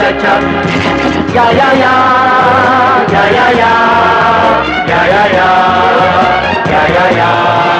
cha ya ya ya ya ya ya ya ya ya ya ya ya.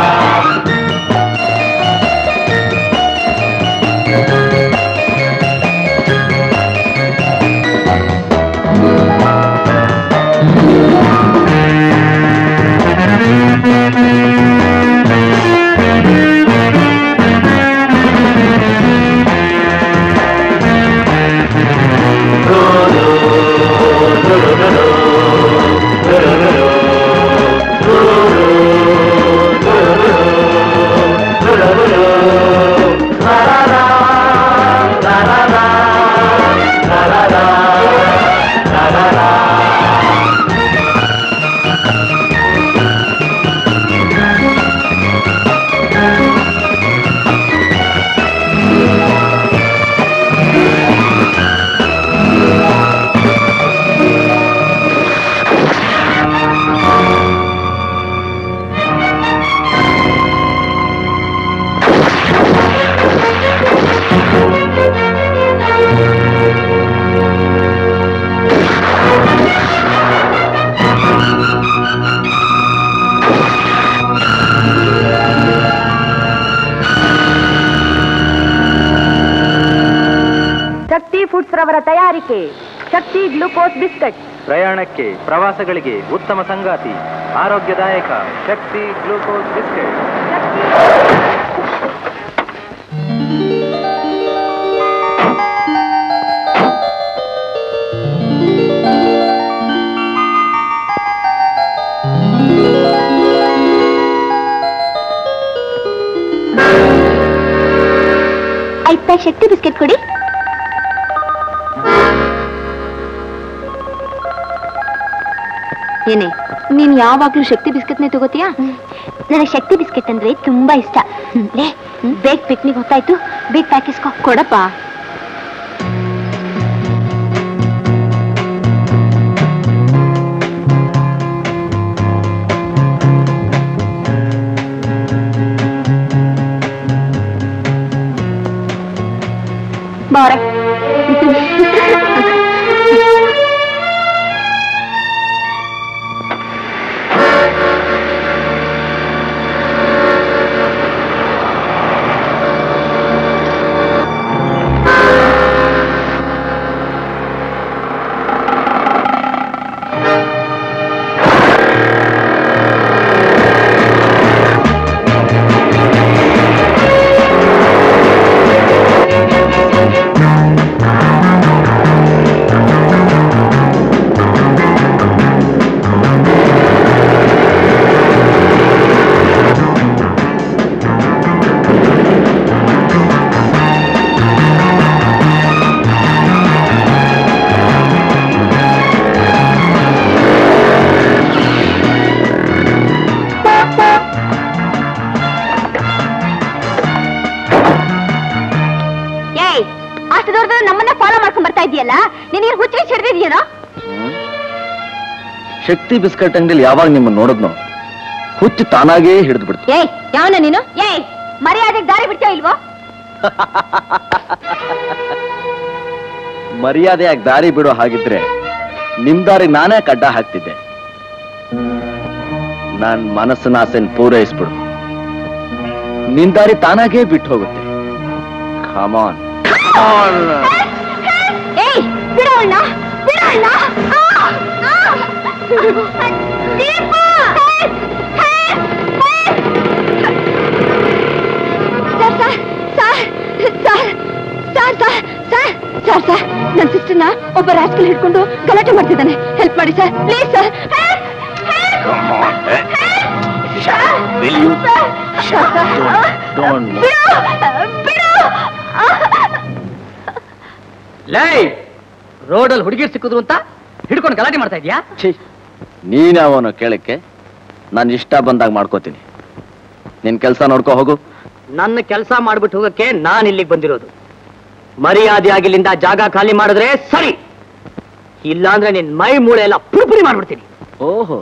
ಅವರ ತಯಾರಿಕೆ ಶಕ್ತಿ glucose biscuit. ಪ್ರಯಾಣಕ್ಕೆ ಪ್ರವಾಸಗಳಿಗೆ ಉತ್ತಮ ಸಂಗಾತಿ, ಆರೋಗ್ಯದಾಯಕ ಶಕ್ತಿ ಗ್ಲೂಕೋಸ್ ಬಿಸ್ಕೆಟ್. ಐದು ಶಕ್ತಿ ಬಿಸ್ಕೆಟ್ ಕೊಡಿ. ಏನೇ, ನೀನ್ ಯಾವಾಗ್ಲೂ ಶಕ್ತಿ ಬಿಸ್ಕೆಟ್ನೇ ತಗೋತೀಯಾ? ನನಗೆ ಶಕ್ತಿ ಬಿಸ್ಕೆಟ್ ಅಂದ್ರೆ ತುಂಬಾ ಇಷ್ಟ. ಬೇಗ ಪಿಕ್ನಿಕ್ ಹೊತ್ತಾಯ್ತು, ಬೇಗ ಪ್ಯಾಕಿಸ್ಕೊ. ಕೊಡಪ್ಪ. ಬಾರ. ಶಕ್ತಿ ಬಿಸ್ಕೆಟ್ ಅಂಗಡಿಯಲ್ಲಿ ಯಾವಾಗ ನಿಮ್ಮನ್ನು ನೋಡಿದ್ನೋ ಹುಚ್ಚು ತಾನಾಗೇ ಹಿಡಿದು ಬಿಡ್ತು. ಏಯ್, ಯಾವನ ನೀನು? ಏಯ್, ಮರ್ಯಾದೆಗೆ ದಾರಿ ಬಿಡ್ತೀಯ ಇಲ್ವೋ? ಮರ್ಯಾದೆಯಾಗಿ ದಾರಿ ಬಿಡೋ ಹಾಗಿದ್ರೆ ನಿಮ್ ದಾರಿ ನಾನೇ ಕಡ್ಡ ಹಾಕ್ತಿದ್ದೆ. ನನ್ ಮನಸ್ಸಿನ ಆಸೆನ್ ಪೂರೈಸ್ಬಿಡು, ನಿನ್ ದಾರಿ ತಾನಾಗೇ ಬಿಟ್ಟು ಹೋಗುತ್ತೆ. ಕಮಾನ್. ಏಯ್, ಬಿಡೋಣ ಬಿಡೋಣ. ನನ್ನ ಸಿಸ್ಟರ್ನ ಒಬ್ಬ ರಾಸ್ಕಲ್ ಹಿಡ್ಕೊಂಡು ಗಲಾಟೆ ಮಾಡ್ತಿದ್ದಾನೆ. ಹೆಲ್ಪ್ ಮಾಡಿ ಸರ್, ಪ್ಲೀಸ್ ಸರ್. ರೋಡಲ್ಲಿ ಹುಡುಗಿರ್ ಸಿಕ್ಕಿದ್ರು ಅಂತ ಹಿಡ್ಕೊಂಡು ಗಲಾಟೆ ಮಾಡ್ತಾ ಇದೀಯಾ? ನೀನ್ಯಾವನು ಕೇಳಕ್ಕೆ? ನಾನು ಇಷ್ಟ ಬಂದಾಗ ಮಾಡ್ಕೋತೀನಿ. ನಿನ್ ಕೆಲ್ಸ ನೋಡ್ಕೋ ಹೋಗು. ನನ್ನ ಕೆಲಸ ಮಾಡ್ಬಿಟ್ಟು ಹೋಗಕ್ಕೆ ನಾನು ಇಲ್ಲಿಗೆ ಬಂದಿರೋದು. ಮರ್ಯಾದೆಯಾಗಿ ಇಲ್ಲಿಂದ ಜಾಗ ಖಾಲಿ ಮಾಡಿದ್ರೆ ಸರಿ, ಇಲ್ಲಾಂದ್ರೆ ನಿನ್ ಮೈ ಮೂಳೆ ಎಲ್ಲ ಪುಡಿ ಮಾಡ್ಬಿಡ್ತೀನಿ. ಓಹೋ,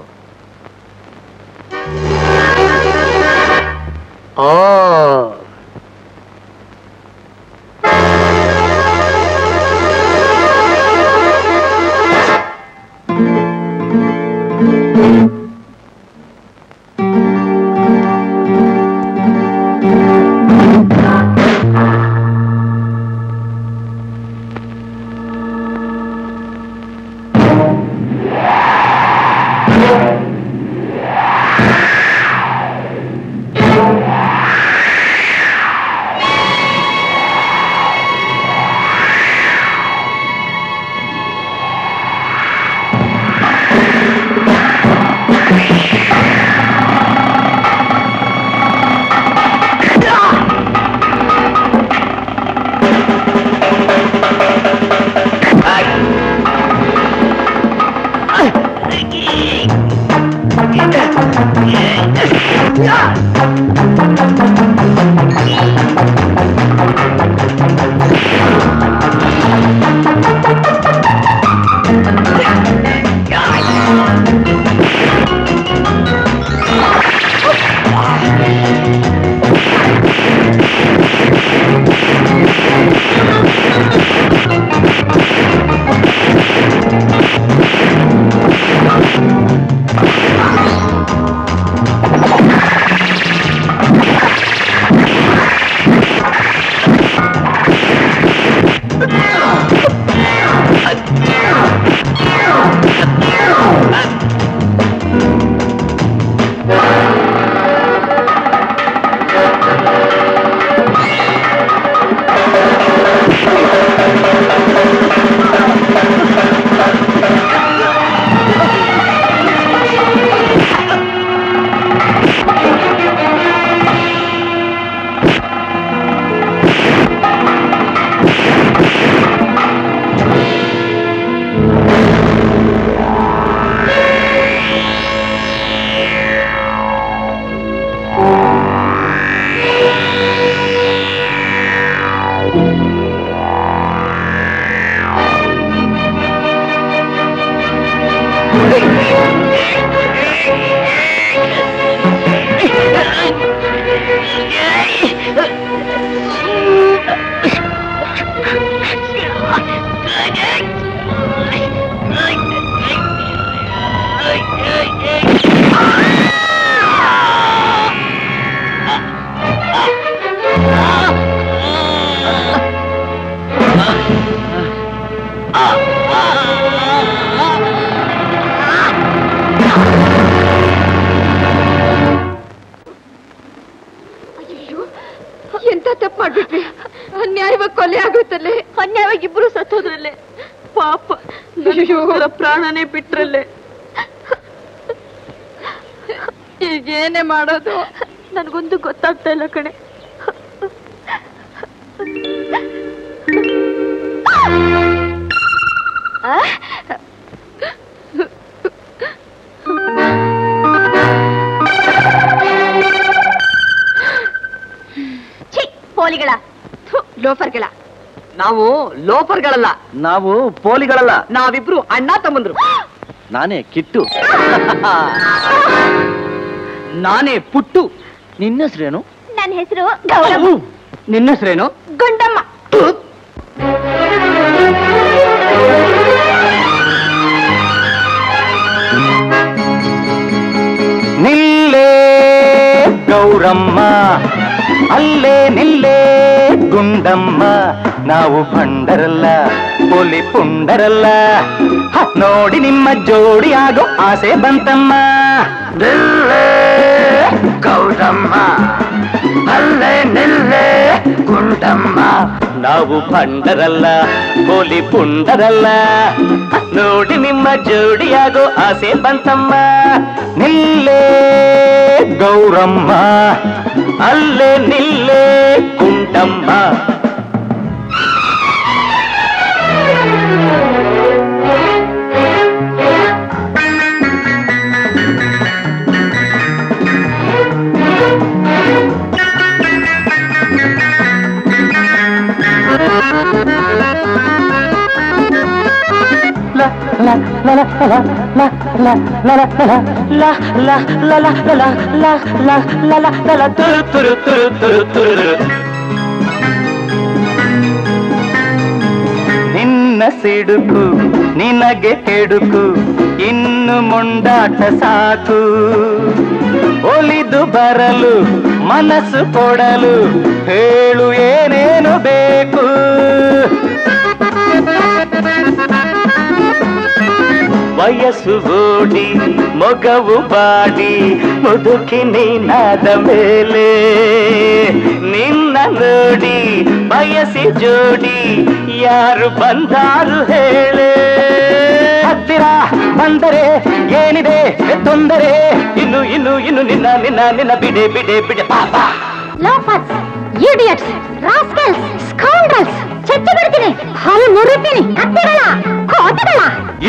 ಎಂತ ತಪ್ಪು ಮಾಡ್ಬಿಟ್ವಿ. ಅನ್ಯಾಯವಾಗಿ ಕೊಲೆ ಆಗುತ್ತಲ್ಲೇ, ಅನ್ಯಾಯವಾಗಿ ಇಬ್ರು ಸತ್ತೋದ್ರಲ್ಲೇ. ಪಾಪ ಪ್ರಾಣನೇ ಬಿಟ್ರಲ್ಲೇ. ಈಗೇನೆ ಮಾಡೋದು ನನಗೊಂದು ಗೊತ್ತಾಗ್ತಾ ಇಲ್ಲ ಕಣೆ. ಪೋಲಿಗಳ, ಲೋಫರ್ಗಳ. ನಾವು ಲೋಫರ್ಗಳಲ್ಲ, ನಾವು ಪೋಲಿಗಳಲ್ಲ, ನಾವಿಬ್ರು ಅಣ್ಣ ತಮ್ಮಂದ್ರು. ನಾನೇ ಕಿಟ್ಟು. ನಾನೇ ಪುಟ್ಟು. ನಿನ್ನ ಹೆಸರೇನು? ನನ್ನ ಹೆಸರು ಗೌರಮ್ಮ. ನಿನ್ನ ಹೆಸರೇನು? ಗುಂಡಮ್ಮ. ನಿಲ್ಲೆ ಗೌರಮ್ಮ, ಅಲ್ಲೇ ನಿಲ್ಲೆ ಗುಂಡಮ್ಮ. ನಾವು ಭಂಡರಲ್ಲ, ಪೊಲಿ ಪುಂಡರಲ್ಲ. ನೋಡಿ ನಿಮ್ಮ ಜೋಡಿಯಾಗೋ ಆಸೆ ಬಂತಮ್ಮ. ನಿಲ್ಲೆ ಗೌರಮ್ಮ, ಅಲ್ಲೇ ನಿಲ್ಲೆ ಗುಂಡಮ್ಮ. ನಾವು ಭಂಡರಲ್ಲ, ಪೊಲಿ ಪುಂಡರಲ್ಲ. ನೋಡಿ ನಿಮ್ಮ ಜೋಡಿಯಾಗೋ ಆಸೆ ಬಂತಮ್ಮ. ನಿಲ್ಲೆ ಗೌರಮ್ಮ, ಅಲ್ಲೇ ನಿಲ್ಲೆ ಗುಂಡಮ್ಮ. ನಿನ್ನ ಸಿಡುಕು ನಿನಗೆ ಕೆಡುಕು, ಇನ್ನು ಮುಂಡಾಟ ಸಾಕು. ಒಲಿದು ಬರಲು ಮನಸ್ಸು ಕೊಡಲು ಹೇಳು ಏನೇನು ಬೇಕು. ವಯಸ್ಸು ಓಡಿ ಮೊಗವು ಬಾಡಿ ಮುದುಕಿ ನೀನಾದ ಮೇಲೆ ನಿನ್ನ ನೋಡಿ ಬಯಸಿ ಜೋಡಿ ಯಾರು ಬಂದಾರು ಹೇಳೆ. ಹತ್ತಿರ ಬಂದರೆ ಏನಿದೆ ತೊಂದರೆ, ಇನ್ನು ಇನ್ನು ಇನ್ನು ನಿನ್ನ ನಿನ್ನ ನಿನ್ನ ಬಿಡೆ ಬಿಡೆ ಬಿಡೆ ಪಾಪ. ಲೋಫರ್ಸ್, ಇಡಿಯಟ್ಸ್, ರಾಸ್ಕಲ್ಸ್, ಸ್ಕೌಂಡಲ್ಸ್, ಚೆಚ್ಚಿ ಬಿಡ್ತೀನಿ, ಹಾಲು ಮುರಿತೀನಿ, ಕತ್ತೆಗಳ, ಕೋಟೆಗಳ.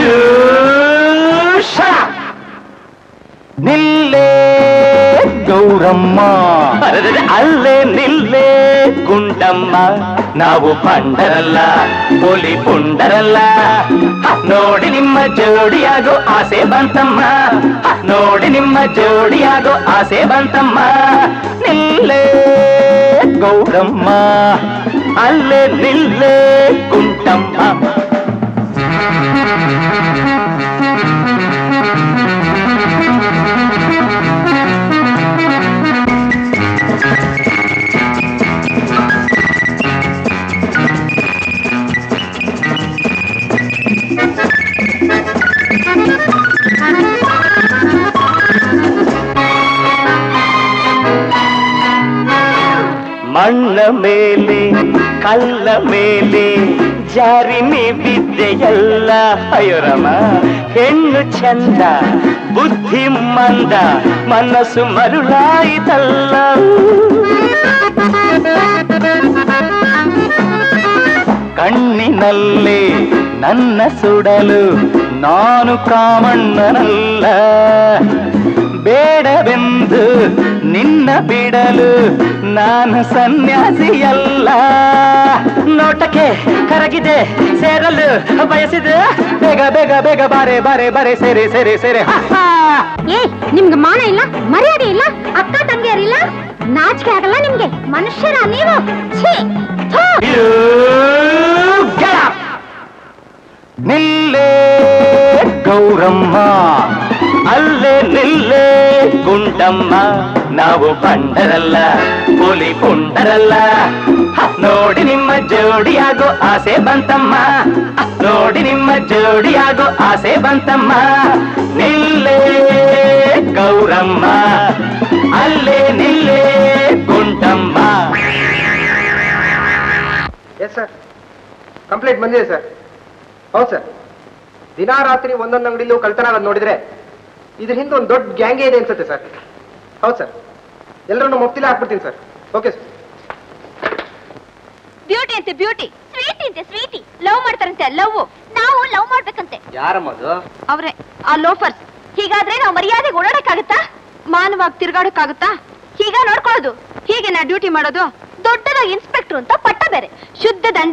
ನಿಲ್ಲೆ ಗೌರಮ್ಮ, ಅಲ್ಲೇ ನಿಲ್ಲೆ ಗುಂಡಮ್ಮ, ನಾವು ಪಂಡರಲ್ಲ ಪೊಲಿ ಪುಂಡರಲ್ಲ. ನೋಡಿ ನಿಮ್ಮ ಜೋಡಿಯಾಗೋ ಆಸೆ ಬಂತಮ್ಮ, ನೋಡಿ ನಿಮ್ಮ ಜೋಡಿಯಾಗೋ ಆಸೆ ಬಂತಮ್ಮ. ನಿಲ್ಲೆ ಗೌರಮ್ಮ, ಅಲ್ಲೇ ನಿಲ್ಲೆ ಗುಂಡಮ್ಮ. ಮಣ್ಣ ಮೇಲೆ ಕಲ್ಲ ಮೇಲೆ ಜಾರಿನಿ ವಿದ್ಯೆಯಲ್ಲ. ಅಯ್ಯೋರಮ, ಹೆಣ್ಣು ಚಂದ ಬುದ್ಧಿ ಮಂದ ಮನಸ್ಸು ಮರುಳಾಯಿತಲ್ಲ. ಕಣ್ಣಿನಲ್ಲಿ ನನ್ನ ಸುಡಲು ನಾನು ಕಾಮಣ್ಣನಲ್ಲ, ಬೇಡವೆಂದು ನಿನ್ನ ಬಿಡಲು ನಾನು ಸನ್ಯಾಸಿಯಲ್ಲ. ನೋಟಕ್ಕೆ ಕರಗಿದೆ ಸೇರಲು ಬಯಸಿದ, ಬೇಗ ಬೇಗ ಬೇಗ ಬಾರೆ ಬಾರೆ ಬಾರೆ ಸೇರೆ ಸೇರೆ ಸೇರೆ. ಏ, ನಿಮ್ಗೆ ಮಾನ ಇಲ್ಲ, ಮರ್ಯಾದೆ ಇಲ್ಲ, ಅಕ್ಕ ತಂಗಿಯರಿಲ್ಲ, ನಾಚಿಕೆ ಆಗಲ್ಲ ನಿಮ್ಗೆ? ಮನುಷ್ಯರ ನೀವು? ನಿಲ್ಲೆ ಗೌರಮ್ಮ, ಅಲ್ಲೇ ನಿಲ್ಲೆ ಗುಂಡಮ್ಮ, ನಾವು ಪಂಡರಲ್ಲ ಪುಲಿ ಪುಂಡರಲ್ಲ. ನೋಡಿ ನಿಮ್ಮ ಜೋಡಿಯಾಗೋ ಆಸೆ ಬಂತಮ್ಮ, ನೋಡಿ ನಿಮ್ಮ ಜೋಡಿಯಾಗೋ ಆಸೆ ಬಂತಮ್ಮ. ನಿಲ್ಲೆ ಗೌರಮ್ಮ, ಅಲ್ಲೇ ನಿಲ್ಲೆ ಗುಂಡಮ್ಮ. ಎಸ್ ಸರ್, ಕಂಪ್ಲೇಂಟ್ ಬಂದಿದೆ ಸರ್. ಹೌದು ಸರ್, ದಿನಾ ರಾತ್ರಿ ಒಂದೊಂದು ಅಂಗಡಿಲೂ ಕಳ್ತನ ಆಗೋದು ನೋಡಿದ್ರೆ ಇದ್ರ ಹಿಂದೆ ಒಂದು ದೊಡ್ಡ ಗ್ಯಾಂಗೇ ಇದೆ ಅನ್ಸುತ್ತೆ ಸರ್. ಹೌದು ಸರ್, ಎಲ್ಲರನ್ನು ಮೊಪ್ತಿಲ್ಲ ಹಾಕ್ಬಿಡ್ತೀನಿ ಸರ್. Okay sir. ಬ್ಯೂಟಿ ಅಂತೆ ಬ್ಯೂಟಿ, ಸ್ವೀಟಿ ಅಂತೆ ಸ್ವೀಟಿ, ಲವ್ ಮಾಡ್ತಾರಂತೆ ಲವ್. ನಾವು ಲವ್ ಮಾಡ್ಬೇಕಂತೆ. ಯಾರಮ್ಮದು? ಅವ್ರೆ ಆ ಲೋಫರ್ಸ್. ಹೀಗಾದ್ರೆ ನಾವು ಮರ್ಯಾದೆಗೆ ಓಡಾಡಕ್ಕಾಗತ್ತಾ? ಮಾನವಾಗಿ ತಿರ್ಗಾಡಕ್ಕಾಗತ್ತಾ? ಹೀಗ ನೋಡ್ಕೊಳ್ಳೋದು, ಹೀಗೆ ನಾ ಡ್ಯೂಟಿ ಮಾಡೋದು. ದೊಡ್ಡದಾಗಿ ಇನ್ಸ್ಪೆಕ್ಟರ್ ಅಂತ ಪಟ್ಟ ಬೇರೆ, ಶುದ್ಧ ದಂಡ.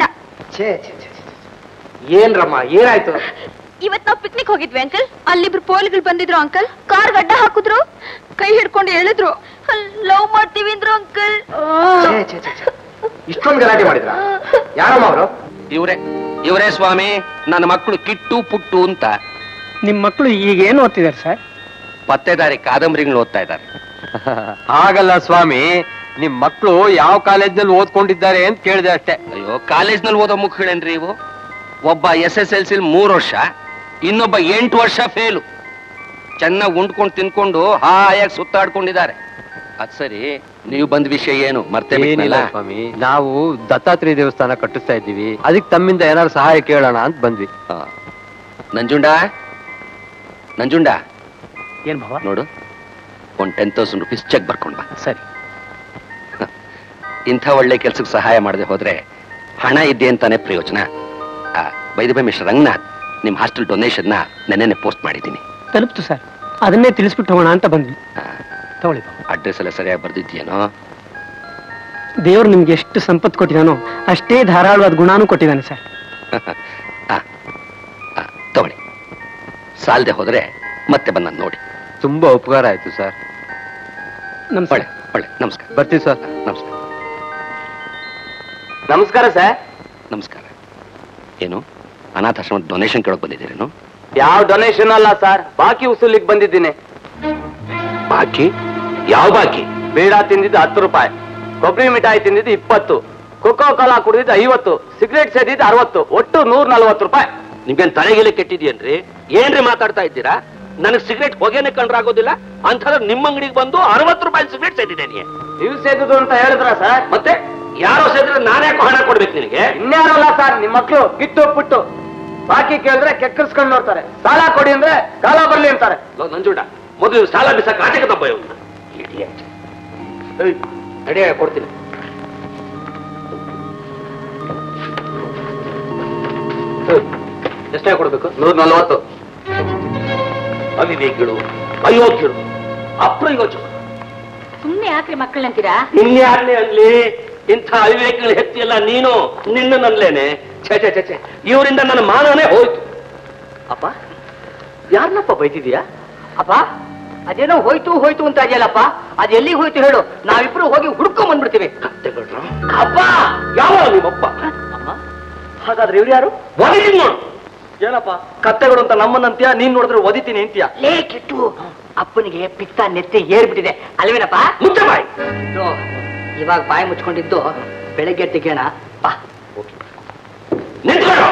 ಏನ್ರಮ್ಮ, ಏನಾಯ್ತು? ಇವತ್ ನಾವು ಪಿಕ್ನಿಕ್ ಹೋಗಿದ್ವಿ ಅಂಕಲ್. ಅಲ್ಲಿಬ್ರು ಪೋಲಿಗಳು ಬಂದಿದ್ರು ಅಂಕಲ್. ಕಾರ್ ಗಡ್ಡ ಹಾಕಿದ್ರು, ಕೈ ಹಿಡ್ಕೊಂಡು ಹೇಳಿದ್ರು ಲವ್ ಮಾಡ್ತೀವಿ ಅಂದ್ರು ಅಂಕಲ್. ಇಷ್ಟೊಂದು ಗಲಾಟೆ ಮಾಡಿದ್ರ? ಯಾರಮ್ಮ ಅವರು? ಇವರೇ ಸ್ವಾಮಿ, ನನ್ನ ಮಕ್ಕಳು ಕಿಟ್ಟು ಪುಟ್ಟು ಅಂತ. ನಿಮ್ ಮಕ್ಕಳು ಈಗ ಏನು ಓದ್ತಿದ್ದಾರೆ ಸರ್? ಪತ್ತೆದಾರಿ ಕಾದಂಬರಿಗಳು ಓದ್ತಾ ಇದ್ದಾರೆ. ಹಾಗಲ್ಲ ಸ್ವಾಮಿ, ನಿಮ್ ಮಕ್ಕಳು ಯಾವ ಕಾಲೇಜ್ನಲ್ಲಿ ಓದ್ಕೊಂಡಿದ್ದಾರೆ ಅಂತ ಕೇಳಿದೆ ಅಷ್ಟೇ. ಅಯ್ಯೋ, ಕಾಲೇಜ್ನಲ್ಲಿ ಓದೋ ಮುಖಗಳೇನ್ರಿ ಇವು? ಒಬ್ಬ SSLC 3 ವರ್ಷ, ಇನ್ನೊಬ್ಬ 8 ವರ್ಷ ಫೇಲು. ಚೆನ್ನಾಗಿ ಉಂಡ್ಕೊಂಡು ತಿನ್ಕೊಂಡು ಹಾಯಾಗಿ ಸುತ್ತಾಡ್ಕೊಂಡಿದ್ದಾರೆ. ಅದ್ ಸರಿ, ನೀವು ಬಂದ ವಿಷಯ ಏನು? ಮರ್ತೇ ಬಿಟ್ಟಿಲ್ಲ ಸ್ವಾಮಿ, ನಾವು ದತ್ತಾತ್ರೇಯ ದೇವಸ್ಥಾನ ಕಟ್ಟಿಸ್ತಾ ಇದ್ದೀವಿ, ಅದಕ್ಕೆ ತಮ್ಮಿಂದ ಏನಾದ್ರು ಸಹಾಯ ಕೇಳೋಣ ಅಂತ ಬಂದ್ವಿ. ನಂಜುಂಡ ಏನ್ ಭಾವ? ನೋಡು, ಒಂದು 10,000 rupees ಚೆಕ್ ಬರ್ಕೊಂಡ್ ಬಾ. ಸರಿ. ಇಂಥ ಒಳ್ಳೆ ಕೆಲ್ಸಕ್ಕೆ ಸಹಾಯ ಮಾಡದೆ ಹೋದ್ರೆ ಹಣ ಇದ್ದೆ ಅಂತಾನೆ ಪ್ರಯೋಜನ. By the way mister Ranganath, ನಿಮ್ ಹಾಸ್ಟೆಲ್ ಡೊನೇಷನ್ ನೆನ್ನೆ ಪೋಸ್ಟ್ ಮಾಡಿದ್ದೀನಿ. ತಲುಪ್ತು ಸರ್, ಅದನ್ನೇ ತಿಳಿಸ್ಬಿಟ್ಟು ಹೋಗೋಣ ಅಂತ ಬಂದ್ವಿ. ತಗೊಳ್ಳಿ. ಅಡ್ರೆಸ್ ಎಲ್ಲ ಸರಿಯಾಗಿ ಬರ್ದಿದ್ಯೇನೋ? ದೇವ್ರು ನಿಮ್ಗೆ ಎಷ್ಟು ಸಂಪತ್ತು ಕೊಟ್ಟಿದಾನೋ ಅಷ್ಟೇ ಧಾರಾಳವಾದ ಗುಣಾನು ಕೊಟ್ಟಿದ್ದಾನೆ ಸರ್. ತಗೊಳ್ಳಿ. ಸಾಲದೆ ಹೋದ್ರೆ ಮತ್ತೆ ಬಂದ ನೋಡಿ. ತುಂಬಾ ಉಪಕಾರ ಆಯ್ತು ಸರ್. ಒಳ್ಳೆ ನಮಸ್ಕಾರ. ಬರ್ತೀವಿ ಸರ್. ನಮಸ್ಕಾರ. ನಮಸ್ಕಾರ ಸರ್. ನಮಸ್ಕಾರ. ಏನು ಅನಾಥಾಶ್ರಮದ ಡೊನೇಷನ್ ಕೇಳಕ್ ಬಂದಿದ್ದೀರೇನು? ಯಾವ ಡೊನೇಷನ್ ಅಲ್ಲ ಸರ್, ಬಾಕಿ ಉಸುಲಿಗೆ ಬಂದಿದ್ದೀನಿ. ಬಾಕಿ? ಯಾವ ಬಾಕಿ? ಬೀಡ ತಿಂದಿದ್ದು 10 ರೂಪಾಯಿ, ಕೊಬ್ಬರಿ ಮಿಠಾಯಿ ತಿಂದಿದ್ದು 20, ಕೊಕೋ ಕೋಲಾ ಕುಡಿದಿದ್ದು 50, ಸಿಗರೇಟ್ ಸೇದಿದ್ದು 60, ಒಟ್ಟು 140 ರೂಪಾಯಿ. ನಿಮ್ಗೇನ್ ತಲೆಗಿಲೆ ಕೆಟ್ಟಿದ್ಯೇನ್ರಿ? ಏನ್ರಿ ಮಾತಾಡ್ತಾ ಇದ್ದೀರಾ? ನನಗೆ ಸಿಗರೇಟ್ ಹೊಗೆನೆ ಕಂಡ್ರಾಗೋದಿಲ್ಲ ಅಂತಂದ್ರೆ ನಿಮ್ಮ ಅಂಗಡಿಗೆ ಬಂದು 60 ರೂಪಾಯಿ ಸಿಗರೇಟ್ ಸೇದಿದ್ದೇನೆ. ನೀವು ಸೇದುದು ಅಂತ ಹೇಳಿದ್ರ ಸರ್? ಮತ್ತೆ ಯಾರೋ ಸೇದ್ರೆ ನಾನ್ಯಾಕೋ ಹಣ ಕೊಡ್ಬೇಕು ನಿನಗೆ? ಇನ್ಯಾರಲ್ಲ ಸರ್, ನಿಮ್ಮ ಮಕ್ಕಳು ಕಿತ್ತು ಪುಟ್ಟು. ಬಾಕಿ ಕೇಳಿದ್ರೆ ಕೆಕ್ಕರ್ಸ್ಕೊಂಡು ನೋಡ್ತಾರೆ. ಸಾಲ ಕೊಡಿ ಅಂದ್ರೆ ಕಾಲ ಬರ್ಲಿ ಅಂತಾರೆ. ನಂಜುಂಡ, ಮೊದಲು ಸಾಲ ಬಿಸಾಕ ಆಚೆಗೆ ತಪ್ಪ ನಡಿಯ ಕೊಡ್ತೀನಿ. ಎಷ್ಟೇ ಕೊಡ್ಬೇಕು? 140. ಅವಿವೇಕಿಗಳು, ಅಯೋಗ್ಯರು, ಅಪ್ರಯೋಜಕರು. ಸುಮ್ಮನೆ ಯಾಕ್ರಿ ಮಕ್ಕಳಂತೀರಾ? ಇನ್ಯಾರನೇ ಅನ್ಲಿ, ಇಂಥ ಅವಿವೇಕಗಳ ಹೆತ್ತಿಯಲ್ಲ ನೀನು, ನಿನ್ನ ನನ್ಲೇನೆ. ಛೆ ಛೆ ಛೆ ಛೆ, ಇವರಿಂದ ನನ್ನ ಮಾನವನೇ ಹೋಯ್ತು. ಅಪ್ಪ, ಯಾರನ್ನಪ್ಪ ಬೈತಿದ್ಯಾ? ಅಪ್ಪ, ಅದೇನೋ ಹೋಯ್ತು ಹೋಯ್ತು ಅಂತ ಇದೆಯಲ್ಲಪ್ಪ, ಅದು ಎಲ್ಲಿಗೆ ಹೋಯ್ತು ಹೇಳು, ನಾವಿಬ್ರು ಹೋಗಿ ಹುಡ್ಕೊಂಡ್ ಬಂದ್ಬಿಡ್ತೀವಿ. ಕತ್ತೆಗಳ್ರ ಅಪ್ಪ, ಯಾವ ನಿಮ್ಮಪ್ಪ? ಅಮ್ಮ, ಹಾಗಾದ್ರೆ ಇವ್ರು ಯಾರು? ಒದಿತೀನಿ ನೋಡು. ಏನಪ್ಪ ಕತ್ತೆಗಳು ಅಂತ ನಮ್ಮನ್ನಂತ್ಯ, ನೀನ್ ನೋಡಿದ್ರೆ ಒದಿತೀನಿ ಅಂತೀಯ? ಲೇ ಕಿಟ್ಟು, ಅಪ್ಪನಿಗೆ ಪಿತ್ತ ನೆತ್ತಿ ಏರ್ಬಿಟ್ಟಿದೆ ಅಲ್ವೇನಪ್ಪ? ಮುಚ್ಚ ಬಾಯಿ. ಇವಾಗ ಬಾಯಿ ಮುಚ್ಕೊಂಡಿದ್ದು ಬೆಳಗ್ಗೆ ತೆಗೆಯೋಣ ಬಾ. ನಿಂತ್ಕೊಳ್ಳೋ.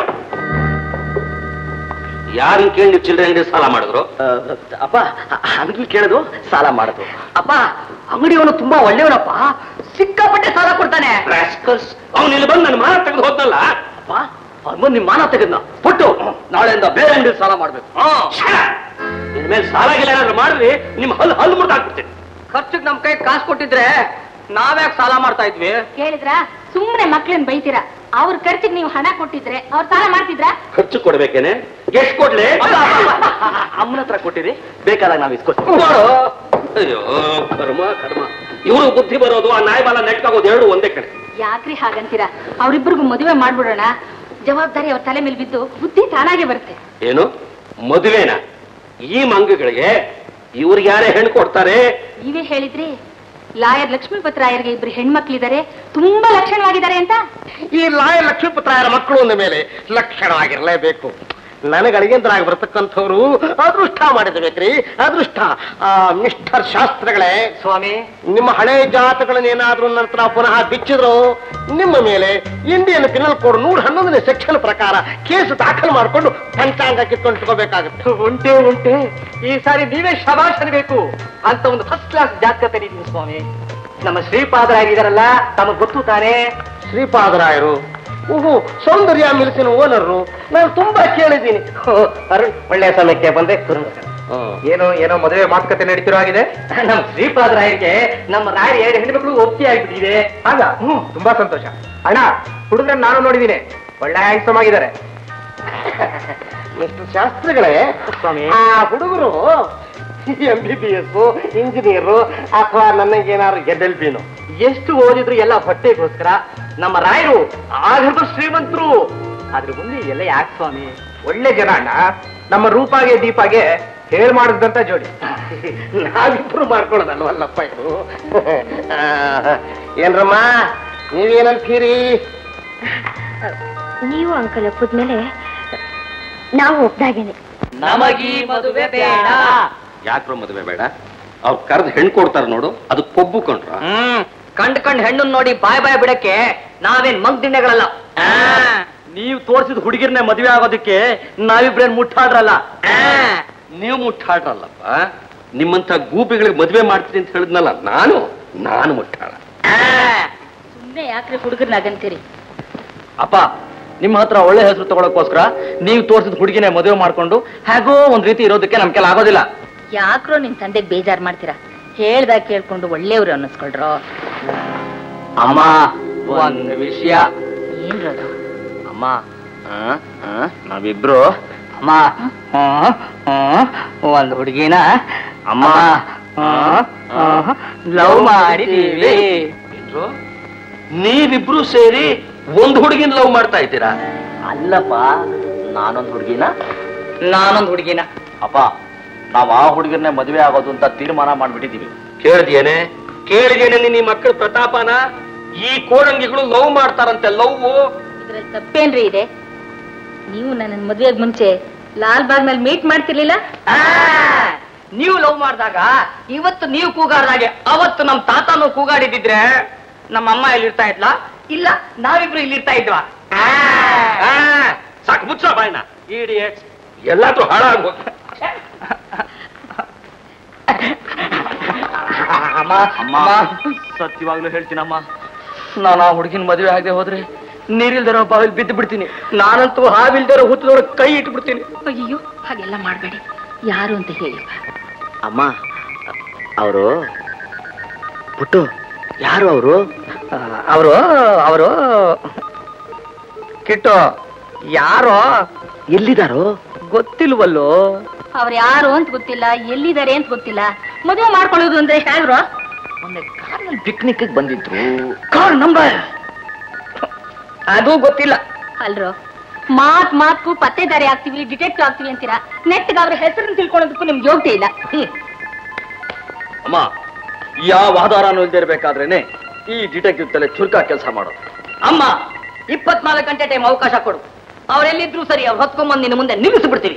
ಯಾರನ್ನ ಕೇಳಿ ನೀವು ಚಿಲ್ಲರೆ ಅಂಗಡಿ ಸಾಲ ಮಾಡಿದ್ರು? ಅಪ್ಪ, ಅಂಗಡಿ ಕೇಳೋದು ಸಾಲ ಮಾಡೋದು. ಅಪ್ಪ, ಅಂಗಡಿಯವನು ತುಂಬಾ ಒಳ್ಳೆಯವನಪ್ಪ, ಸಿಕ್ಕಾಪಟ್ಟೆ ಸಾಲ ಕೊಡ್ತಾನೆ. ಅವನು ಇಲ್ಲಿ ಬಂದು ನನ್ನ ಮಾನ ತೆಗೆದು ಹೋದ್ನಲ್ಲ. ಅಪ್ಪ, ಅವ್ನು ನಿಮ್ ಮಾನ ತೆಗೆದ್ನ ಪುಟ್ಟು, ನಾಳೆಯಿಂದ ಬೇರೆ ಅಂಗಡಿ ಸಾಲ ಮಾಡ್ಬೇಕು. ಇನ್ಮೇಲೆ ಸಾಲ ಗಿಲ್ಲ ಏನಾದ್ರು ಮಾಡಿದ್ರಿ ನಿಮ್ಮ ಹಲ್ಲು ಮುರ್ದಾಕ್ಬಿಡ್ತೀನಿ. ಖರ್ಚಿಗೆ ನಮ್ ಕೈ ಕಾಸು ಕೊಟ್ಟಿದ್ರೆ ನಾವ್ಯಾಕೆ ಸಾಲ ಮಾಡ್ತಾ ಇದ್ವಿ? ಕೇಳಿದ್ರ? ಸುಮ್ಮನೆ ಮಕ್ಳನ್ನ ಬೈತೀರಾ. ಅವ್ರ ಖರ್ಚಿಗೆ ನೀವು ಹಣ ಕೊಟ್ಟಿದ್ರೆ ಅವ್ರು ಸಾಲ ಮಾಡ್ತಿದ್ರ? ಖರ್ಚು ಕೊಡ್ಬೇಕೇನೆ? ಎಷ್ಟು ಕೊಡ್ಲಿ? ಅಮ್ಮನ ಹತ್ರ ಕೊಟ್ಟಿರಿ, ಬೇಕಾದಾಗ ನಾವ್ ಇಸ್ಕೊಡ್ತೀವಿ. ಅಯ್ಯೋ ಕರ್ಮ ಕರ್ಮ. ಇವರು ಬುದ್ಧಿ ಬರೋದು, ಆ ನಾಯಿಬಾಲ ನೆಟ್ಕಾಗೋದು ಎರಡು ಒಂದೇ ಕಡೆ. ಯಾಕ್ರಿ ಹಾಗಂತೀರಾ? ಅವ್ರಿಬ್ರಿಗೂ ಮದುವೆ ಮಾಡ್ಬಿಡೋಣ. ಜವಾಬ್ದಾರಿ ಅವ್ರ ತಲೆ ಮೇಲೆ ಬಿದ್ದು ಬುದ್ಧಿ ತಾನಾಗೆ ಬರುತ್ತೆ. ಏನು ಮದುವೆನಾ? ಈ ಮಂಗಗಳಿಗೆ ಇವ್ರಿಗೆ ಯಾರೇ ಹೆಣ್ಣು ಕೊಡ್ತಾರೆ? ನೀವೇ ಹೇಳಿದ್ರಿ ಲಾಯರ್ ಲಕ್ಷ್ಮೀಪತರಾಯರ್ಗೆ 2 ಹೆಣ್ಮಕ್ಳಿದ್ದಾರೆ, ತುಂಬಾ ಲಕ್ಷಣವಾಗಿದ್ದಾರೆ ಅಂತ. ಈ ಲಾಯರ್ ಲಕ್ಷ್ಮೀಪತರಾಯರ ಮಕ್ಕಳು ಅಂದ ಮೇಲೆ ಲಕ್ಷಣವಾಗಿರ್ಲೇಬೇಕು. ನನಗಳಿಗೆಂದ್ರಾಗಿ ಬರ್ತಕ್ಕಂಥವ್ರು ಅದೃಷ್ಟ ಮಾಡಿರ್ಬೇಕ್ರಿ, ಅದೃಷ್ಟ. ಮಿಸ್ಟರ್ ಶಾಸ್ತ್ರಗಳೇ, ಸ್ವಾಮಿ, ನಿಮ್ಮ ಹಳೆ ಜಾತಗಳನ್ನೇನಾದ್ರೂ ನಂತರ ಪುನಃ ಬಿಚ್ಚಿದ್ರು ನಿಮ್ಮ ಮೇಲೆ ಇಂಡಿಯನ್ ಪಿನಲ್ ಕೋಡ್ 111ನೇ ಸೆಕ್ಷನ್ ಪ್ರಕಾರ ಕೇಸು ದಾಖಲು ಮಾಡಿಕೊಂಡು ಪಂಚಾಂಗ ಕಿತ್ಕೊಂಡ್ಕೋಬೇಕಾಗುತ್ತೆ. ಉಂಟೆ ಈ ಸಾರಿ ನೀವೇ ಶಬಾಷ್ ಅನ್ಬೇಕು ಅಂತ ಒಂದು ಫಸ್ಟ್ ಕ್ಲಾಸ್ ಜಾತಕ ತೆರೀತೀನಿ ಸ್ವಾಮಿ. ನಮ್ಮ ಶ್ರೀಪಾದರಾಗಿದಾರಲ್ಲ, ತಮಗ್ ಗೊತ್ತು ತಾನೇ? ಶ್ರೀಪಾದರಾಯರು ಸೌಂದರ್ಯ ಮಿಲ್ಸಿನ ಓನರು, ನಾನು ತುಂಬಾ ಕೇಳಿದ್ದೀನಿ. ಅರುಣ್, ಒಳ್ಳೆಯ ಸಮಯಕ್ಕೆ ಬಂದೆ. ಏನೋ ಏನೋ ಮದುವೆ ಮಾತುಕತೆ ನಡೀತಿರೋ ಆಗಿದೆ. ನಮ್ಮ ಶ್ರೀಪಾದರಾಯರಿಗೆ ನಮ್ಮ ರಾಯರ್ 2 ಹೆಣ್ಮಕ್ಳು ಒಪ್ಪಿಗೆ ಆಗ್ಬಿಟ್ಟಿದೆ. ಆಗ ತುಂಬಾ ಸಂತೋಷ. ಅಣ್ಣ, ಹುಡುಗರನ್ನ ನಾನು ನೋಡಿದ್ದೀನಿ, ಒಳ್ಳೆ ಹ್ಯಾಂಡ್ಸಮ್ ಆಗಿದ್ದಾರೆ. ಎಷ್ಟು ಶಾಸ್ತ್ರಗಳೇ ಸ್ವಾಮಿ, ಆ ಹುಡುಗರು MBBS ಇಂಜಿನಿಯರ್ ಅಥವಾ ನನಗೇನಾದ್ರು LLB. ಎಷ್ಟು ಓದಿದ್ರು ಎಲ್ಲ ಹೊಟ್ಟೆಗೋಸ್ಕರ. ನಮ್ಮ ರಾಯರು ಆಗರ್ಭ ಶ್ರೀಮಂತರು, ಅದ್ರ ಮುಂದೆ ಎಲ್ಲ ಯಾಕೆ ಸ್ವಾಮಿ? ಒಳ್ಳೆ ಜನ ಅಣ್ಣ. ನಮ್ಮ ರೂಪಾಗೆ ದೀಪಾಗೆ ಹೇಳ್ ಮಾಡಿದಂತ ಜೋಡಿ. ನಾವಿಬ್ರು ಮಾಡ್ಕೊಳ್ಳೋದಲ್ವಲ್ಲಪ್ಪ ಇದು. ಏನ್ರಮ್ಮ, ನೀವೇನಂತೀರಿ? ನೀವು ಅಂಕಲ್ ಒಪ್ಪದ್ಮೇಲೆ ನಾವು ಒಪ್ದಾಗೇನೆ. ನಮಗೀ ಮದುವೆ ಬೇಡ. ಯಾಕ್ರೋ ಮದುವೆ ಬೇಡ? ಅವ್ರು ಕರೆದು ಹೆಣ್ಣು ಕೊಡ್ತಾರ ನೋಡು, ಅದು ಕೊಬ್ಬು ಕೊಂಡ್ರ. ಕಂಡ್ ಹೆಣ್ಣು ನೋಡಿ ಬಾಯ್ ಬಿಡಕ್ಕೆ ನಾವೇನ್ ಮಂಗ್ದಿಣ್ಣೆಗಳಲ್ಲ. ನೀವು ತೋರಿಸಿದ ಹುಡುಗಿರ್ನೆ ಮದುವೆ ಆಗೋದಕ್ಕೆ ನಾವಿಬ್ರೇನ್ ಮುಟ್ಟಾಡ್ರಲ್ಲ. ನೀವು ಮುಟ್ಟಾಡ್ರಲ್ಲಪ್ಪ. ನಿಮ್ಮಂತ ಗೂಪಿಗಳಿಗೆ ಮದುವೆ ಮಾಡ್ತೀನಿ ಅಂತ ಹೇಳಿದ್ನಲ್ಲ, ನಾನು ಮುಟ್ಟಾಳ. ಸುಮ್ಮನೆ ಯಾಕ್ರಿ ಹುಡುಗರ್ನ ಅಗಂತೀರಿ? ಅಪ್ಪ, ನಿಮ್ಮ ಹತ್ರ ಒಳ್ಳೆ ಹೆಸರು ತಗೊಳಕೋಸ್ಕರ ನೀವು ತೋರಿಸಿದ ಹುಡುಗಿನೇ ಮದುವೆ ಮಾಡ್ಕೊಂಡು ಹೇಗೋ ಒಂದ್ ರೀತಿ ಇರೋದಕ್ಕೆ ನಮ್ ಕೆಲ ಆಗೋದಿಲ್ಲ. ಯಾಕ್ರೋ ನಿಮ್ ತಂದೆಗೆ ಬೇಜಾರ್ ಮಾಡ್ತೀರಾ? ಹೇಳ್ದಾಗ ಕೇಳ್ಕೊಂಡು ಒಳ್ಳೆಯವ್ರು ಅನ್ನಿಸ್ಕೊಳ್ರೋ. ಅಮ್ಮ, ಒಂದು ವಿಷಯ. ಏನ್ರದು? ಅಮ್ಮ, ನಾವಿಬ್ರು ಅಮ್ಮ ಒಂದು ಹುಡುಗಿನ ಅಮ್ಮ ಲವ್ ಮಾಡಿದೀವಿ. ನೀವಿಬ್ರು ಸೇರಿ ಒಂದು ಹುಡುಗಿನ ಲವ್ ಮಾಡ್ತಾ ಇದ್ದೀರಾ? ಅಲ್ಲಪ್ಪ, ನಾನೊಂದು ಹುಡುಗಿನ. ಅಪ್ಪ, ನಾವ್ ಆ ಹುಡುಗರನ್ನೇ ಮದುವೆ ಆಗೋದು ಅಂತ ತೀರ್ಮಾನ ಮಾಡ್ಬಿಟ್ಟಿದೀವಿ. ಕೇಳಿದೇನೆ ನಿನ್ನ ಮಕ್ಕಳ ಪ್ರತಾಪನ? ಈ ಕೋಡಂಗಿಗಳು ಲವ್ ಮಾಡ್ತಾರಂತೆ. ಲವ್ ಇದ್ರಲ್ಲಿ ತಪ್ಪೇನ್ರಿ ಇದೆ? ನೀವು ನನ್ನ ಮದುವೆಗೆ ಮುಂಚೆ ಲಾಲ್ ಬಾಗ್ ನಲ್ಲಿ ಮೀಟ್ ಮಾಡ್ತಿರ್ಲಿಲ್ಲ? ನೀವು ಲವ್ ಮಾಡಿದಾಗ ಇವತ್ತು ನೀವು ಕೂಗಾಡ್ದಾಗೆ ಅವತ್ತು ನಮ್ ತಾತನು ಕೂಗಾಡಿದ್ರೆ ನಮ್ಮ ಅಮ್ಮ ಎಲ್ಲಿರ್ತಾ ಇದ್ಲ? ಇಲ್ಲ, ನಾವಿಬ್ರು ಇಲ್ಲಿರ್ತಾ ಇದ್ವಾ? ಸಾಕು, ಮುಚ್ಚ ಬಾಯ್ನ. ಇಡಿಯಟ್ಸ್. ಎಲ್ಲಾದ್ರೂ ಹಾಳಾಗ್ಬೋದು. ಅಮ್ಮ ಸತ್ಯವಾಗ್ಲೂ ಹೇಳ್ತೀನಮ್ಮ, ನಾನು ಆ ಹುಡುಗಿನ ಮದುವೆ ಆಗದೆ ಹೋದ್ರೆ ನೀರಿಲ್ದಿರೋ ಬಾವಿಲ್ ಬಿದ್ದು ಬಿಡ್ತೀನಿ. ನಾನಂತೂ ಹಾವಿಲ್ದಿರೋ ಹುತ್ತದೊಳಗೆ ಕೈ ಇಟ್ಬಿಡ್ತೀನಿ. ಅಯ್ಯೋ ಹಾಗೆಲ್ಲ ಮಾಡಬೇಡಿ. ಯಾರು ಅಂತ ಹೇಳಿ. ಅಮ್ಮ ಅವರು ಪುಟ್ಟು ಯಾರು ಅವರು? ಅವರು ಕಿಟ್ಟು ಯಾರೋ ಎಲ್ಲಿದಾರೋ ಗೊತ್ತಿಲ್ವಲ್ಲೋ. ಅವ್ರು ಯಾರು ಅಂತ ಗೊತ್ತಿಲ್ಲ, ಎಲ್ಲಿದ್ದಾರೆ ಅಂತ ಗೊತ್ತಿಲ್ಲ. ಮದುವೆ ಮಾಡ್ಕೊಳ್ಳೋದು ಅಂದ್ರೆ ಹೇಗ್ರು? ಮೊನ್ನೆ ಕಾರ್ನಲ್ಲಿ ಪಿಕ್ನಿಕ್ ಬಂದಿದ್ರು. ಕಾರ್ ನಂಬರ್ ಅದು ಗೊತ್ತಿಲ್ಲ ಅಲ್ರೋ. ಮಾತ್ಗೂ ಪತ್ತೆದಾರಿ ಆಗ್ತೀವಿ, ಡಿಟೆಕ್ಟಿವ್ ಆಗ್ತೀವಿ ಅಂತೀರಾ. ನೆಟ್ಗೆ ಅವ್ರ ಹೆಸರನ್ನು ತಿಳ್ಕೊಳ್ಳೋದಕ್ಕೂ ನಿಮ್ಗೆ ಯೋಗ್ಯತೆ ಇಲ್ಲ. ಅಮ್ಮ, ಯಾವ ಆಧಾರನೂ ಇಲ್ದೇ ಇರ್ಬೇಕಾದ್ರೇನೆ ಈ ಡಿಟೆಕ್ಟಿವ್ ತಲೆ ಚುರುಕಾ ಕೆಲಸ ಮಾಡೋದು. ಅಮ್ಮ 24 ಗಂಟೆ ಟೈಮ್ ಅವಕಾಶ ಕೊಡು. ಅವರೆಲ್ಲಿದ್ರು ಸರಿ, ಅವ್ರು ಹೊತ್ಕೊಂಡ್ಬಂದು ನಿನ್ನ ಮುಂದೆ ನಿಲ್ಲಿಸ್ಬಿಡ್ತೀವಿ.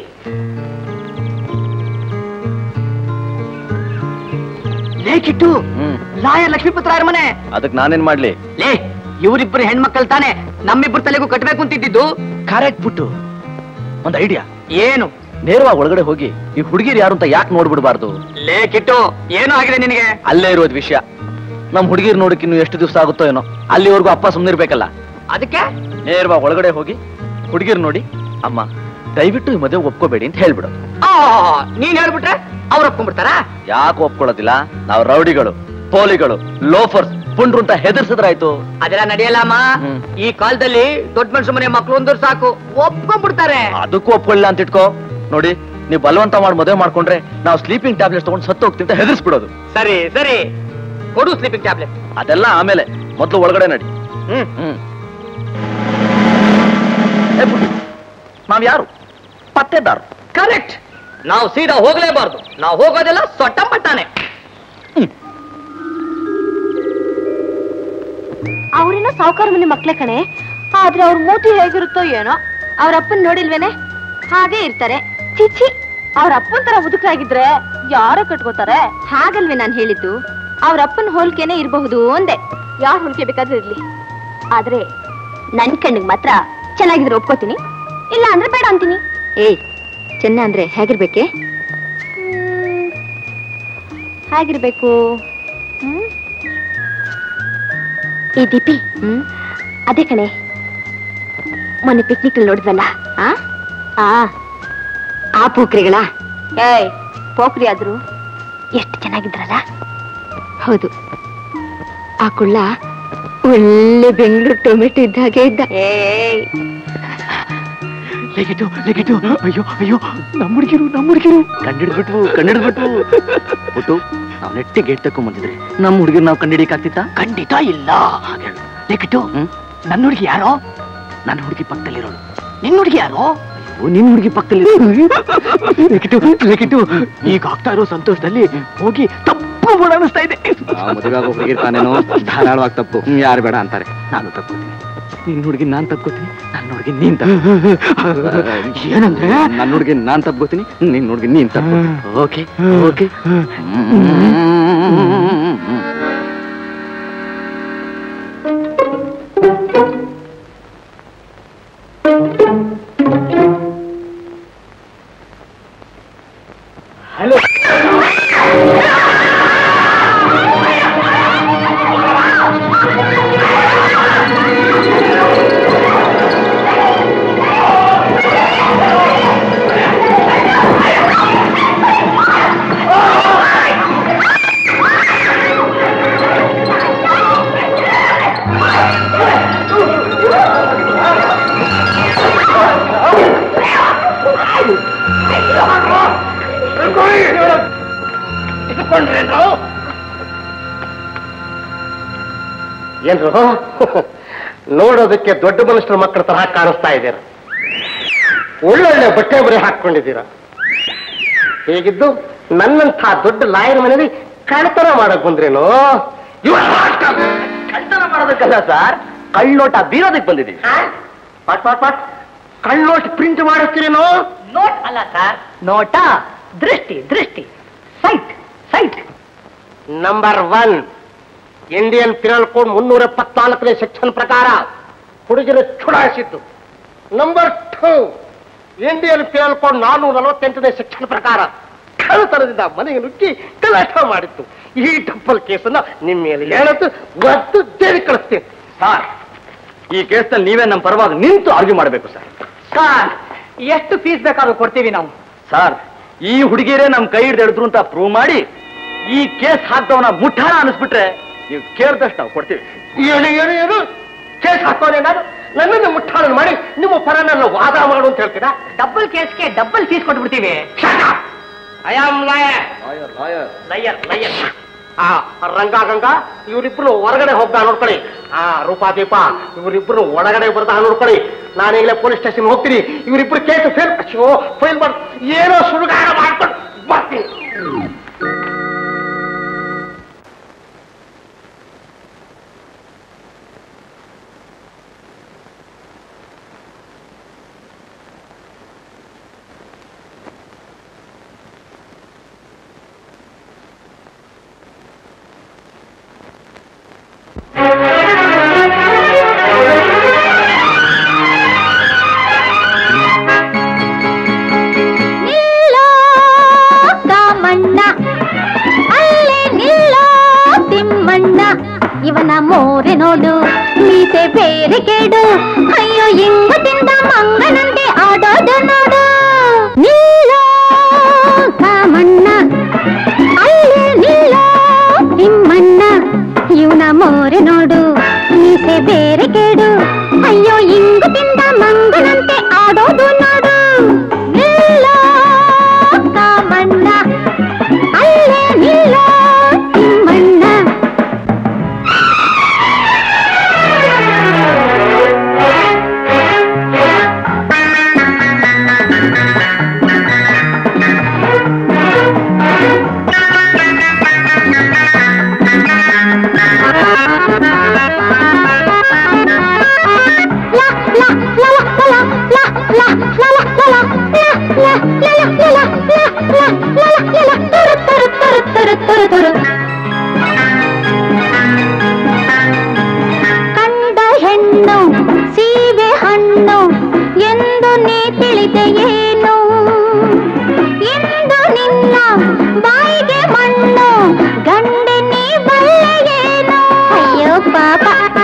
ಲೇ ಕಿಟ್ಟು, ಲಾಯರ್ ಲಕ್ಷ್ಮೀಪುತ್ರ ಮನೆ. ಅದಕ್ಕೆ ನಾನೇನ್ ಮಾಡ್ಲಿ? ಲೇ, ಇವರಿಬ್ಬರು ಹೆಣ್ಮಕ್ಳು ತಾನೆ ನಮ್ಮಿಬ್ಬರು ತಲೆಗೂ ಕಟ್ಟಬೇಕು ಅಂತಿದ್ದು. ಕರೆಕ್ಟ್ ಪುಟ್ಟು. ಒಂದು ಐಡಿಯಾ. ಏನು? ನೇರವಾಗಿ ಒಳಗಡೆ ಹೋಗಿ ಈ ಹುಡುಗಿರು ಯಾರು ಅಂತ ಯಾಕೆ ನೋಡ್ಬಿಡ್ಬಾರ್ದು? ಲೇ ಕಿಟ್ಟು, ಏನೋ ಆಗಿದೆ ನಿನಗೆ? ಅಲ್ಲೇ ಇರೋದ್ ವಿಷಯ. ನಮ್ ಹುಡುಗಿರು ನೋಡಕ್ ಇನ್ನು ಎಷ್ಟು ದಿವಸ ಆಗುತ್ತೋ ಏನೋ. ಅಲ್ಲಿವರೆಗೂ ಅಪ್ಪ ಸುಮ್ನಿರ್ಬೇಕಲ್ಲ. ಅದಕ್ಕೆ ನೇರವಾಗಿ ಒಳಗಡೆ ಹೋಗಿ ಹುಡುಗಿರು ನೋಡಿ, ಅಮ್ಮ ದಯವಿಟ್ಟು ಈ ಮದುವೆ ಒಪ್ಕೋಬೇಡಿ ಅಂತ ಹೇಳ್ಬಿಡು. ನೀನ್ ಹೇಳ್ಬಿಟ್ರೆ ಅವ್ರು ಒಪ್ಕೊಂಡ್ಬಿಡ್ತಾರ? ಯಾಕೆ ಒಪ್ಕೊಳ್ಳೋದಿಲ್ಲ? ನಾವು ರೌಡಿಗಳು, ಪೋಲಿಗಳು, ಲೋಫರ್ಸ್, ಪುಂಡ್ರು ಅಂತ ಹೆದರ್ಸಿದ್ರಾಯ್ತು. ಅದೆಲ್ಲ ನಡೆಯಲ್ಲಮ್ಮ. ಈ ಕಾಲದಲ್ಲಿ ದೊಡ್ಡ ಮನುಷ್ಯ ಮನೆ ಮಕ್ಳು ಒಂದೂರು ಸಾಕು, ಒಪ್ಕೊಂಡ್ಬಿಡ್ತಾರೆ. ಅದಕ್ಕೂ ಒಪ್ಕೊಳ್ಳಿಲ್ಲ ಅಂತ ಇಟ್ಕೋ. ನೋಡಿ, ನೀವು ಬಲವಂತ ಮಾಡಿ ಮದುವೆ ಮಾಡ್ಕೊಂಡ್ರೆ ನಾವು ಸ್ಲೀಪಿಂಗ್ ಟ್ಯಾಬ್ಲೆಟ್ಸ್ ತಗೊಂಡು ಸತ್ತು ಹೋಗ್ತೀವಿ ಅಂತ ಹೆದರ್ಸ್ಬಿಡೋದು. ಸರಿ ಸರಿ, ಕೊಡು ಸ್ಲೀಪಿಂಗ್ ಟ್ಯಾಬ್ಲೆಟ್. ಅದೆಲ್ಲ ಆಮೇಲೆ, ಮೊದಲು ಒಳಗಡೆ ನಡಿ. ನಾವ್ ಯಾರು? ಪತ್ತೆದಾರ. ಕರೆಕ್ಟ್. ನಾವು ಸೀದಾ ಹೋಗ್ಲೇಬಾರ್ದು. ನಾವು ಹೋಗೋದೆಲ್ಲ ಸೊಟ್ಟ ಪಟ್ಟಾನೆ. ಅವ್ರೇನೋ ಸಾವುಕಾರ ಮನೆ ಮಕ್ಳೆ ಕಣೆ. ಆದ್ರೆ ಅವ್ರ ಮೂತಿ ಹೇಗಿರುತ್ತೋ ಏನೋ. ಅವ್ರ ಅಪ್ಪನ್ ನೋಡಿಲ್ವೇನೆ? ಹಾಗೆ ಇರ್ತಾರೆ. ಚಿಚಿ, ಅವ್ರ ಅಪ್ಪನ್ ತರ ಮುದುಕರಾಗಿದ್ರೆ ಯಾರ ಕಟ್ಕೋತಾರೆ? ಹಾಗಲ್ವೇ ನಾನ್ ಹೇಳಿದ್ದು. ಅವ್ರ ಅಪ್ಪನ್ ಹೋಲ್ಕೆನೆ ಇರಬಹುದು ಅಂದೆ. ಯಾರ್ ಹೋಲ್ಕೆ ಬೇಕಾದ್ರೂ ಇರ್ಲಿ, ಆದ್ರೆ ನನ್ ಕಣ್ಣಿಗೆ ಮಾತ್ರ ಚೆನ್ನಾಗಿದ್ರೆ ಒಪ್ಕೋತೀನಿ, ಇಲ್ಲ ಅಂದ್ರೆ ಬೇಡ ಅಂತೀನಿ. ಏಯ್, ಚೆನ್ನ ಅಂದ್ರೆ ಹೇಗಿರ್ಬೇಕೆ? ಹೇಗಿರ್ಬೇಕು? ಏ ದೀಪಿ, ಅದೇ ಕಣೆ ಮೊನ್ನೆ ಪಿಕ್ನಿಕ್ ನೋಡಿದ್ವಲ್ಲ, ಆ ಪೋಖ್ರಿಗಳ? ಏಯ್, ಪೋಖ್ರಿ ಆದ್ರು ಎಷ್ಟು ಚೆನ್ನಾಗಿದ್ರಲ್ಲ. ಹೌದು, ಆ ಕುಳ್ಳ ಒಳ್ಳೆ ಬೆಂಗಳೂರು ಟೊಮೆಟೊ ಇದ್ದಾಗೆ ಇದ್ದ. ಅಯ್ಯೋ ಅಯ್ಯೋ, ನಮ್ಮ ಹುಡುಗಿರು ಕಂಡಿಡ್ಬಿಟ್ವು. ಬಿಟ್ಟು ನಾವು ನೆಟ್ಟಿ ಗೇಟ್ ತಕೊಂಡ್ ಬಂದಿದ್ರೆ ನಮ್ಮ ಹುಡುಗಿರು ನಾವು ಕಂಡಿಡಿಕ್ ಆಗ್ತಿತ್ತ? ಖಂಡಿತ ಇಲ್ಲ. ಲೇಕಿಟ್ಟು, ನನ್ನ ಹುಡುಗಿ ಯಾರೋ? ನನ್ನ ಹುಡುಗಿ ಪಕ್ಕದಲ್ಲಿರೋಳು. ನಿನ್ನ ಹುಡುಗಿ ಯಾರೋ? ನಿನ್ ಹುಡುಗಿ ಪಕ್ಕದಲ್ಲಿ. ಲೇಕಿಟ್ಟು, ಈಗ ಆಗ್ತಾ ಇರೋ ಸಂತೋಷದಲ್ಲಿ ಹೋಗಿ ತಪ್ಪು ಅನಿಸ್ತಾ ಇದೆ. ಮದುವೆ ಆಗೋ ಹುಡುಗಿರ್ ತಾನೇನೋ ಧಾರಾಳವಾಗಿ ತಪ್ಪು, ಯಾರು ಬೇಡ ಅಂತಾರೆ. ನಾನು ತಪ್ಕೋತೀನಿ, ನಿನ್ ಹುಡುಗಿ ನಾನ್ ತಪ್ಕೋತೀನಿ, ನನ್ನ ಹುಡುಗಿ ನೀನ್ ತಪ್ಪು. ಏನಂದ್ರೆ? ನನ್ನ ಹುಡುಗಿ ನಾನ್ ತಪ್ಕೋತೀನಿ, ನಿನ್ ಹುಡುಗಿ ನೀನ್ ತಪ್ಪು. Okay okay. ಹಲೋ. ಏನ್ರು ನೋಡೋದಕ್ಕೆ ದೊಡ್ಡ ಮನುಷ್ಯರ ಮಕ್ಕಳ ತರಹ ಕಾಣಿಸ್ತಾ ಇದ್ದೀರ. ಒಳ್ಳೊಳ್ಳೆ ಬಟ್ಟೆ ಬರೆ ಹಾಕೊಂಡಿದ್ದೀರ. ಹೇಗಿದ್ದು ನನ್ನಂಥ ದೊಡ್ಡ ಲಾಯರ್ ಮನೇಲಿ ಕಳ್ತನ ಮಾಡಕ್ ಬಂದ್ರೇನು? ಕಳ್ತನ ಮಾಡೋದಕ್ಕಲ್ಲ ಸರ್, ಕಳ್ಳೋಟ ಬೀರೋದಕ್ಕೆ ಬಂದಿದ್ದೀವಿ. ಪಾಟ್ ಕಳ್ಳೋಟ್ ಪ್ರಿಂಟ್ ಮಾಡಿಸ್ತೀರೇನೋ? ನೋಟ್ ಅಲ್ಲ ಸರ್, ನೋಟ, ದೃಷ್ಟಿ ದೃಷ್ಟಿ, sight sight. Number 1 Indian penal code 374ನೇ ಸೆಕ್ಷನ್ ಪ್ರಕಾರ ಹುಡುಗಿರು ಚುಡಾಯಿಸಿದ್ದು. ನಂಬರ್ 2 ಇಂಡಿಯನ್ ಪೀನಲ್ ಕೋಡ್ 448ನೇ ಸೆಕ್ಷನ್ ಪ್ರಕಾರ ಕಳ್ಳತನದಿಂದ ಮನೆಗೆ ನುಗ್ಗಿ ಗಲಾಟೆ ಮಾಡಿತ್ತು. ಈ ಡಬ್ಬಲ್ ಕೇಸನ್ನ ನಿಮ್ಮ ಮೇಲೆ ಹೇಳತ್ತು ಒತ್ತು ಜೈಲಿ ಕಳಿಸ್ತೀನಿ. ಸರ್, ಈ ಕೇಸ್ನಲ್ಲಿ ನೀವೇ ನಮ್ಮ ಪರವಾಗಿ ನಿಂತು ಆರ್ಗ್ಯೂ ಮಾಡಬೇಕು ಸರ್. ಸರ್, ಎಷ್ಟು ಫೀಸ್ ಬೇಕಾದ್ರೂ ಕೊಡ್ತೀವಿ ನಾವು. ಸರ್, ಈ ಹುಡುಗಿಯರೇ ನಮ್ ಕೈ ಹಿಡಿದ್ರು ಅಂತ ಪ್ರೂವ್ ಮಾಡಿ ಈ ಕೇಸ್ ಹಾಕ್ದವನ ಮುಠಾಣ ಅನಿಸ್ಬಿಟ್ರೆ ನೀವು ಕೇಳ್ದಷ್ಟು ನಾವು ಕೊಡ್ತೀವಿ. ಏನು ಕೇಸ್ ಹಾಕೋನೆ ನಾನು ನನ್ನನ್ನು ಮುಟ್ಟಾಳ ಮಾಡಿ ನಿಮ್ಮ ಪರನೆಲ್ಲ ವಾದ ಮಾಡು ಅಂತ ಹೇಳ್ತೀರಾ? ಡಬಲ್ ಕೇಸ್ಗೆ ಡಬಲ್ ಫೀಸ್ ಕೊಟ್ಬಿಡ್ತೀವಿ. I am lawyer. Ranga Ganga ಇವರಿಬ್ರು ಹೊರಗಡೆ ಹೋಗ್ದ ನೋಡ್ಕೊಳ್ಳಿ. ರೂಪಾದೀಪ ಇವರಿಬ್ರು ಒಳಗಡೆ ಬರ್ದ ನೋಡ್ಕೊಳ್ಳಿ. ನಾನೀಗಲೇ ಪೊಲೀಸ್ ಸ್ಟೇಷನ್ ಹೋಗ್ತೀನಿ. ಇವರಿಬ್ರು ಕೇಸ್ ಫೈಲ್ ಮಾಡಿ ಏನೋ ಸುಡುಗಾಡ ಮಾಡ್ಕೊಂಡು ಬರ್ತೀನಿ. ಇವನ ಮೋರೆ ನೋಡು, ಮೀಸೆ ಬೇರೆ ಕೇಡು, ಅಯ್ಯೋ ಇಂಗುತ್ತಿಂದ ಮಂಗನಂತೆ ಆಡೋದು ನೋಡು. ನಿಲ್ಲೋ ಕಾಮಣ್ಣ, ಅಲ್ಲೇ ನಿಲ್ಲೋ ತಿಮ್ಮಣ್ಣ, ಇವನ ಮೋರೆ ನೋಡು, ಮೀಸೆ ಬೇರೆ ಕೇಡು, ಅಯ್ಯೋ ಇಂಗುತ್ತಿಂದ ಮಂಗನಂತೆ ಆಡೋದು ನೋಡು. ನಿಲ್ಲೋ ಕಾಮಣ್ಣ, ಅಲ್ಲೇ ನಿಲ್ಲೋ ತಿಮ್ಮಣ್ಣ. ಕಂಡ ಹೆಣ್ಣು ಸೀಬೆ ಹಣ್ಣು ಎಂದು ನೀ ತಿಳಿದೆಯೇನು? ಎಂದು ನಿನ್ನ ಬಾಯಿಗೆ ಮಣ್ಣು ಗಂಡೆ ನೀ ಬಲ್ಲೆಯೇನು? ಅಯ್ಯೋ ಪಾಪ.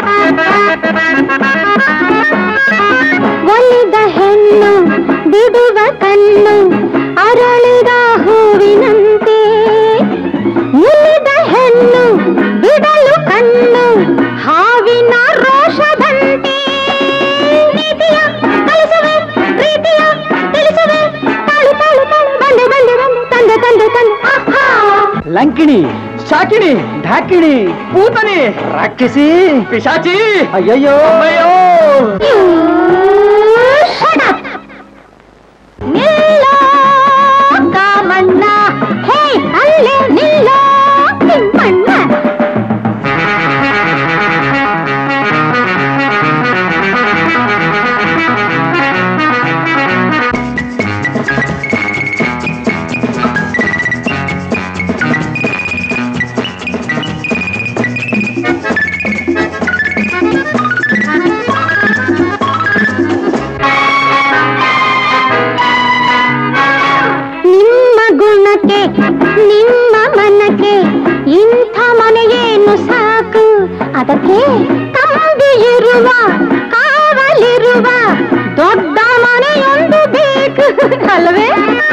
ಒಲಿದ ಹೆಣ್ಣು ಬಿಡುವ ಕಣ್ಣು ಅರಳಿದ ಹೂವಿನಂತೆ, ಮುಲಿದ ಹೆಣ್ಣು ಬಿಡಲು ಕಣ್ಣು ಹಾವಿನ ರೋಷದಂತೆ. ನೀತಿಯ ಕಲಿಸುವೆ, ಪ್ರೀತಿಯ ತಿಳಿಸುವೆ, ತಾಳು ತಾಳು ತಾಳು ಬಂದೆ ಬಂದೆ ಬಂದೆ ತಂದೆ ತಂದೆ ತಂದೆ. ಲಂಕಿಣಿ, ಶಾಕಿಣಿ, ಢಾಕಿಣಿ, ಪೂತನಿ, ರಾಕ್ಷಸಿ, ಪಿಶಾಚಿ, ಅಯ್ಯಯ್ಯೋ ಅಯ್ಯೋ. ನಿಲ್ಲೋ ಕಾಮಣ್ಣ, ಹೇ ಅಲ್ಲೇ ನಿಲ್ಲೋ ತಿಮ್ಮಣ್ಣ. ನಿಮ್ಮ ಗುಣಕ್ಕೆ ನಿಮ್ಮ ಮನಕ್ಕೆ ಇಂಥ ಮನೆಯೇನು ಸಾಕು, ಅದಕ್ಕೆ ಕಂಬಿ ಇರುವ ಕಾವಲಿರುವ ದೊಡ್ಡ ಮನೆಯೊಂದು ಬೇಕು ಅಲ್ವೇ?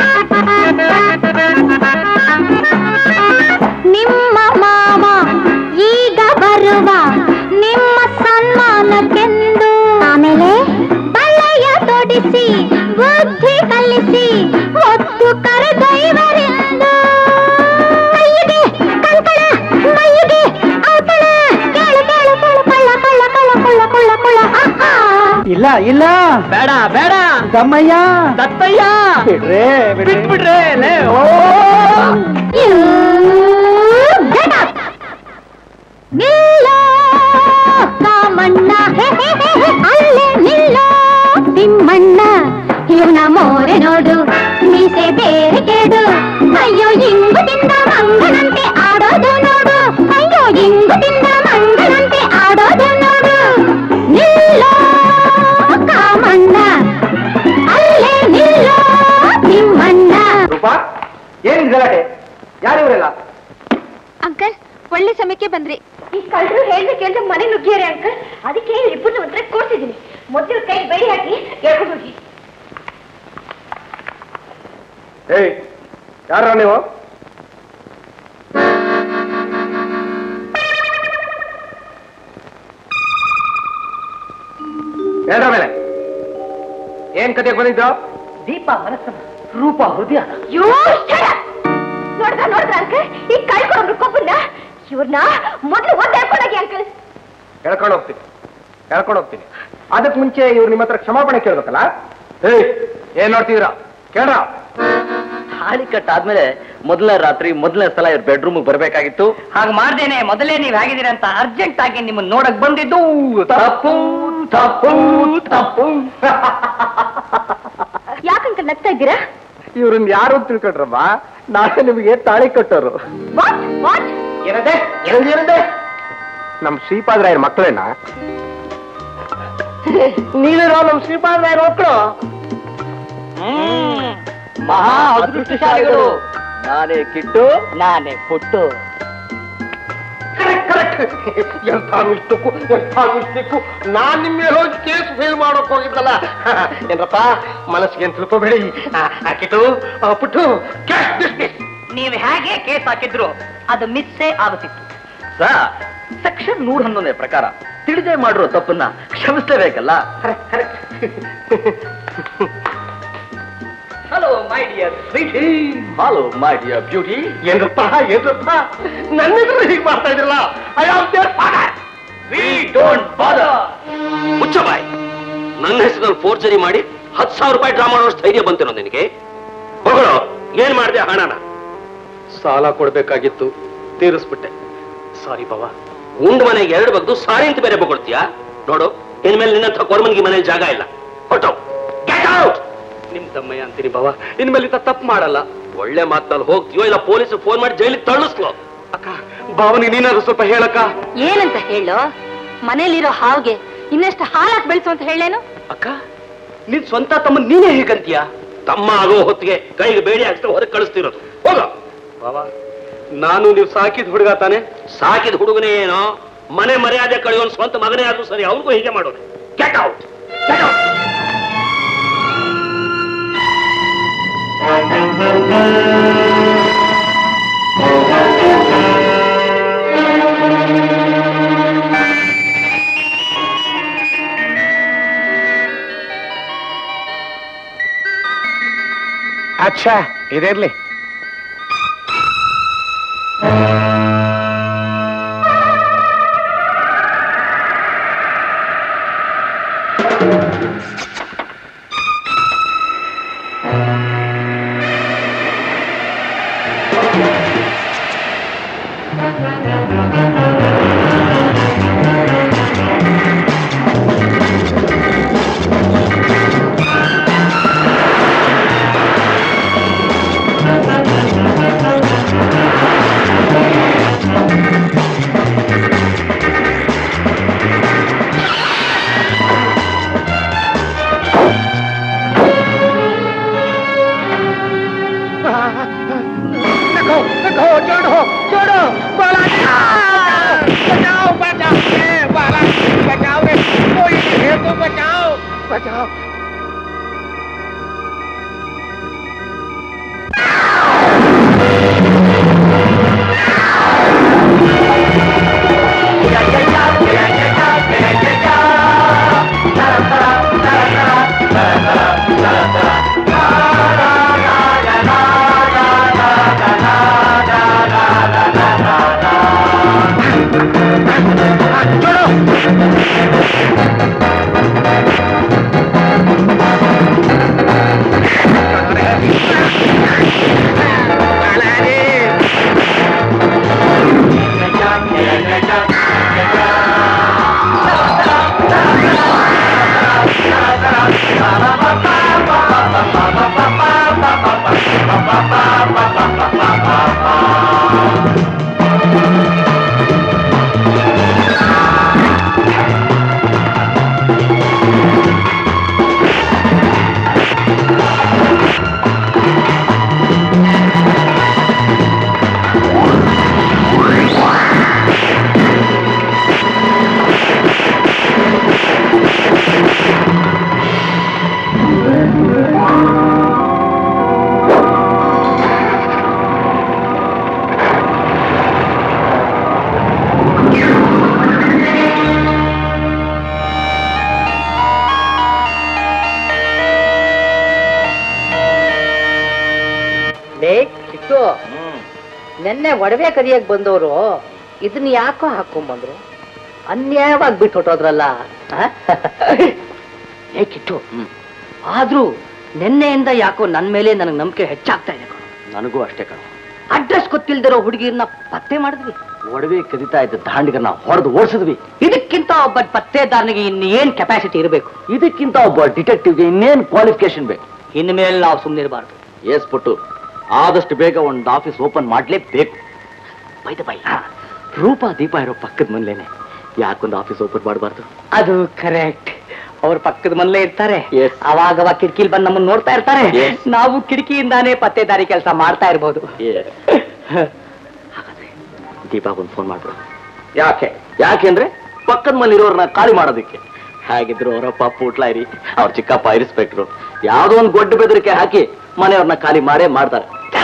ನಿಮ್ಮ ಮಾವ ಈಗ ಬರುವ ನಿಮ್ಮ ಸನ್ಮಾನಕ್ಕೆಂದು, ಆಮೇಲೆ ಬಳೆಯ ತೊಡಿಸಿ ಬುದ್ಧಿ ಕಲಿಸಿ ಒತ್ತು ಕರೆದೊಯ್ವರೆಂದು. ಕೈಯಿಗೆ ಕಂಕಣ, ಮೈಯಿಗೆ ಔತಣ, ಕೇಳು ಕೇಳು ಕೇಳು ಕೊಳ್ಳ ಕೊಳ್ಳ ಕೊಳ್ಳ ಕೊಳ್ಳ ಕೊಳ್ಳ ಕೊಳ್ಳ. ಇಲ್ಲ ಇಲ್ಲ, ಬೇಡ ಬೇಡ, ದಮ್ಮಯ್ಯ ದತ್ತಯ್ಯ, ಬಿಡ್ರೆ ಬಿಟ್ಬಿಡ್ರೆ. ನಿಲ್ಲೋ ಕಾಮಣ್ಣ, ಅಲ್ಲೇ ನಿಲ್ಲೋ ತಿಮ್ಮಣ್ಣ, ಇವನ ಮೋರೆ ನೋಡು, ಮೀಸೆ ಬೇರೆ ಕೇಡು, ಅಯ್ಯೋ ಇಂಗುತ್ತಿಂದ ಮಂಗನಂತೆ ಆಡೋದು ನೋಡು, ಅಯ್ಯೋ ಇಂಗುತ್ತಿಂದ ಮಂಗನಂತೆ ಆಡೋದು ನೋಡು. ನಿಲ್ಲೋ ಕಾಮಣ್ಣ, ಅಲ್ಲೇ ನಿಲ್ಲೋ ಅಂಕಲ್ ಒಳ್ಳೆ ಸಮಯಕ್ಕೆ ಬಂದ್ರಿ. ಈ ಕಳ್ಳರು ಹೇಳ್ಬೇಕಂದ್ರೆ ಮನೆ ನುಗ್ಗಿಯಾರೆ ಅಂಕಲ್. ಅದಕ್ಕೆ ಇಬ್ಬರನ್ನ ಒಂಥರ ಕೂರ್ಸಿದ್ದೀನಿ. ಮೊದಲು ಕೈ ಬೈ ಹಾಕಿ ಹೇಳ್ಕೊಂಡು ಹೋಗಿ. ಏಯ್ ಯಾರ ನೀವು? ಹೇಳ್ರ ಮೇಲೆ ಏನ್ ಕತೆ ಬಂದಿದ್ದು? ದೀಪ ಮನಸ್ಸು, ರೂಪ ಹೃದಯ. ನೋಡ್ರ ಅಂಕಲ್, ಈ ಕಳ್ಕೊಂಡ್ರು ಕೊಬ್ಬನ್ನ ಇವ್ರನ್ನ ಮೊದಲು ಒಂದ್ ಹೇಳ್ಕೊಂಡಾಗಿ ಅಂಕಲ್. ಹೇಳ್ಕೊಂಡು ಹೋಗ್ತೀನಿ. ಅದಕ್ಕೆ ಮುಂಚೆ ಇವ್ರು ನಿಮ್ಮ ಹತ್ರ ಕ್ಷಮಾಪಣೆ ಕೇಳ್ಬೇಕಲ್ಲ? ಏಯ್ ಏನ್ ನೋಡ್ತಿದ್ದೀರಾ? ಕೇಳ್ರ. ತಾಳಿ ಕಟ್ಟಾದ್ಮೇಲೆ ಮೊದಲನೇ ರಾತ್ರಿ ಮೊದಲನೇ ಸಲ ಇವ್ರ ಬೆಡ್ರೂಮ್ ಬರ್ಬೇಕಾಗಿತ್ತು. ಹಾಗೆ ಮಾಡ್ದೇನೆ ಮೊದಲೇ ನೀವ್ ಹೇಗಿದ್ದೀರಾ ಅಂತ ಅರ್ಜೆಂಟ್ ಆಗಿ ನಿಮ್ಮನ್ನ ನೋಡಕ್ ಬಂದಿದ್ದು. ತಪ್ಪು ತಪ್ಪು ತಪ್ಪು. ಯಾಕಂಕಲ್ ನಗ್ತಾ ಇದ್ದೀರಾ? ಇವ್ರನ್ನ ಯಾರು ಅಂತ ತಿಳ್ಕೊಂಡ್ರಮ್ಮ? ನಾಳೆ ನಿಮಗೆ ತಾಳಿ ಕಟ್ಟೋರು. ಏನದೆ? ನಮ್ ಶ್ರೀಪಾದರಾಯರ ಮಕ್ಕಳೇನಾ? ನೀವಿರೋ ನಮ್ ಶ್ರೀಪಾದರಾಯರ ಮಕ್ಕಳು. ಮಹಾ ಅದೃಷ್ಟಶಾಲಿಗಳು. ನಾನೇ ಕಿಟ್ಟು, ನಾನೇ ಪುಟ್ಟು. ಎಂಥ ಮಿಸ್ಟೇಕು. ನಾನ್ ನಿಮ್ಮ ಮೇಲೆ ಹೋಗಿ ಕೇಸ್ ಫೇಲ್ ಮಾಡೋಕ್ ಹೋಗಿದ್ದಲ್ಲ. ಏನ್ರಪ್ಪ ಮನಸ್ಸಿಗೆ ಏನ್ ತಿಳ್ಕೋಬೇಡಿ. ಕಿಟ್ಟು ಪುಟ್ಟು ನೀವು ಹೇಗೆ ಕೇಸ್ ಹಾಕಿದ್ರು ಅದು ಮಿಸ್ಸೇ ಆಗುತ್ತಿತ್ತು. ಸೆಕ್ಷನ್ 111 ಪ್ರಕಾರ ತಿಳಿದೇ ಮಾಡಿರೋ ತಪ್ಪನ್ನ ಕ್ಷಮಿಸಲೇಬೇಕಲ್ಲ. Hello my dear sweety. Hello my dear beauty. ಏನ್ರಪ್ಪ ನನ್ನೆದುರು ಹೀಗೆ ಮಾಡ್ತಾ ಇದ್ರಲ್ಲ. I am their father. We don't bother. ಮುಚ್ಚ ಬಾಯ್. ನನ್ನ ಹೆಸರಲ್ಲಿ ಫೋರ್ಜರಿ ಮಾಡಿ 10,000 ರೂಪಾಯಿ ಡ್ರಾ ಮಾಡೋಷ್ಟು ಧೈರ್ಯ ಬಂತೇನೋ ನಿನಗೆ? ಹೋಗೋಣ. ಏನ್ ಮಾಡಿದೆ ಹಣನ? ಸಾಲ ಕೊಡ್ಬೇಕಾಗಿತ್ತು, ತೀರಿಸ್ಬಿಟ್ಟೆ. ಸಾರಿ ಬಾವ. ಉಂಡ್ ಮನೆಗೆ 2 ಬಗ್ದು ಸಾರಿ ಅಂತ ಬೇರೆ ಬಗೊಳ್ತೀಯಾ? ನೋಡು, ಇನ್ಮೇಲೆ ನಿನ್ನಂಥ ಕೊರ್ಮನ್ಗೆ ಮನೇಲಿ ಜಾಗ ಇಲ್ಲ. ಹೊರಟು. Get out. ನಿಮ್ ತಮ್ಮಯ್ಯ ಅಂತೀನಿ ಬಾವ, ಇನ್ಮೇಲೆ ತಪ್ಪು ಮಾಡಲ್ಲ. ಒಳ್ಳೆ ಮಾತಲ್ಲಿ ಹೋಗ್ತೀಯೋ ಇಲ್ಲ ಪೊಲೀಸ್ ಫೋನ್ ಮಾಡಿ ಜೈಲಿಗೆ ತಳ್ಳಿಸ್ಲೋ? ಅಕ್ಕ, ಭಾವನಿಗೆ ನೀನಾದ್ರು ಸ್ವಲ್ಪ ಹೇಳಕ್ಕ. ಏನಂತ ಹೇಳು? ಮನೇಲಿರೋ ಹಾವ್ಗೆ ಇನ್ನಷ್ಟು ಹಾಲಾಕ್ ಬೆಳೆಸು ಅಂತ ಹೇಳೇನು? ಅಕ್ಕ, ನಿನ್ ಸ್ವಂತ ತಮ್ಮ ನೀನೇ ಹೇಗಂತೀಯ? ತಮ್ಮ ಆಗೋ ಹೊತ್ತಿಗೆ ಕೈಗೆ ಬೇಡಿ ಹಾಕ್ತಾ ಹೊರಗೆ ಕಳಿಸ್ತಿರೋದು. ಹೋಗ ಬಾವ, ನಾನು ನೀವು ಸಾಕಿದ ಹುಡುಗ ತಾನೆ? ಸಾಕಿದ ಹುಡುಗನೇ ಏನೋ, ಮನೆ ಮರ್ಯಾದೆ ಕಳೆಯೋನ್ ಸ್ವಂತ ಮಗನೇ ಆದ್ರೂ ಸರಿ, ಅವ್ರಿಗೂ ಹೀಗೆ ಮಾಡೋದು. Get out. ಅಚ್ಚಾ, ಇದಿರ್ಲಿ. ನೆನ್ನೆ ಒಡವೆ ಕದಿಯಕ್ ಬಂದವರು ಇದನ್ನ ಯಾಕೋ ಹಾಕೊಂಡ್ಬಂದ್ರು? ಅನ್ಯಾಯವಾಗಿ ಬಿಟ್ಟು ಹೊಟ್ಟೋದ್ರಲ್ಲ. ಏ ಕಿಟ್ಟು, ಆದ್ರೂ ನಿನ್ನೆಯಿಂದ ಯಾಕೋ ನನ್ ಮೇಲೆ ನನಗೆ ನಂಬಿಕೆ ಹೆಚ್ಚಾಗ್ತಾ ಇದೆ. ನನಗೂ ಅಷ್ಟೇ ಕಣ. ಅಡ್ರೆಸ್ ಗೊತ್ತಿಲ್ದಿರೋ ಹುಡುಗಿರ್ನ ಪತ್ತೆ ಮಾಡಿದ್ವಿ, ಒಡವೆ ಕದಿತಾ ಇದ್ದ ದಾಂಡಿಗರನ್ನ ಹೊಡೆದು ಓಡಿಸಿದ್ವಿ. ಇದಕ್ಕಿಂತ ಒಬ್ಬ ಪತ್ತೆದಾರನಿಗೆ ಇನ್ನೇನ್ ಕೆಪಾಸಿಟಿ ಇರಬೇಕು? ಇದಕ್ಕಿಂತ ಒಬ್ಬ ಡಿಟೆಕ್ಟಿವ್ಗೆ ಇನ್ನೇನ್ ಕ್ವಾಲಿಫಿಕೇಶನ್ ಬೇಕು? ಇನ್ಮೇಲೆ ನಾವು ಸುಮ್ಮನಿರಬಾರ್ದು. ಪುಟ್ಟು, ಆದಷ್ಟು ಬೇಗ ಒಂದು ಆಫೀಸ್ ಓಪನ್ ಮಾಡ್ಲೇಬೇಕು. ಬೈ ರೂಪ ದೀಪ ಇರೋ ಪಕ್ಕದ ಮನೇನೆ ಯಾಕೊಂದು ಆಫೀಸ್ ಓಪನ್ ಮಾಡಬಾರ್ದು? ಅದು ಕರೆಕ್ಟ್. ಅವ್ರ ಪಕ್ಕದ ಮನೇಲೆ ಇರ್ತಾರೆ, ಅವಾಗ ಕಿಟಕಿಲ್ ಬಂದು ನಮ್ಮನ್ನ ನೋಡ್ತಾ ಇರ್ತಾರೆ. ನಾವು ಕಿಟಕಿಯಿಂದಾನೇ ಪತ್ತೆದಾರಿ ಕೆಲಸ ಮಾಡ್ತಾ ಇರ್ಬೋದು. ಹಾಗಾದ್ರೆ ದೀಪ ಒಂದು ಫೋನ್ ಮಾಡ್ಬಿಡು. ಯಾಕೆಂದ್ರೆ ಪಕ್ಕದ ಮನೇಲಿ ಇರೋರ್ನ ಖಾಲಿ ಮಾಡೋದಕ್ಕೆ. ಹಾಗಿದ್ರು ಅವರಪ್ಪ ಪೂಟ್ಲಾಯಿರಿ, ಅವ್ರ ಚಿಕ್ಕಪ್ಪ ಇರಿಸ್ಪೆಕ್ಟ್ರು ಯಾವ್ದೋ ಒಂದು ಗೊಡ್ಡ ಬೆದರಿಕೆ ಹಾಕಿ ಮನೆಯವ್ರನ್ನ ಖಾಲಿ ಮಾಡೇ ಮಾಡ್ತಾರೆ.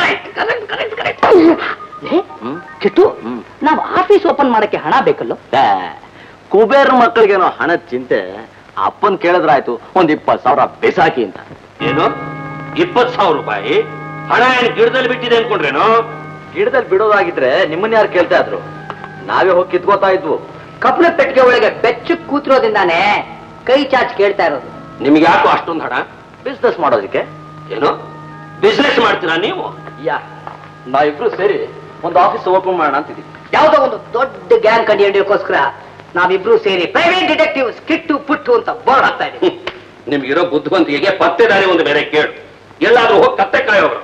ಕಿಟ್ಟು, ನಾವು ಆಫೀಸ್ ಓಪನ್ ಮಾಡಕ್ಕೆ ಹಣ ಬೇಕಲ್ಲೋ? ಕುಬೇರ್ ಮಕ್ಕಳಿಗೇನೋ ಹಣದ ಚಿಂತೆ. ಅಪ್ಪನ್ ಕೇಳಿದ್ರಾಯ್ತು, ಒಂದ್ 20,000 ಬೆಸಾಕಿ ಅಂತ. ಏನು 20,000 ರೂಪಾಯಿ? ಹಣ ಏನು ಗಿಡದಲ್ಲಿ ಬಿಟ್ಟಿದೆ ಅನ್ಕೊಂಡ್ರೇನು? ಗಿಡದಲ್ಲಿ ಬಿಡೋದಾಗಿದ್ರೆ ನಿಮ್ಮನ್ನ ಯಾರು ಕೇಳ್ತಾ ಇದ್ರು? ನಾವೇ ಹೋಗಿ ಕಿತ್ಕೋತಾ ಇದ್ವು. ಕಪ್ಪನ ಪೆಟ್ಟಿಗೆ ಒಳಗೆ ಬೆಚ್ಚಕ್ ಕೂತಿರೋದ್ರಿಂದಾನೆ ಕೈ ಚಾಚ್ ಕೇಳ್ತಾ ಇರೋದು. ನಿಮ್ಗೆ ಯಾಕೋ ಅಷ್ಟೊಂದು ಹಣ? ಬಿಸ್ನೆಸ್ ಮಾಡೋದಕ್ಕೆ. ಏನು ಬಿಸ್ನೆಸ್ ಮಾಡ್ತೀರಾ ನೀವು? ನಾವಿಬ್ರು ಸೇರಿ ಒಂದು ಆಫೀಸ್ ಓಪನ್ ಮಾಡೋಣ ಅಂತಿದ್ದೀವಿ. ಯಾವ್ದೋ ಒಂದು ದೊಡ್ಡ ಗ್ಯಾಂಗ್ ಕಂಡುಹಿಡಿಯೋಕ್ಕೋಸ್ಕರ ನಾವಿಬ್ರು ಸೇರಿ ಪ್ರೈವೇಟ್ ಡಿಟೆಕ್ಟಿವ್ಸ್ ಕಿಟ್ಟು ಪುಟ್ಟು ಅಂತ ಬೋರ್ಡ್ ಹಾಕ್ತಾ ಇದೀವಿ. ನಿಮ್ಗಿರೋ ಬುದ್ಧಿವಂತಿಗೆ ಪತ್ತೆದಾರಿ ಒಂದು ಬೇರೆ ಕೇಳು. ಎಲ್ಲಾದ್ರೂ ಹೋಗಿ ಕತ್ತೆ ಕಾಯೋರು.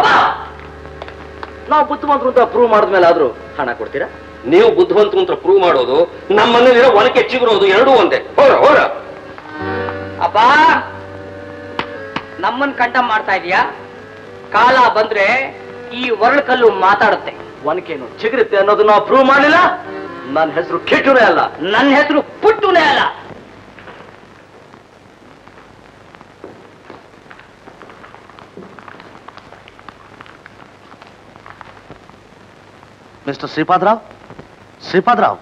ನಾವು ಬುದ್ಧಿವಂತರು ಅಂತ ಪ್ರೂವ್ ಮಾಡಿದ್ಮೇಲೆ ಆದ್ರೂ ಹಣ ಕೊಡ್ತೀರಾ? ನೀವು ಬುದ್ಧಿವಂತರು ಅಂತ ಪ್ರೂವ್ ಮಾಡೋದು, ನಮ್ಮ ಮನೇಲಿರೋ ಒನಕೆ ಚಿಗುರೋದು ಎರಡೂ ಒಂದೇ. ಹೋರ ಅಪ್ಪ, ನಮ್ಮನ್ ಕಂಡಮ್ ಮಾಡ್ತಾ ಇದೀಯಾ? ಕಾಲ ಬಂದ್ರೆ ಈ ಒರಳು ಕಲ್ಲು ಮಾತಾಡುತ್ತೆ. ಒನಕೇನು ಚಿಗುರುತ್ತೆ ಅನ್ನೋದು ನಾವು ಪ್ರೂವ್ ಮಾಡಲಿಲ್ಲ. ನನ್ನ ಹೆಸರು ಕಿಟ್ಟುನೇ ಅಲ್ಲ, ನನ್ನ ಹೆಸರು ಪುಟ್ಟುನೇ ಅಲ್ಲ. Mister Shripadarao, Shripadarao,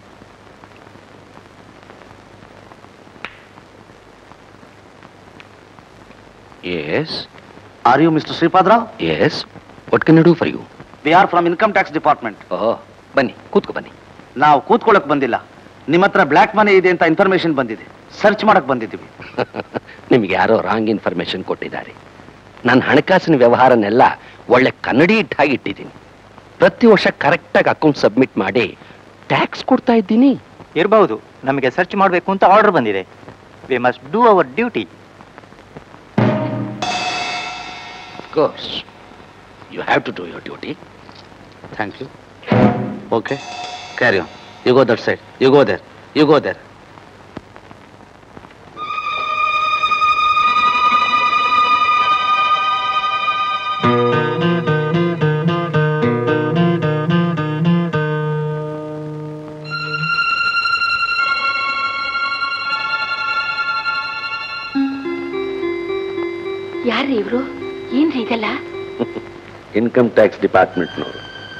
Yes. Are you Mr. Sripadrav? Yes. What can I do for you? We are from Income Tax Department. Oh, ಬನ್ನಿ, ಕೂತ್ಕೊ ಬನ್ನಿ. ನಾವು ಕೂತ್ಕೊಳ್ಳಕ್ ಬಂದಿಲ್ಲ. ನಿಮ್ಮ ಹತ್ರ ಬ್ಲ್ಯಾಕ್ ಮನಿ ಇದೆ ಅಂತ ಇನ್ಫಾರ್ಮೇಶನ್ ಬಂದಿದೆ. ಸರ್ಚ್ ಮಾಡಕ್ ಬಂದಿದ್ದೀವಿ. ನಿಮ್ಗೆ ಯಾರೋ ರಾಂಗ್ ಇನ್ಫಾರ್ಮೇಶನ್ ಕೊಟ್ಟಿದ್ದಾರೆ. ನನ್ನ ಹಣಕಾಸಿನ ವ್ಯವಹಾರನೆಲ್ಲ ಒಳ್ಳೆ ಕನ್ನಡಿ ಇಟ್ಟಾಗಿ ಇಟ್ಟಿದ್ದೀನಿ. ಪ್ರತಿ ವರ್ಷ ಕರೆಕ್ಟಾಗಿ ಅಕೌಂಟ್ ಸಬ್ಮಿಟ್ ಮಾಡಿ ಟ್ಯಾಕ್ಸ್ ಕೊಡ್ತಾ ಇದ್ದೀನಿ. ಇರಬಹುದು, ನಮಗೆ ಸರ್ಚ್ ಮಾಡಬೇಕು ಅಂತ ಆರ್ಡರ್ ಬಂದಿದೆ. We must do our duty. Of course, you have to do your duty. Thank you. Okay, carry on. You go that side. You go there. You go there. ಯಾರ್ರಿ ಇವ್ರು? ಏನ್ರಿ ಇದೆಲ್ಲ? ಇನ್ಕಮ್ ಟ್ಯಾಕ್ಸ್ ಡಿಪಾರ್ಟ್ಮೆಂಟ್ನವರು.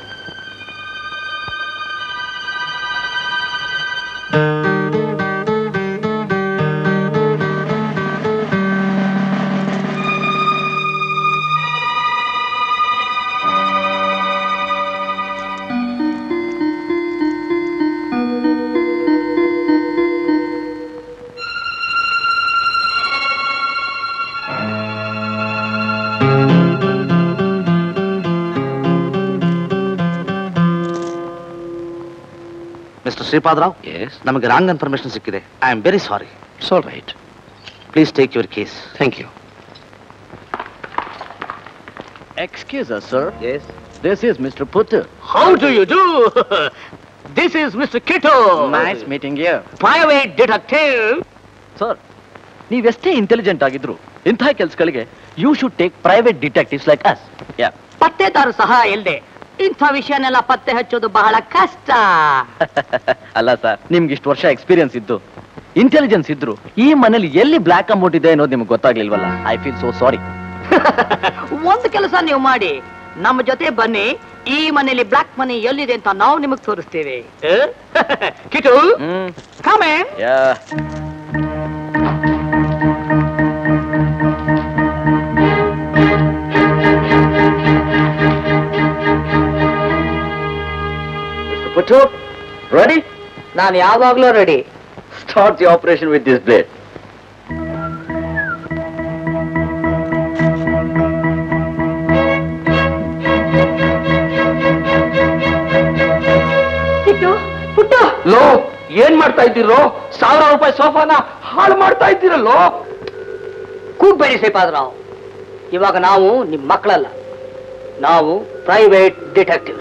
Mr. Sripadrav? Yes. ನಮಗೆ wrong information ಸಿಕ್ಕಿದೆ. I am very sorry. It's all right. Please take your case. Thank you. Excuse us, sir. Yes. This is Mr. Puttu. How do you do? This is Mr. Kittu. Nice meeting you. Private detective. Sir, ನೀವೆಷ್ಟೇ intelligent ಆಗಿದ್ರು ಇಂಥ ಕೆಲಸಗಳಿಗೆ you should take private detectives like us. ಪತ್ತೆದಾರ ಸಹಾಯ ಇಲ್ಲದೆ ಇಂಥ ವಿಷಯನೆಲ್ಲ ಪತ್ತೆ ಹಚ್ಚೋದು ಬಹಳ ಕಷ್ಟ. ಅಲ್ಲ ಸರ್, ನಿಮ್ಗೆ ಇಷ್ಟು ವರ್ಷ ಎಕ್ಸ್ಪೀರಿಯನ್ಸ್ ಇದ್ದು ಇಂಟೆಲಿಜೆನ್ಸ್ ಇದ್ರು ಈ ಮನೇಲಿ ಎಲ್ಲಿ ಬ್ಲಾಕ್ ಅಮೌಂಟ್ ಇದೆ ಅನ್ನೋದು ನಿಮ್ಗೆ ಗೊತ್ತಾಗ್ಲಿಲ್ವಲ್ಲ. I feel so sorry. ಒಂದು ಕೆಲಸ ನೀವು ಮಾಡಿ, ನಮ್ಮ ಜೊತೆ ಬನ್ನಿ. ಈ ಮನೆಯಲ್ಲಿ ಬ್ಲಾಕ್ ಮನಿ ಎಲ್ಲಿದೆ ಅಂತ ನಾವು ನಿಮಗೆ ತೋರಿಸ್ತೇವೆ. Kittu, come in. Puttu, ready? ನಾನು ಯಾವಾಗ್ಲೂ ready. Start the operation with this blade. Kittu Puttu ಲೋ ಏನ್ ಮಾಡ್ತಾ ಇದ್ದೀರೋ? 1000 ರೂಪಾಯಿ ಸೋಫಾನ ಹಾಳು ಮಾಡ್ತಾ ಇದ್ದೀರಲ್ಲೋ. ಕೂಗ್ಬೇಡಿ ಶ್ರೀಪಾದರಾವ್. ಇವಾಗ ನಾವು ನಿಮ್ ಮಕ್ಕಳಲ್ಲ, ನಾವು ಪ್ರೈವೇಟ್ ಡಿಟೆಕ್ಟಿವ್.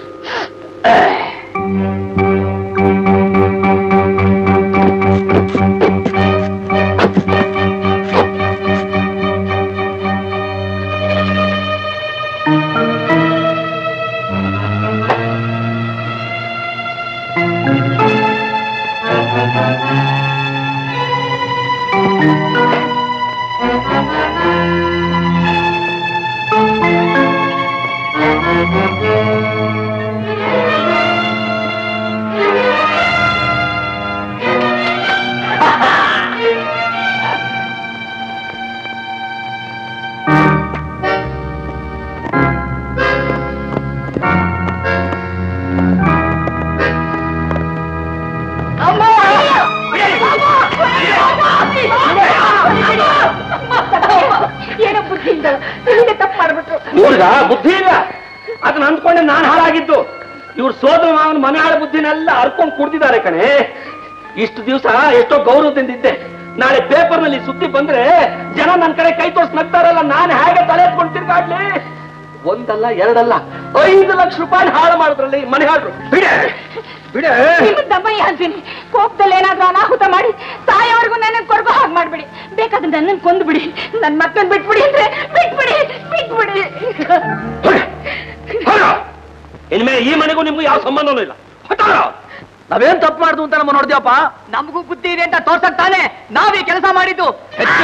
ಬುದ್ಧಿ ಇಲ್ಲ, ಅದನ್ನ ಅಂದ್ಕೊಂಡೆ ನಾನು ಹಾಳಾಗಿದ್ದು. ಇವ್ರು ಸೋದರ ಮಾವನ ಮನೆ ಹಾಳ ಬುದ್ಧಿನೆಲ್ಲ ಹರ್ಕೊಂಡು ಕುಡ್ದಿದ್ದಾರೆ ಕಣೆ. ಇಷ್ಟು ದಿವಸ ಎಷ್ಟೋ ಗೌರವದಿಂದ ಇದ್ದೆ. ನಾಳೆ ಪೇಪರ್ ನಲ್ಲಿ ಸುದ್ದಿ ಬಂದ್ರೆ ಜನ ನನ್ನ ಕಡೆ ಕೈ ತೋರ್ಸ್ ನಗ್ತಾರಲ್ಲ, ನಾನು ಹೇಗೆ ತಲೆ ಎತ್ಕೊಂಡು ತಿರ್ಗಾಡ್ಲಿ? ಒಂದಲ್ಲ ಎರಡಲ್ಲ 5 ಲಕ್ಷ ರೂಪಾಯಿ ಹಾಳು ಮಾಡಿದ್ರಲ್ಲಿ ಮನೆ ಹಾಳು. ಬಿಡೆ ಬಿಡೆ ದಮ್ಮಯ್ಯ ಅಂತೀನಿ. ಕೋಪದಲ್ಲಿ ಏನಾದ್ರೂ ಅನಾಹುತ ಮಾಡಿ ತಾಯಿಯವರೆಗೂ ನನ್ನ ಕೊರಗು ಹಾಗೆ ಮಾಡ್ಬಿಡಿ. ಬೇಕಾದ್ರೆ ನನ್ನನ್ನು ಕೊಂದು ಬಿಡಿ, ನನ್ನ ಮಕ್ಕಳನ್ನ ಬಿಟ್ಬಿಡಿ ಅಂದ್ರೆ ಬಿಟ್ಬಿಡಿ ಬಿಟ್ಬಿಡಿ. ಇನ್ಮೇಲೆ ಈ ಮನೆಗೂ ನಿಮ್ಗೂ ಯಾವ ಸಂಬಂಧನೂ ಇಲ್ಲ. ನಾವೇನ್ ತಪ್ಪು ಮಾಡ್ದು ಅಂತ ನಮ್ಮ ನೋಡ್ತೀವಪ್ಪ. ನಮಗೂ ಬುದ್ಧಿ ಇದೆ ಅಂತ ತೋರ್ಸಕ್ ತಾನೆ ನಾವೀ ಕೆಲಸ ಮಾಡಿದ್ದು. ಹೆಚ್ಚು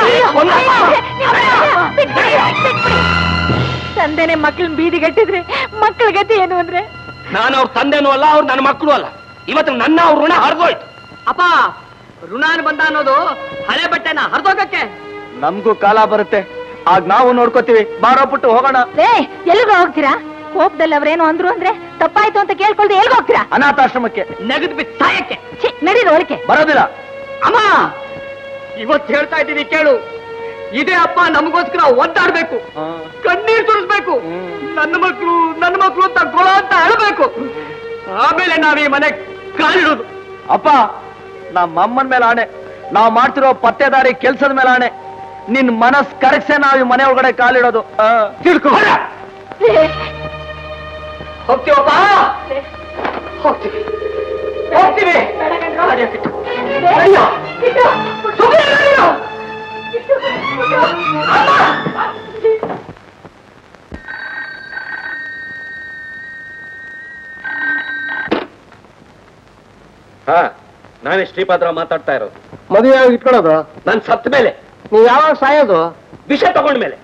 ತಂದೆನೆ ಮಕ್ಳನ್ನ ಬೀದಿಗಟ್ಟಿದ್ರೆ ಮಕ್ಕಳ ಗತಿ ಏನು ಅಂದ್ರೆ? ನಾನು ಅವ್ರ ತಂದೆನೂ ಅಲ್ಲ, ಅವ್ರು ನನ್ನ ಮಕ್ಕಳು ಅಲ್ಲ. ಇವತ್ತು ನನ್ನ ಅವ್ರ ಋಣ ಹರಿದೋಯ್ತು. ಅಪ್ಪ, ಋಣಾನ್ ಬಂದ ಅನ್ನೋದು ಹಳೆ ಬಟ್ಟೆನ ಹರಿದೋಗಕ್ಕೆ. ನಮ್ಗೂ ಕಾಲ ಬರುತ್ತೆ, ಆಗ ನಾವು ನೋಡ್ಕೋತೀವಿ. ಬಾರೋ ಪುಟ್ಟು ಹೋಗೋಣ. ಎಲ್ಲಿಗೂ ಹೋಗ್ತೀರಾ? ಕೋಪದಲ್ಲಿ ಅವ್ರೇನು ಅಂದ್ರು ಅಂದ್ರೆ ತಪ್ಪಾಯ್ತು ಅಂತ ಕೇಳ್ಕೊಳ್ದೆ ಎಲ್ಗ ಹೋಗ್ತೀರಾ? ಅನಾಥಾಶ್ರಮಕ್ಕೆ. ನೆಗದ್ ಬಿಟ್ಟು ಸಾಯಕ್ಕೆ. ನಡೀರಿ ಒಳಕ್ಕೆ. ಬರೋದಿಲ್ಲ. ಅಮ್ಮ, ಇವತ್ತು ಹೇಳ್ತಾ ಇದ್ದೀನಿ ಕೇಳು. ಇದೇ ಅಪ್ಪ ನಮಗೋಸ್ಕರ ಒದ್ದಾಡ್ಬೇಕು, ಕಣ್ಣೀರ್ ಸುರಿಸ್ಬೇಕು, ನನ್ನ ಮಕ್ಕಳು ಅಂತ ಗೊಳ ಅಂತ ಅಳಬೇಕು. ಆಮೇಲೆ ನಾವ್ ಈ ಮನೆ ಕಾಲಿಡೋದು. ಅಪ್ಪ, ನಮ್ಮಮ್ಮನ ಮೇಲೆ ಆಣೆ, ನಾವ್ ಮಾಡ್ತಿರೋ ಪತ್ತೆದಾರಿ ಕೆಲ್ಸದ ಮೇಲೆ ಆಣೆ. ನಿನ್ ಮನಸ್ ಕರೆಕ್ಸೆ ನಾವ್ ಈ ಮನೆ ಒಳಗಡೆ ಕಾಲಿಡೋದು. ತಿಳ್ಕೊ. ಹೋಗ್ತೀವಪ್ಪ, ಹೋಗ್ತೀವಿ. ಹಾ, ನಾನೇ ಶ್ರೀಪಾದರಾವ್ ಮಾತಾಡ್ತಾ ಇರೋದು. ಮದುವೆ ಇಟ್ಕೊಳ್ಳೋದು ನನ್ ಸತ್ತ ಮೇಲೆ. ನೀವು ಯಾವಾಗ ಸಾಯೋದು? ವಿಷ ತಗೊಂಡ ಮೇಲೆ.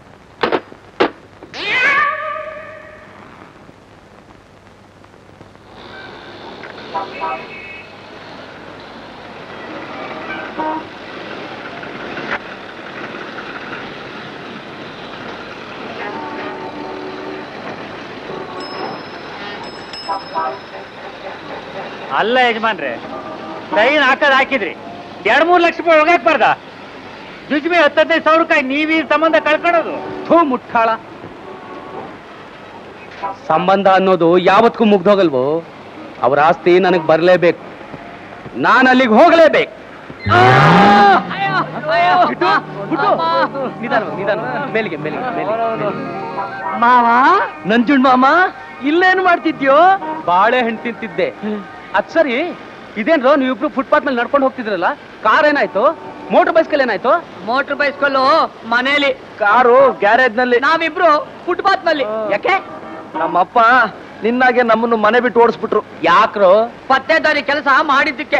ಅಲ್ಲ ಯಜಮಾನ್ರೆ, ಸೈನ್ ಹಾಕಿದ್ರಿ 2-3 ಲಕ್ಷ ರೂಪಾಯಿ ಒಳಗಾಕ್ಬಾರ್ದ? ದುಜ್ಮೆ 10-15 ರೂಪಾಯಿ ನೀವೀ ಸಂಬಂಧ ಕಳ್ಕೊಳ್ಳೋದು. ಮುಟ್ಟಾಳ ಸಂಬಂಧ ಅನ್ನೋದು ಯಾವತ್ತಿಗೂ ಮುಗ್ದೋಗಲ್ವೋ? ಅವ್ರ ಆಸ್ತಿ ನನಗ್ ಬರ್ಲೇಬೇಕು, ನಾನು ಅಲ್ಲಿಗೆ ಹೋಗ್ಲೇಬೇಕು. ಮೇಲಿಗೆ ಮಾವ, ನಂಜುಂಡ್ ಮಾಮ, ಇಲ್ಲೇನು ಮಾಡ್ತಿದ್ಯೋ? ಬಾಳೆಹಣ್ಣು ತಿಂತಿದ್ದೆ. ಅದ್ ಸರಿ, ಇದೇನ್ರೋ ನೀವಿಬ್ರು ಫುಟ್ಪಾತ್ ಮೇಲೆ ನಡ್ಕೊಂಡು ಹೋಗ್ತಿದ್ರಲ್ಲ, ಕಾರ್ ಏನಾಯ್ತು? ಮೋಟರ್ ಬೈಸ್ಕಲ್ ಏನಾಯ್ತು? ಮೋಟರ್ ಬೈಸ್ಕಲ್ಲು ಮನೇಲಿ, ಕಾರು ಗ್ಯಾರೇಜ್ ನಲ್ಲಿ, ನಾವಿಬ್ರು ಫುಟ್ಪಾತ್ ನಲ್ಲಿ. ಯಾಕೆ? ನಮ್ಮಪ್ಪ ನಿನ್ನಾಗೆ ನಮ್ಮನ್ನು ಮನೆ ಬಿಟ್ಟು ಓಡಿಸ್ಬಿಟ್ರು. ಯಾಕ್ರೋ? ಪತ್ತೆದಾರಿ ಕೆಲಸ ಮಾಡಿದ್ದಕ್ಕೆ.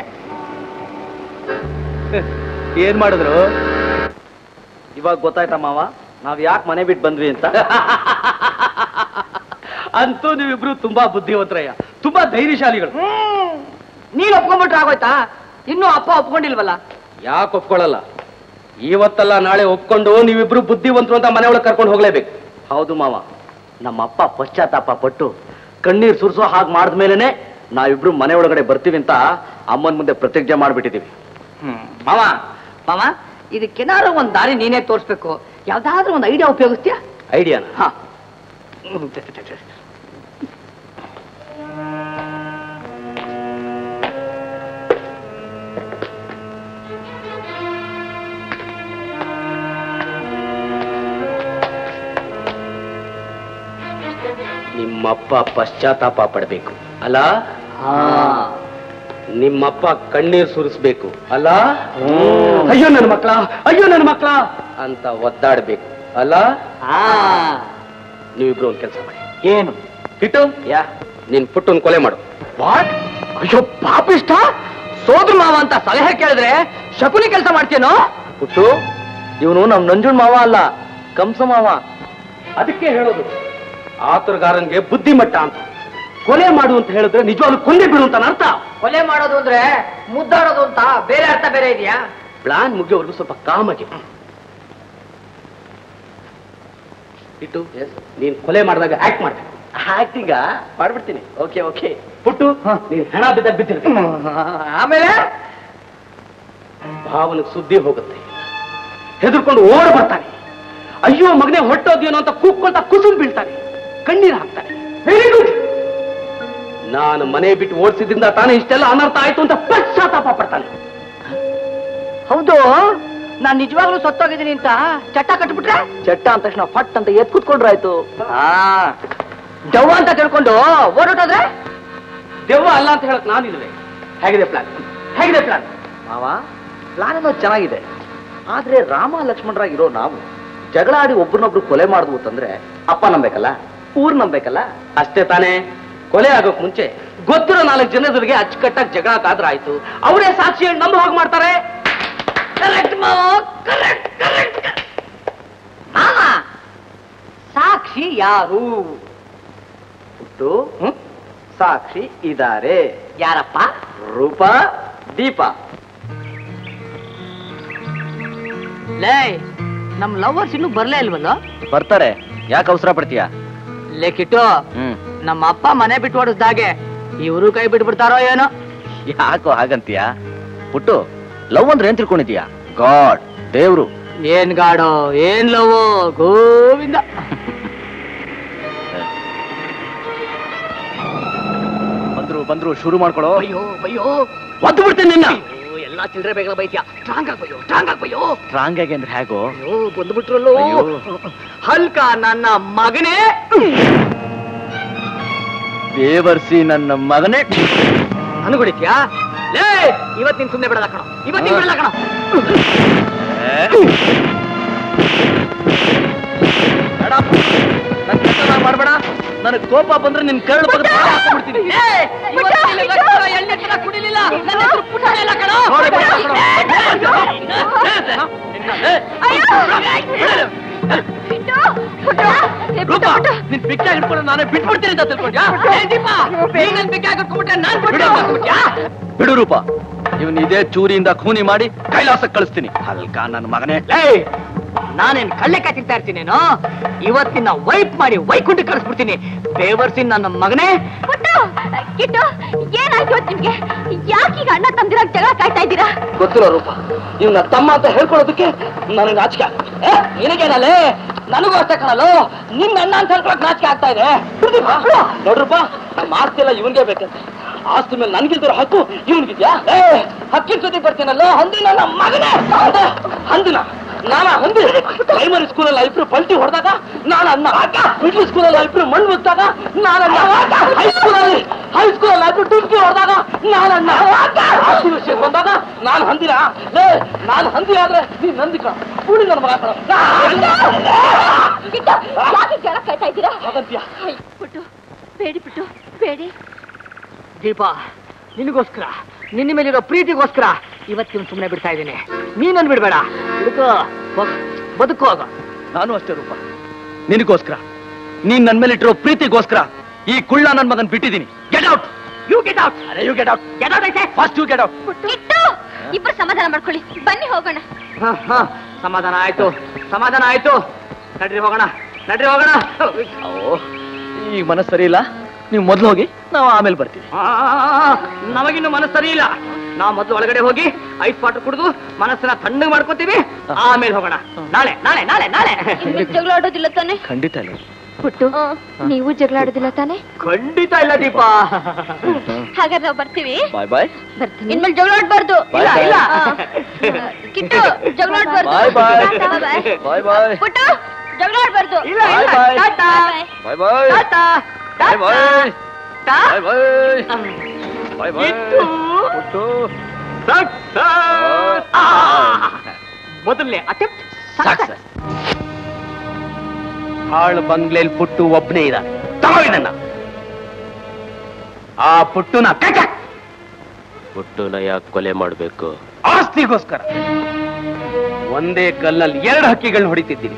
ಏನ್ ಮಾಡಿದ್ರು? ಇವಾಗ ಗೊತ್ತಾಯ್ತಾ ಮಾವ, ನಾವ್ ಯಾಕೆ ಮನೆ ಬಿಟ್ಟು ಬಂದ್ವಿ ಅಂತ? ಅಂತೂ ನೀವಿಬ್ರು ತುಂಬಾ ಬುದ್ಧಿವಂತರಯ್ಯ, ತುಂಬಾ ಧೈರ್ಯಶಾಲಿಗಳು. ನೀನ್ ಒಪ್ಕೊಂಡ್ಬಿಟ್ರೆ ಆಗೋಯ್ತಾ? ಇನ್ನೂ ಅಪ್ಪ ಒಪ್ಕೊಂಡಿಲ್ವಲ್ಲ? ಯಾಕೆ ಒಪ್ಕೊಳ್ಳಲ್ಲ? ಇವತ್ತಲ್ಲ ನಾಳೆ ಒಪ್ಕೊಂಡು ನೀವಿಬ್ರು ಬುದ್ಧಿವಂತರು ಅಂತ ಮನೆ ಒಳಗೆ ಕರ್ಕೊಂಡು ಹೋಗ್ಲೇಬೇಕು. ಹೌದು ಮಾವ, ನಮ್ಮಪ್ಪ ಪಶ್ಚಾತ್ತಾಪ ಪಟ್ಟು ಕಣ್ಣೀರ್ ಸುರಿಸೋ ಹಾಗೆ ಮಾಡಿದ್ಮೇಲೆ ನಾವಿಬ್ರು ಮನೆ ಒಳಗಡೆ ಬರ್ತೀವಿ ಅಂತ ಅಮ್ಮನ ಮುಂದೆ ಪ್ರತಿಜ್ಞೆ ಮಾಡ್ಬಿಟ್ಟಿದೀವಿ. ಮಾವ ಮಾವ ಇದಕ್ಕೇನಾದ್ರು ಒಂದ್ ದಾರಿ ನೀನೇ ತೋರಿಸ್ಬೇಕು. ಯಾವ್ದಾದ್ರೂ ಒಂದು ಐಡಿಯಾ ಉಪಯೋಗಿಸ್ತೀಯಾ? ಐಡಿಯಾನ? ಹಾ, ನಿಮ್ಮಪ್ಪ ಪಶ್ಚಾತ್ತಾಪ ಪಡಬೇಕು ಅಲ್ಲ? ನಿಮ್ಮಪ್ಪ ಕಣ್ಣೀರ್ ಸುರಿಸ್ಬೇಕು ಅಲ್ಲ? ಅಯ್ಯೋ ನನ್ನ ಮಕ್ಕಳ, ಅಯ್ಯೋ ನನ್ನ ಮಕ್ಕಳ ಅಂತ ಒದ್ದಾಡ್ಬೇಕು ಅಲ್ಲ? ನೀವಿಬ್ರು ಒಂದ್ ಕೆಲಸ ಮಾಡಿ. ಏನು? ಕಿಟ್ಟು, ನೀನ್ ಪುಟ್ಟನ್ ಕೊಲೆ ಮಾಡು. ವಾಟ್? ಅಯ್ಯೋ ಪಾಪಿಷ್ಟ, ಸೋದ್ರ ಮಾವ ಅಂತ ಸಲಹೆ ಕೇಳಿದ್ರೆ ಶಕುನಿ ಕೆಲಸ ಮಾಡ್ತೇನೋ? ಪುಟ್ಟು, ಇವನು ನಮ್ ನಂಜುನ್ ಮಾವ ಅಲ್ಲ, ಕಂಸ ಮಾವ. ಅದಕ್ಕೆ ಹೇಳೋದು ಆತುರಗಾರನ್ಗೆ ಬುದ್ಧಿಮಟ್ಟ ಅಂತ. ಕೊಲೆ ಮಾಡು ಅಂತ ಹೇಳಿದ್ರೆ ನಿಜವಾಗ್ಲೂ ಕೊಂದೇ ಬಿಡು ಅಂತ ಅರ್ಥ. ಕೊಲೆ ಮಾಡೋದು ಅಂದ್ರೆ ಮುದ್ದಾಡೋದು ಅಂತ ಬೇರೆ ಅರ್ಥ ಬೇರೆ ಇದೆಯಾ? ಪ್ಲಾನ್ ಮುಗಿಯೋವರೆಗೂ ಸ್ವಲ್ಪ ಕಾಮಾಗಿ ಇಟ್ಟು. ನೀನ್ ಕೊಲೆ ಮಾಡಿದಾಗ ಆಕ್ಟ್ ಮಾಡ್ತೀನಿ. ಆಕ್ಟಿಂಗ ಮಾಡ್ಬಿಡ್ತೀನಿ. Okay okay. ಪುಟ್ಟು, ನೀನ್ ಹೆಣ ಬಿದ್ದಾಗ ಬಿದ್ದಿರ್ತೀನಿ. ಆಮೇಲೆ ಭಾವನಿಗೆ ಸುದ್ದಿ ಹೋಗುತ್ತೆ, ಹೆದರ್ಕೊಂಡು ಓಡ ಬರ್ತಾನೆ. ಅಯ್ಯೋ ಮಗನೇ ಹೊಟ್ಟೋದೇನೋ ಅಂತ ಕೂಗ್ಕೊಂತ ಕುಸುಮ್ ಬೀಳ್ತಾನೆ, ಕಣ್ಣೀರ್ ಹಾಕ್ತಾನೆ. Very good. ನಾನು ಮನೆ ಬಿಟ್ಟು ಓಡಿಸಿದ್ರಿಂದ ತಾನೇ ಇಷ್ಟೆಲ್ಲ ಅನರ್ಥ ಆಯ್ತು ಅಂತ ಪಶ್ಚಾತ್ತಾಪ ಪಡ್ತಾನೆ. ಹೌದು, ನಾನ್ ನಿಜವಾಗ್ಲೂ ಸತ್ತೋಗಿದ್ದೀನಿ ಅಂತ ಚಟ್ಟ ಕಟ್ಬಿಟ್ರೆ? ಚಟ್ಟ ಅಂದ ತಕ್ಷಣ ಫಟ್ ಅಂತ ಎತ್ ಕೂತ್ಕೊಂಡ್ರಾಯ್ತು. ದೆವ್ವ ಅಂತ ತಿಳ್ಕೊಂಡು ಓಡೋಟೋದ್ರೆ? ದೆವ್ವ ಅಲ್ಲ ಅಂತ ಹೇಳಕ್ ನಾನಿಲ್ವೇ? ಹೇಗಿದೆ ಪ್ಲಾನ್? ಹೇಗಿದೆ ಪ್ಲಾನ್? ಮಾವ, ಪ್ಲಾನ್ ಅನ್ನೋದು ಚೆನ್ನಾಗಿದೆ. ಆದ್ರೆ ರಾಮ ಲಕ್ಷ್ಮಣರಾಗಿರೋ ನಾವು ಜಗಳ ಆಡಿ ಒಬ್ರನ್ನೊಬ್ರು ಕೊಲೆ ಮಾಡುದು ಅಂತಂದ್ರೆ ಅಪ್ಪ ನಂಬೇಕಲ್ಲ, ಊರ್ ನಂಬೇಕಲ್ಲ. ಅಷ್ಟೇ ತಾನೇ. ಕೊಲೆ ಆಗೋಕ್ ಮುಂಚೆ ಗೊತ್ತಿರೋ 4 ಜನರಿಗೆ ಅಚ್ಚುಕಟ್ಟಾಗಿ ಜಗಳ ಕಾದ್ರ ಆಯ್ತು. ಅವರೇ ಸಾಕ್ಷಿ ಹೇಳಿ ನಂಬ ಹೋಗಿ ಮಾಡ್ತಾರೆ. ಕರೆಕ್ಟ್ ಮಾವ, ಕರೆಕ್ಟ್ ಕರೆಕ್ಟ್. ಮಾವ, ಸಾಕ್ಷಿ ಯಾರು? ಪುಟ್ಟು, ಸಾಕ್ಷಿ ಇದಾರೆ. ಯಾರಪ್ಪ? ರೂಪ, ದೀಪ. ಲೇ, ನಮ್ ಲವರ್ಸ್ ಇನ್ನೂ ಬರ್ಲೇ ಇಲ್ವಲ್ಲ? ಬರ್ತಾರೆ, ಯಾಕೆ ಅವಸರ ಪಡ್ತೀಯಾ? ಲೇ ಕಿಟ್ಟು, ನಮ್ಮ ಅಪ್ಪ ಮನೆ ಬಿಟ್ಟು ಓಡಿಸ್ದಾಗೆ ಇವರು ಕೈ ಬಿಟ್ಬಿಡ್ತಾರೋ ಏನೋ? ಯಾಕೋ ಹಾಗಂತೀಯಾ? ಪುಟ್ಟು, ಲವ್ ಅಂದ್ರೆ ಏನ್ ತಿಳ್ಕೊಂಡಿದ್ಯಾ? ಗಾಡ್, ದೇವ್ರು. ಏನ್ ಗಾಡೋ, ಏನ್ ಲವ್, ಗೋವಿಂದ. ಬಂದ್ರು ಶುರು ಮಾಡ್ಕೊಳ್ಳೋ. ಅಯ್ಯೋ ಅಯ್ಯೋ, ಒದ್ದು ಬಿಡ್ತೀನಿ ನಿನ್ನ. ಎಲ್ಲಾ ಚಿಲ್ಡ್ರೆ ಬೇಗ ಬೈತ್ಯಾ. ಸ್ಟ್ರಾಂಗ್ ಆಗ್ಬಯ್ಯೋ, ಸ್ಟ್ರಾಂಗ್ ಆಗ್ಬಯ್ಯೋ. ಸ್ಟ್ರಾಂಗ್ ಆಗಿ ಅಂದ್ರೆ ಹೇಗೋ? ಅಯ್ಯೋ, ಬಂದ್ಬಿಟ್ರಲ್ಲೋ. ಹಲ್ಕ ನನ್ನ ಮಗನೇ, ದೇವರ್ಸಿ ನನ್ನ ಮಗನೇ. ಅನುಗುಡಿತ್ಯಾ? ಲೇ, ಇವತ್ತಿನ ಸುಮ್ಮನೆ ಬಿಡಲ್ಲ ಕಣೋ, ಇವತ್ತಿನ ಬಿಡಲ್ಲ ಕಣೋ. ಮಾಡ್ಬೇಡ, ನನಗೆ ಕೋಪ ಬಂದ್ರೆ ನಿನ್ ಕರಳು ಹಾಕೊಂಡ್ಬಿಡ್ತೀನಿ. ಕುಡಿಲಿಲ್ಲ ನಿನ್ ಪಿಕ್ಕಾಗಿ ಹಿಡ್ಕೊಂಡು ನಾನೇ ಬಿಟ್ಬಿಡ್ತೀನಿ ಅಂತ ತಿಳ್ಕೊಂಡ್ಯಾ? ಬಿಡು ರೂಪ, ಇವನ್ ಇದೇ ಚೂರಿಯಿಂದ ಖೂನಿ ಮಾಡಿ ಕೈಲಾಸಕ್ಕೆ ಕಳಿಸ್ತೀನಿ. ಹಲ್ಕ ನನ್ನ ಮಗನೇ. ನಾನೇನ್ ಕಳ್ಳೆಕಾಯಿ ತಿಂತಾ ಇರ್ತೀನೇನೋ? ಇವತ್ತಿನ ವೈಪ್ ಮಾಡಿ ವೈಕುಂಠ ಕಳಿಸ್ಬಿಡ್ತೀನಿ. ಬೇವರ್ಸಿ ನನ್ನ ಮಗನೇ. ಕಿಟ್ಟು, ಏನಾಯ್ತು ನಿಮ್ಗೆ? ಯಾಕೀಗ ಅಣ್ಣ ತಮ್ದಿರಾಗ ಜಗಳ ಕಾಯ್ತಾ ಇದ್ದೀರಾ? ಗೊತ್ತಿರೋ ರೂಪ, ಇವ್ನ ತಮ್ಮ ಅಂತ ಹೇಳ್ಕೊಳ್ಳೋದಕ್ಕೆ ನನಗೆ ನಾಚಿಕೆ. ನಿನಗೇನಲ್ಲೇ, ನನಗೂ ಅಷ್ಟೇ ಕಾಣಲು. ನಿನ್ನ ಅಣ್ಣ ಅಂತ ಹೇಳ್ಕೊಳಕ್ ನಾಚಿಕೆ ಆಗ್ತಾ ಇದೆ. ನೋಡ್ರಪ್ಪ, ನಮ್ಮ ಆಸ್ತಿ ಎಲ್ಲ ಇವನ್ಗೆ ಬೇಕಂತೆ. ಆಸ್ತಿ ಮೇಲೆ ನನ್ಗಿಲ್ದಿರೋ ಹಕ್ಕು ಇವನ್ಗಿದ್ಯಾ? ಹಕ್ಕಿನ ಜೊತೆ ಬರ್ತೀನಲ್ಲೋ, ಹಂದಿನ ನಮ್ಮ ಮಗನೇ. ಹಂದಿನ ನಾನ ಹಂದಿ. ಪ್ರೈಮರಿ ಸ್ಕೂಲಲ್ಲಿ ಇಬ್ರು ಪಲ್ಟಿ ಹೊಡೆದಾಗ ನಾನು ಅನ್ನ, ಮಿಡ್ಲ್ ಸ್ಕೂಲಲ್ಲಿ ಇಬ್ರು ಮಣ್ಣು ಮುಚ್ಚಿದಾಗ ನಾನನ್ನ, ಹೈಸ್ಕೂಲಲ್ಲಿ ಇಬ್ರು ಡುಂಕಿ ಹೊಡೆದಾಗ ನಾನನ್ನ, ಆಸ್ತಿ ವಿಷಯ ಬಂದಾಗ ನಾನು ಹಂದಿನ. ನಾನು ಹಂದಿ ಆದ್ರೆ ನೀನ್ ನಂದಿಕ ಕೂಡಿ ನನ್ನ ಮಗ. ಜಗಳ ಕಾಯ್ತಾ ಇದ್ದೀರಾ? ಪುಟ್ಟು, ಬೇಡಿ ಪುಟ್ಟು, ಬೇಡಿ. ದೀಪ, ನಿನಗೋಸ್ಕರ, ನಿನ್ನ ಮೇಲಿರೋ ಪ್ರೀತಿಗೋಸ್ಕರ ಇವತ್ತಿನ ಸುಮ್ಮನೆ ಬಿಡ್ತಾ ಇದ್ದೀನಿ. ನೀನನ್ನು ಬಿಡ್ಬೇಡ, ಬದುಕೋಗ. ನಾನು ಅಷ್ಟೇ ರೂಪ, ನಿನಗೋಸ್ಕರ, ನೀನ್ ನನ್ ಮೇಲೆ ಇಟ್ಟಿರೋ ಪ್ರೀತಿಗೋಸ್ಕರ ಈ ಕುಳ್ಳ ನನ್ ಮಗನ್ ಬಿಟ್ಟಿದ್ದೀನಿ. Get out, you get out. ಅರೆ you get out, get out ಐತೆ. First you get out. ಇಬ್ಬರು ಸಮಾಧಾನ ಮಾಡ್ಕೊಳ್ಳಿ, ಬನ್ನಿ ಹೋಗೋಣ. ಸಮಾಧಾನ ಆಯ್ತು, ಸಮಾಧಾನ ಆಯ್ತು. ನಡ್ರಿ ಹೋಗೋಣ, ನಡ್ರಿ ಹೋಗೋಣ. ಈಗ ಮನಸ್ಸು ಸರಿ ಇಲ್ಲ, ನೀವು ಮೊದಲು ಹೋಗಿ, ನಾವು ಆಮೇಲೆ ಬರ್ತೀವಿ. ನಮಗಿನ್ನು ಮನಸ್ಸು ಸರಿ ಇಲ್ಲ. ನಾವು ಮೊದಲು ಒಳಗಡೆ ಹೋಗಿ ಐಸ್ ವಾಟರ್ ಕುಡಿದು ಮನಸ್ಸನ್ನ ತಣ್ಣಗೆ ಮಾಡ್ಕೋತೀವಿ, ಆಮೇಲೆ ಹೋಗೋಣ. ನಾಳೆ ನಾಳೆ ನಾಳೆ ನಾಳೆ ಜಗಳ ಆಡೋದಿಲ್ಲ ತಾನೆ? ಖಂಡಿತ ಇಲ್ಲ. ಪುಟ್ಟು, ನೀವು ಜಗಳ ಆಡೋದಿಲ್ಲ ತಾನೆ? ಖಂಡಿತ ಇಲ್ಲ ದೀಪ. ಹಾಗಾದ್ರೆ ನಾವು ಬರ್ತೀವಿ. ಬಾಯ್ ಬಾಯ್. ಬರ್ತೀನಿ. ಇನ್ಮೇಲೆ ಜಗಳ ಆಡ್ಬಾರ್ದು. ಇಲ್ಲ ಇಲ್ಲ. ಕಿಟ್ಟು ಜಗಳ ಆಡ್ಬಾರ್ದು. ಬಾಯ್ ಬಾಯ್. ಬಾಯ್. ಬಾಯ್ ಬಾಯ್. ಪುಟ್ಟು ಜಗಳ ಆಡ್ಬಾರ್ದು. ಇಲ್ಲ ಇಲ್ಲ. ಬಾಯ್. ಟಾಟಾ. ಬಾಯ್ ಬಾಯ್. ಟಾಟಾ. Bye bye. ಟಾ. Bye bye. Bye bye. Kittu. Puttu. Success. ಮೊದಲನೇ ಅಟೆಂಪ್ಟ್ ಸಕ್ಸಸ್. ಹಾಳು ಬಂಗ್ಲೆಯಲ್ಲಿ ಪುಟ್ಟು ಒಬ್ಬನೇ ಇದ್ದಾನೆ. ತಗೋವಿದನ್ನ ಆ ಪುಟ್ಟುನ ಪುಟ್ಟುನ ಯಾಕೆ ಕೊಲೆ ಮಾಡ್ಬೇಕು? ಆಸ್ತಿಗೋಸ್ಕರ. ಒಂದೇ ಕಲ್ಲಲ್ಲಿ 2 ಹಕ್ಕಿಗಳನ್ನ ಹೊಡಿತಿದ್ದೀನಿ.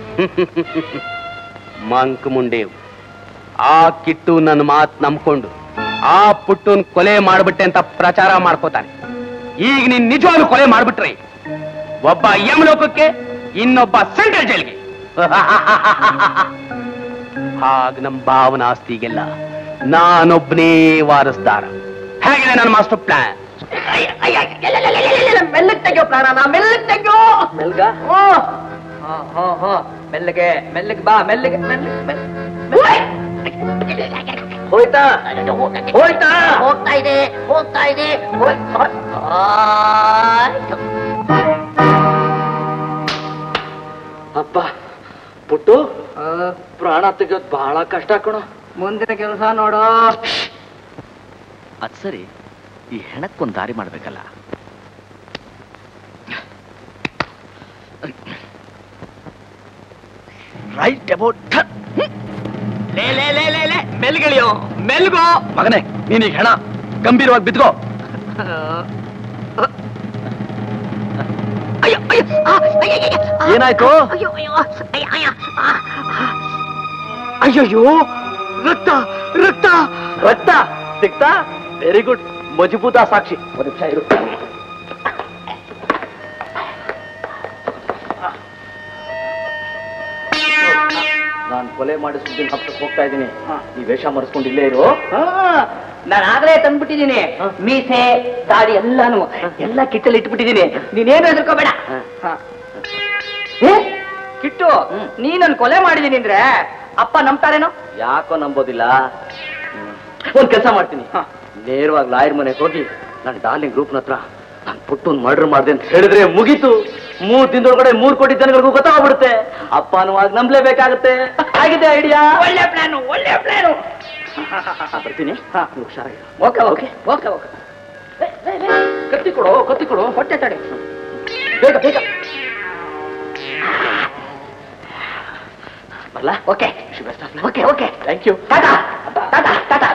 ಮಂಕ್ ಮುಂಡೇವ್. ಆ ಕಿಟ್ಟು ನನ್ನ ಮಾತು ನಂಬ್ಕೊಂಡು ಆ ಪುಟ್ಟುನ್ ಕೊಲೆ ಮಾಡ್ಬಿಟ್ಟೆ ಅಂತ ಪ್ರಚಾರ ಮಾಡ್ಕೋತಾನೆ. ಈಗ ನೀನ್ ನಿಜವಾಗ್ಲೂ ಕೊಲೆ ಮಾಡ್ಬಿಟ್ರೆ ಒಬ್ಬ ಯಮಲೋಕಕ್ಕೆ, ಇನ್ನೊಬ್ಬ ಸೆಂಟ್ರಲ್ ಜೈಲ್ಗೆ. ಹಾಗ ನಮ್ ಭಾವನ ಆಸ್ತಿಗೆಲ್ಲ ನಾನೊಬ್ಬನೇ ವಾರಸ್ದಾರ. ಹೇಗಿದೆ ನನ್ನ ಮಾಸ್ಟರ್ ಪ್ಲಾನ್? ಮೆಲ್ಲಗೆ ತೆಗೆಯೋ ಪ್ರಾಣ, ಮೆಲ್ಲಗೆ ತೆಗೆಯೋ. ಮೆಲ್ಗ ಮೆಲ್ಲಗೆ ಮೆಲ್ಲಗೆ ಬಾ, ಮೆಲ್ಲಗೆ ಹೋಯ್ತಾ ಹೋಯ್ತಾ? ಹೋಗ್ತಾ ಇದೆ ಹೋಗ್ತಾ ಇದೆ. ಅಪ್ಪ ಪುಟ್ಟು, ಪ್ರಾಣ ತೆಗೆಯೋದು ಬಹಳ ಕಷ್ಟ ಕಣೋ. ಮುಂದಿನ ಕೆಲಸ ನೋಡೋ. ಅದ್ ಸರಿ, ಈ ಹೆಣಕ್ಕೊಂದು ದಾರಿ ಮಾಡ್ಬೇಕಲ್ಲ. Right about. ಲೇ ಲೇ ಲೇ ಲೇ ಲೇ ಮೆಲ್ಗಳಿಯೋ, ಮೆಲ್ಗೋ ಮಗನೇ. ನೀನೀಗ ಹೆಣ ಗಂಭೀರವಾಗಿ ಬಿದ್ಕೋ. ಏನಾಯ್ತು? ಅಯ್ಯಯ್ಯೋ, ರಕ್ತ ರಕ್ತ ರಕ್ತ ಸಿಕ್ತಾ? ವೆರಿ ಗುಡ್, ಮಜಬೂತ ಸಾಕ್ಷಿ. ಒಂದು ನಿಮಿಷ ಇರು. ನಾನು ಕೊಲೆ ಮಾಡಿ ಸುದ್ದಿನ ಹಬ್ಬಕ್ಕೆ ಹೋಗ್ತಾ ಇದ್ದೀನಿ. ಈ ವೇಷ ಮರೆಸ್ಕೊಂಡು ಇಲ್ಲೇ ಇರು. ನಾನು ಆಗ್ಲೇ ತಂದ್ಬಿಟ್ಟಿದ್ದೀನಿ. ಮೀಸೆ ದಾಡಿ ಎಲ್ಲಾನು ಎಲ್ಲ ಕಿಟ್ಟಲ್ಲಿ ಇಟ್ಬಿಟ್ಟಿದ್ದೀನಿ. ನೀನೇನು ಹೆದರ್ಕೋಬೇಡ. ಕಿಟ್ಟು, ನೀನನ್ನು ಕೊಲೆ ಮಾಡಿದೀನಿ ಅಂದ್ರೆ ಅಪ್ಪ ನಂಬ್ತಾರೇನೋ? ಯಾಕೋ ನಂಬೋದಿಲ್ಲ. ಒಂದ್ ಕೆಲಸ ಮಾಡ್ತೀನಿ, ನೇರವಾಗಿ ಲಾಯರ್ ಮನೆಗೆ ಹೋಗಿ ನನ್ನ ಡಾರ್ಲಿಂಗ್ ಗ್ರೂಪ್ನ ಹತ್ರ ನಾನು ಪುಟ್ಟನ್ ಮರ್ಡರ್ ಮಾಡಿದೆ ಅಂತ ಹೇಳಿದ್ರೆ ಮುಗೀತು. 3 ದಿನದೊಳಗಡೆ 3 ಕೋಟಿ ಜನಗಳಿಗೂ ಗೊತ್ತಾಗ್ಬಿಡುತ್ತೆ. ಅಪ್ಪನೂ ಆಗ ನಂಬಲೇಬೇಕಾಗುತ್ತೆ. ಆಗಿದೆ ಐಡಿಯಾ. ಒಳ್ಳೆ ಪ್ಲಾನು, ಒಳ್ಳೆ ಪ್ಲಾನು. ಬರ್ತೀನಿ. ಹುಷಾರಾಗಿ. Okay okay okay okay. ಕತ್ತಿ ಕೊಡು, ಕತ್ತಿ ಕೊಡು. ಹೊಟ್ಟೆ ತಡೆ, ಬೇಗ ಬೇಗ. ಬರ್ಲಾ? Okay okay okay. Thank you. Tata tata tata.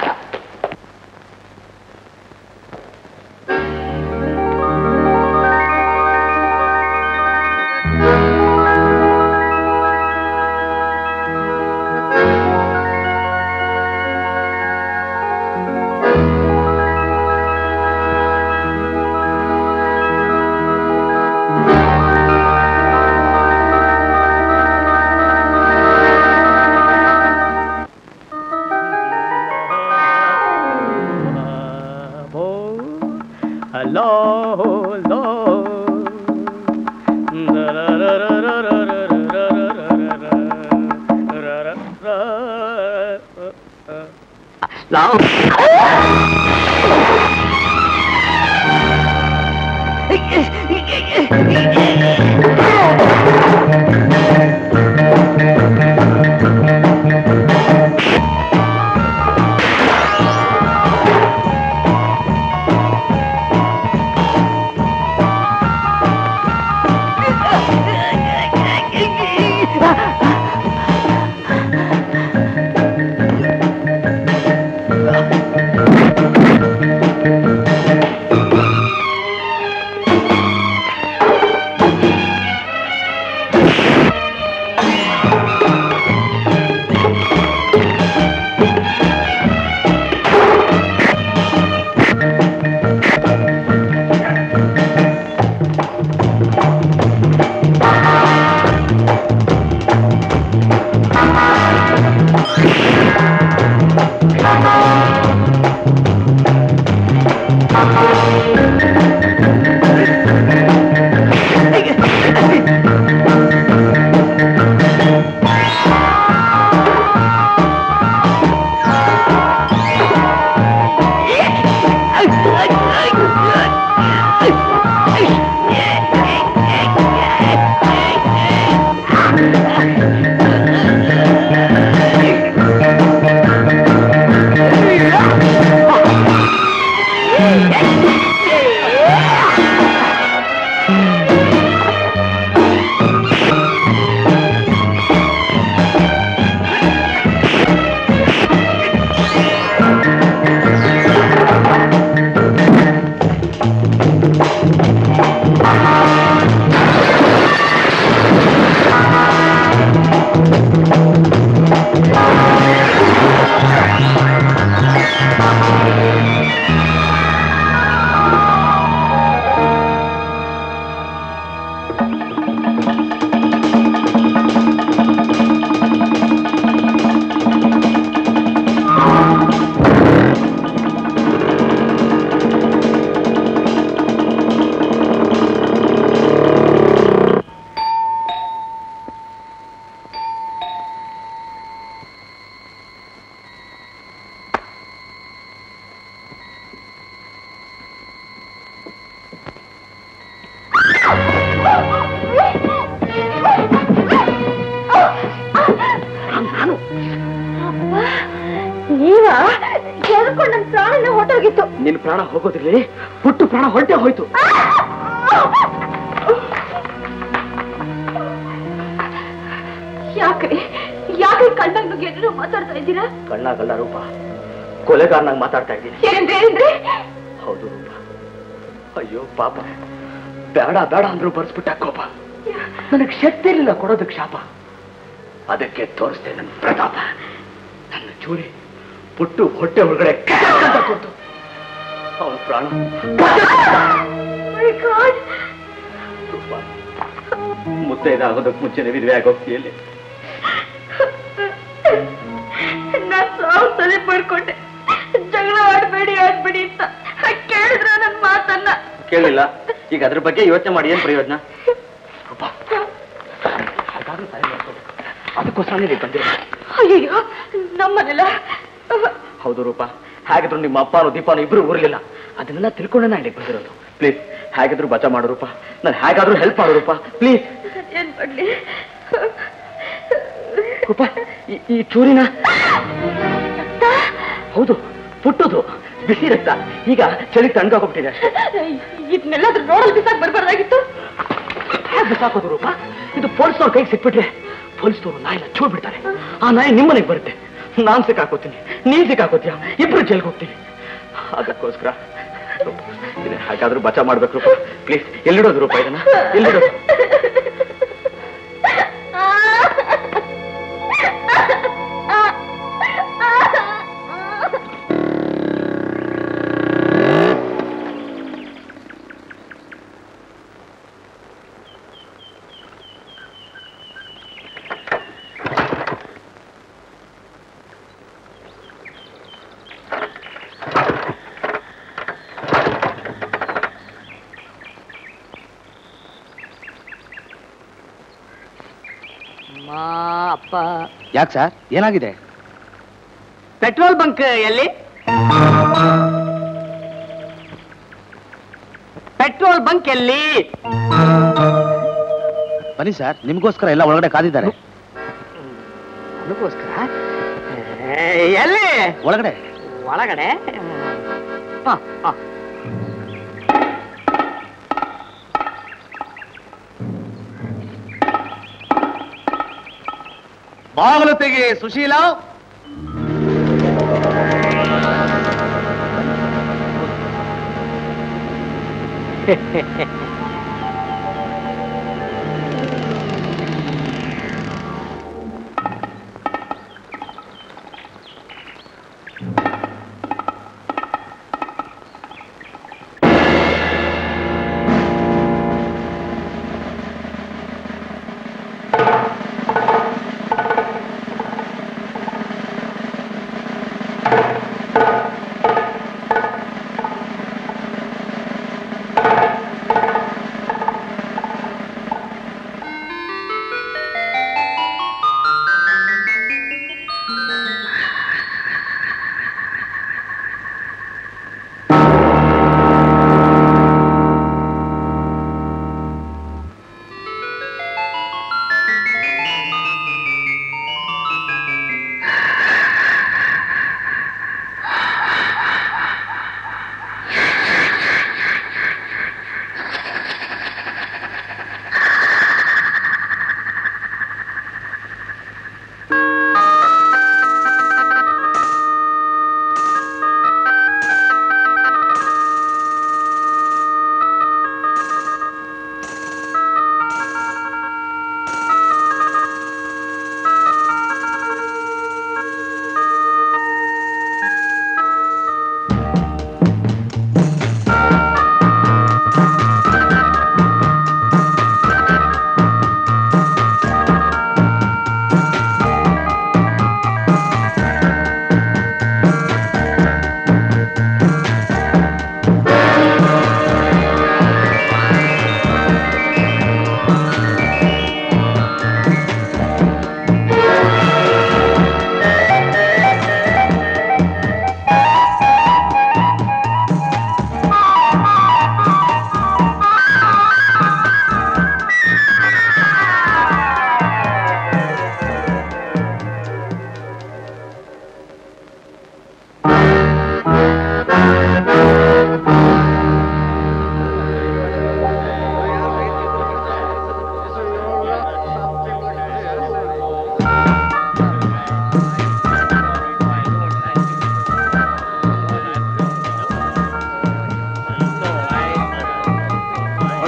ನಿನ್ ಪ್ರಾಣ ಹೋಗೋದ್ರಲ್ಲಿ ಪುಟ್ಟು ಪ್ರಾಣ ಹೊರಟೆ ಹೋಯ್ತು. ಯಾಕ್ರಿ ಯಾಕೆ ಕಣ್ಣಾಗ ಗೆದ್ರು ಮಾತಾಡ್ತಾ ಇದ್ದೀರಾ? ಕಣ್ಣಾಗಲ್ಲ ರೂಪ, ಕೊಲೆಗಾರನಾಗ ಮಾತಾಡ್ತಾ ಇದ್ದೀನಿ. ಹೌದು ರೂಪ. ಅಯ್ಯೋ ಪಾಪ, ಬೇಡ ಬೇಡ ಅಂದ್ರು ಬರ್ಸ್ಬಿಟ್ಟ ಕೋಪ. ನನಗ್ ಶಕ್ತಿ ಇರಲಿಲ್ಲ ಕೊಡೋದಕ್ಕೆ ಶಾಪ. ಅದಕ್ಕೆ ತೋರಿಸ್ದೆ ನನ್ನ ಪ್ರತಾಪ. ನನ್ನ ಚೂರಿ ಪುಟ್ಟು ಹೊಟ್ಟೆ ಒಳಗಡೆ ಕೊಡ್ತು. ಅವನ ಪ್ರಾಣ ಮುತ್ತೈದ ಆಗೋದಕ್ಕೆ ಮುಂಚೆನೆ ವಿಧವೆ ಆಗೋಗ್ತಿಯಲ್ಲಿ ನಾನ್ ಸಾವು ಸರಿ ಪಡ್ಕೊಂಡೆ. ಜಗಳ ಆಡ್ಬೇಡಿ ಆಡ್ಬೇಡಿ ಅಂತ ಕೇಳಿದ್ರ ನನ್ ಮಾತನ್ನ ಕೇಳಿಲ್ಲ. ಈಗ ಅದ್ರ ಬಗ್ಗೆ ಯೋಚನೆ ಮಾಡಿ ಏನ್ ಪ್ರಯೋಜನ? ಅದಕ್ಕೋಸ್ಕರ ಬಂದಿರ. ಅಯ್ಯೋ ನಮ್ಮನೆಲ್ಲ. ಹೌದು ರೂಪ, ಹಾಗಿದ್ರು ನಿಮ್ಮ ಅಪ್ಪನೂ ದೀಪಾನು ಇಬ್ರು ಊರ್ಲಿಲ್ಲ. ಅದನ್ನೆಲ್ಲ ತಿಳ್ಕೊಂಡೆ ನಾನು ಇಲ್ಲಿಗೆ ಬಂದಿರೋದು. ಪ್ಲೀಸ್ ಹೇಗಿದ್ರು ಬಚಾವ್ ಮಾಡು ರೂಪ. ನಾನು ಹೇಗಾದ್ರೂ ಹೆಲ್ಪ್ ಮಾಡು ರೂಪ, ಪ್ಲೀಸ್. ಏನ್ ಮಾಡ್ಲಿ ರೂಪ, ಈ ಚೂರಿನ ಹೌದು ಪುಟ್ಟದು ಬಿಸಿ ರಕ್ತ. ಈಗ ಚಳಿ ತಣ್ಣಗಾಗ್ಬಿಟ್ಟಿದೆ ಅಷ್ಟೇ. ಇದನ್ನೆಲ್ಲಾದ್ರೂ ನೋಡಲ್ ಬಿಸಾಕ್ ಬರ್ಬಾರ್ದಾಗಿತ್ತು. ಬಿಸಾಕೋದು ರೂಪ, ಇದು ಪೊಲೀಸ್ನವ್ರ ಕೈಗೆ ಸಿಕ್ಬಿಟ್ರೆ ಪೊಲೀಸ್ನವರು ನಾಯಿನ ಚೂಡ್ ಬಿಡ್ತಾರೆ. ಆ ನಾಯಿ ನಿಮ್ಮನೆಗೆ ಬರುತ್ತೆ. ನಾನ್ ಸಿಕ್ಕಾಕೋತೀನಿ, ನೀನ್ ಸಿಕ್ಕಾಕೋತೀಯ, ಇಬ್ರು ಜೈಲ್ಗೆ ಹೋಗ್ತೀನಿ. ಅದಕ್ಕೋಸ್ಕರ ಹಾಗಾದ್ರೂ ಬಚಾವ್ ಮಾಡ್ಬೇಕು ರೂಪ. ಪ್ಲೀಸ್ ಎಲ್ಲಿಡೋದು ರೂಪ ಇದನ್ನ? ಎಲ್ಲಿಡೋದು? ಯಾಕೆ ಸರ್, ಏನಾಗಿದೆ? ಪೆಟ್ರೋಲ್ ಬಂಕ್ ಎಲ್ಲಿ? ಪೆಟ್ರೋಲ್ ಬಂಕ್ ಎಲ್ಲಿ? ಬನ್ನಿ ಸರ್, ನಿಮ್ಗೋಸ್ಕರ ಎಲ್ಲ ಒಳಗಡೆ ಕಾದಿದ್ದಾರೆ. ನನಗೋಸ್ಕರ? ಎಲ್ಲಿ? ಒಳಗಡೆ. ಒಳಗಡೆ? ಬಾಗಿಲು ತೆಗೆ Sushila.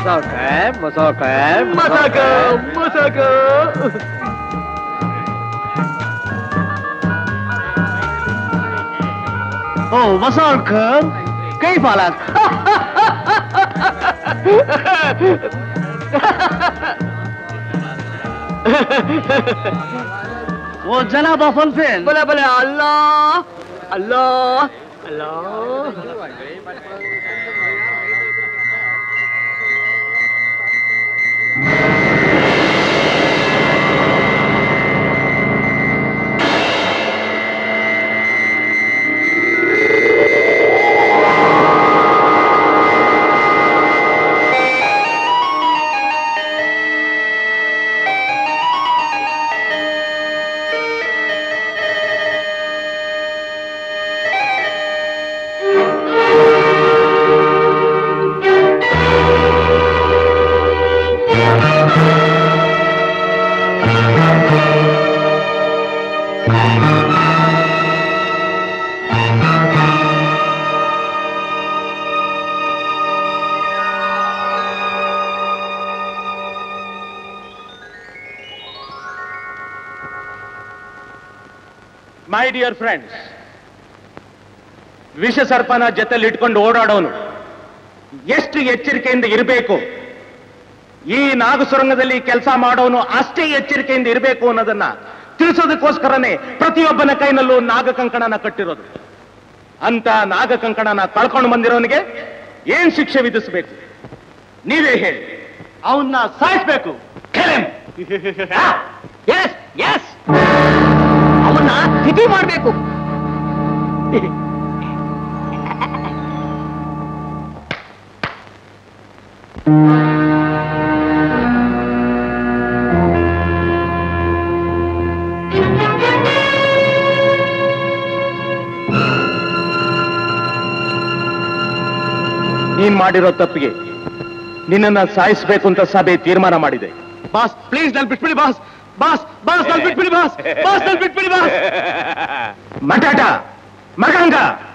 Oh, Vasalkar, كيف حالك؟ والجناب أفضل فين؟ بلا بلا الله الله الله. My dear friends, ವಿಷ ಸರ್ಪನ ಜೊತೆಲಿ ಇಟ್ಕೊಂಡು ಓಡಾಡೋನು ಎಷ್ಟು ಎಚ್ಚರಿಕೆಯಿಂದ ಇರಬೇಕು, ಈ ನಾಗಸುರಂಗದಲ್ಲಿ ಕೆಲಸ ಮಾಡೋನು ಅಷ್ಟೇ ಎಚ್ಚರಿಕೆಯಿಂದ ಇರಬೇಕು ಅನ್ನೋದನ್ನ ತಿಳಿಸೋದಕ್ಕೋಸ್ಕರನೇ ಪ್ರತಿಯೊಬ್ಬನ ಕೈನಲ್ಲೂ ನಾಗಕಂಕಣನ ಕಟ್ಟಿರೋದು. ಅಂತ ನಾಗಕಂಕಣನ ಕಳ್ಕೊಂಡು ಬಂದಿರೋನಿಗೆ ಏನ್ ಶಿಕ್ಷೆ ವಿಧಿಸಬೇಕು ನೀವೇ ಹೇಳಿ. ಅವನ್ನ ಸಾಯಿಸ್ಬೇಕು. ಎಸ್ ಎಸ್, ಅವನ್ನ ತಿಥಿ ಮಾಡಬೇಕು. ನೀನ್ ಮಾಡಿರೋ ತಪ್ಪಿಗೆ ನಿನ್ನನ್ನ ಸಾಯಿಸಬೇಕು ಅಂತ ಸಭೆ ತೀರ್ಮಾನ ಮಾಡಿದೆ. ಬಾಸ್ ಪ್ಲೀಸ್ ನನ್ ಬಿಟ್ಬಿಡಿ ಬಾಸ್. ಬಾಸ್ ಬಾಸ್ ನನ್ ಬಿಟ್ಬಿಡಿ ಬಾಸ್. ಬಾಸ್ ನನ್ ಬಿಟ್ಬಿಡಿ ಬಾಸ್. ಮಟಾಟ ಮಗಂಗ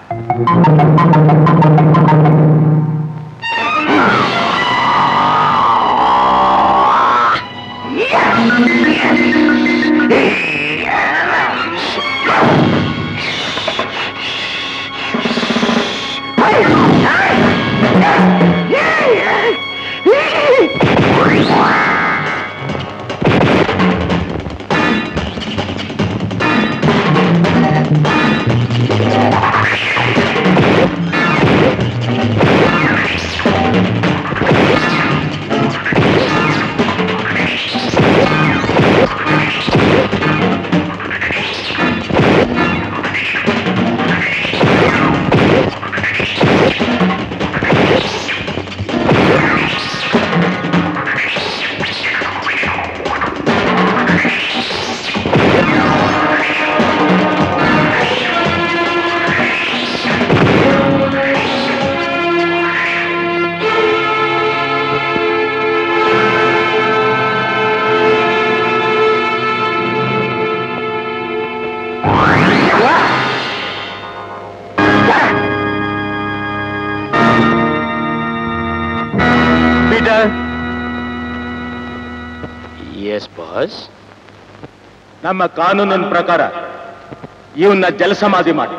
ನಮ್ಮ ಕಾನೂನಿನ ಪ್ರಕಾರ ಇವನ್ನ ಜಲಸಮಾಧಿ ಮಾಡಿ.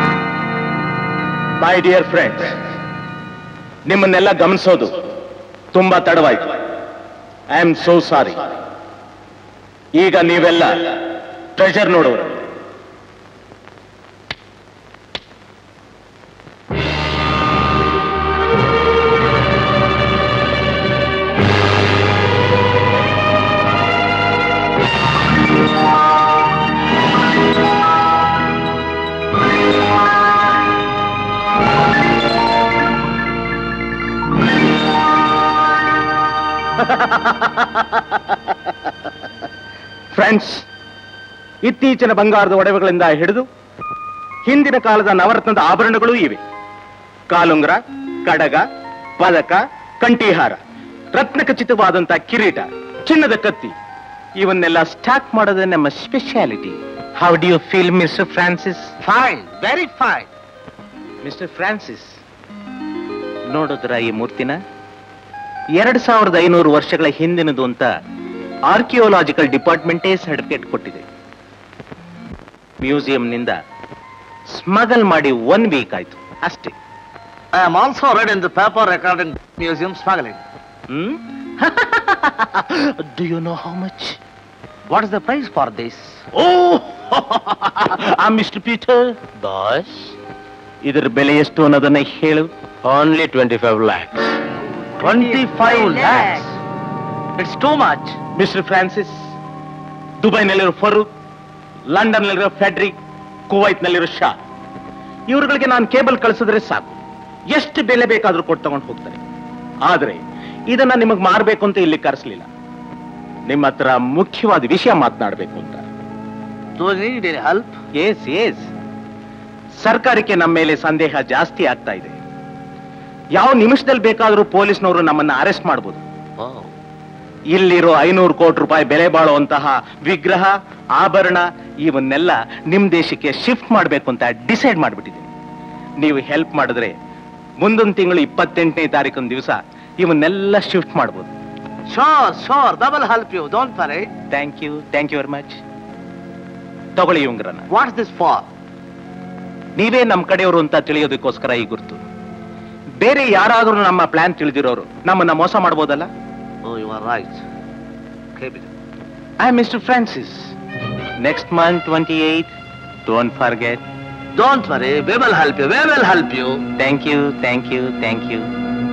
ಮೈ ಡಿಯರ್ ಫ್ರೆಂಡ್ಸ್, ನಿಮ್ಮನ್ನೆಲ್ಲ ಗಮನಿಸೋದು ತುಂಬಾ ತಡವಾಯ್ತು. I am so sorry. ಈಗ ನೀವೆಲ್ಲ ಟ್ರೆಜರ್ ನೋಡೋರು. ಫ್ರೆಂಡ್ಸ್, ಇತ್ತೀಚಿನ ಬಂಗಾರದ ಒಡವೆಗಳಿಂದ ಹಿಡಿದು ಹಿಂದಿನ ಕಾಲದ ನವರತ್ನದ ಆಭರಣಗಳೂ ಇವೆ. ಕಾಲುಂಗ್ರ, ಕಡಗ, ಪದಕ, ಕಂಠೀಹಾರ, ರತ್ನಖಚಿತವಾದಂತಹ ಕಿರೀಟ, ಚಿನ್ನದ ಕತ್ತಿ, ಇವನ್ನೆಲ್ಲ ಸ್ಟಾಕ್ ಮಾಡೋದೇ ನಮ್ಮ speciality. How do you feel mister Francis? Fine, very fine. Mister Francis, ನೋಡಿದ್ರ ಈ ಮೂರ್ತಿನ? 2500 ವರ್ಷಗಳ ಹಿಂದಿನದು ಅಂತ ಆರ್ಕಿಯೋಲಾಜಿಕಲ್ ಡಿಪಾರ್ಟ್ಮೆಂಟೇ ಸರ್ಟಿಫಿಕೇಟ್ ಕೊಟ್ಟಿದೆ. ಮ್ಯೂಸಿಯಂನಿಂದ ಸ್ಮಗಲ್ ಮಾಡಿ 1 ವೀಕ್ ಆಯ್ತು ಅಷ್ಟೇ. I am also read in the paper regarding museum smuggling. Do you know how much? What is the price for this? Oh, Mr. Peter. Boss? ಇದರ ಬೆಲೆ ಎಷ್ಟು ಅನ್ನೋದನ್ನ ಹೇಳು. Only 25 lakhs. 25 lakhs? It's too much. Mister Francis, ದುಬೈನಲ್ಲಿರೋ ಫರೂಕ್, ಲಂಡನ್ನಲ್ಲಿರೋ Fredrick, ಕುವೈಟ್ನಲ್ಲಿರೋ ಶಾ, ಇವ್ರುಗಳಿಗೆ ನಾನು ಕೇಬಲ್ ಕಳಿಸಿದ್ರೆ ಸಾಕು, ಎಷ್ಟು ಬೆಲೆ ಬೇಕಾದ್ರೂ ಕೊಟ್ಟು ತಗೊಂಡು ಹೋಗ್ತಾರೆ. ಆದ್ರೆ ಇದನ್ನ ನಿಮಗ್ ಮಾರ್ಬೇಕು ಅಂತ ಇಲ್ಲಿ ಕರೆಸಲಿಲ್ಲ. ನಿಮ್ಮ ಹತ್ರ ಮುಖ್ಯವಾದ ವಿಷಯ ಮಾತನಾಡಬೇಕು ಅಂತ. ಹೆಲ್ಪ್? ಎಸ್. ಸರ್ಕಾರಕ್ಕೆ ನಮ್ಮ ಮೇಲೆ ಸಂದೇಹ ಜಾಸ್ತಿ ಆಗ್ತಾ ಇದೆ. ಯಾವ ನಿಮಿಷದಲ್ಲಿ ಬೇಕಾದ್ರೂ ಪೊಲೀಸ್ನವರು ನಮ್ಮನ್ನ ಅರೆಸ್ಟ್ ಮಾಡಬಹುದು. ಇಲ್ಲಿರೋ 500 ಕೋಟಿ ರೂಪಾಯಿ ಬೆಲೆ ಬಾಳುವಂತಹ ವಿಗ್ರಹ, ಆಭರಣ ಇವನ್ನೆಲ್ಲ ನಿಮ್ ದೇಶಕ್ಕೆ ಶಿಫ್ಟ್ ಮಾಡಬೇಕು ಅಂತ ಡಿಸೈಡ್ ಮಾಡ್ಬಿಟ್ಟಿದ್ದೀನಿ. ನೀವು ಹೆಲ್ಪ್ ಮಾಡಿದ್ರೆ ಮುಂದೊಂದು ತಿಂಗಳು 28ನೇ ತಾರೀಕು ದಿವಸ ಇವನ್ನೆಲ್ಲ ಶಿಫ್ಟ್ ಮಾಡಬಹುದು. Sure, that will help you. Don't worry. Thank you very much. ತಗೊಳ್ಳಿ ಉಂಗ್ರನ್ನ. What's this for? ನೀವೇ ನಮ್ಮ ಕಡೆಯವರು ಅಂತ ತಿಳಿಯೋದಕ್ಕೋಸ್ಕರ ಈ ಗುರ್ತು. ಬೇರೆ ಯಾರಾದ್ರೂ ನಮ್ಮ ಪ್ಲಾನ್ ತಿಳಿದಿರೋರು ನಮ್ಮನ್ನ ಮೋಸ ಮಾಡಬಹುದಲ್ಲ? Oh, you are right. Keep it. I am Mr. Francis. Next month 28. Don't forget. Don't worry. We will help you. Thank you.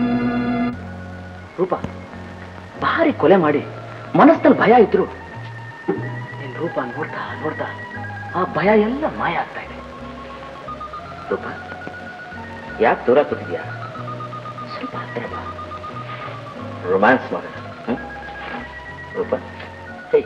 ರೂಪ, ಭಾರಿ ಕೊಲೆ ಮಾಡಿ ಮನಸ್ಸಲ್ಲಿ ಭಯ ಇದ್ರು ನಿನ್ ರೂಪ ನೋಡ್ತಾ ಆ ಭಯ ಎಲ್ಲ ಮಾಯ ಆಗ್ತಾ ಇದೆ. ರೂಪ, ಯಾಕೆ ದೂರ ಕೂತಿದ್ಯಾ? ಸ್ವಲ್ಪ ಹತ್ರ ಬಾ, ರೊಮ್ಯಾನ್ಸ್ ಮಾಡೋಣ. ರೂಪ, ಹೇ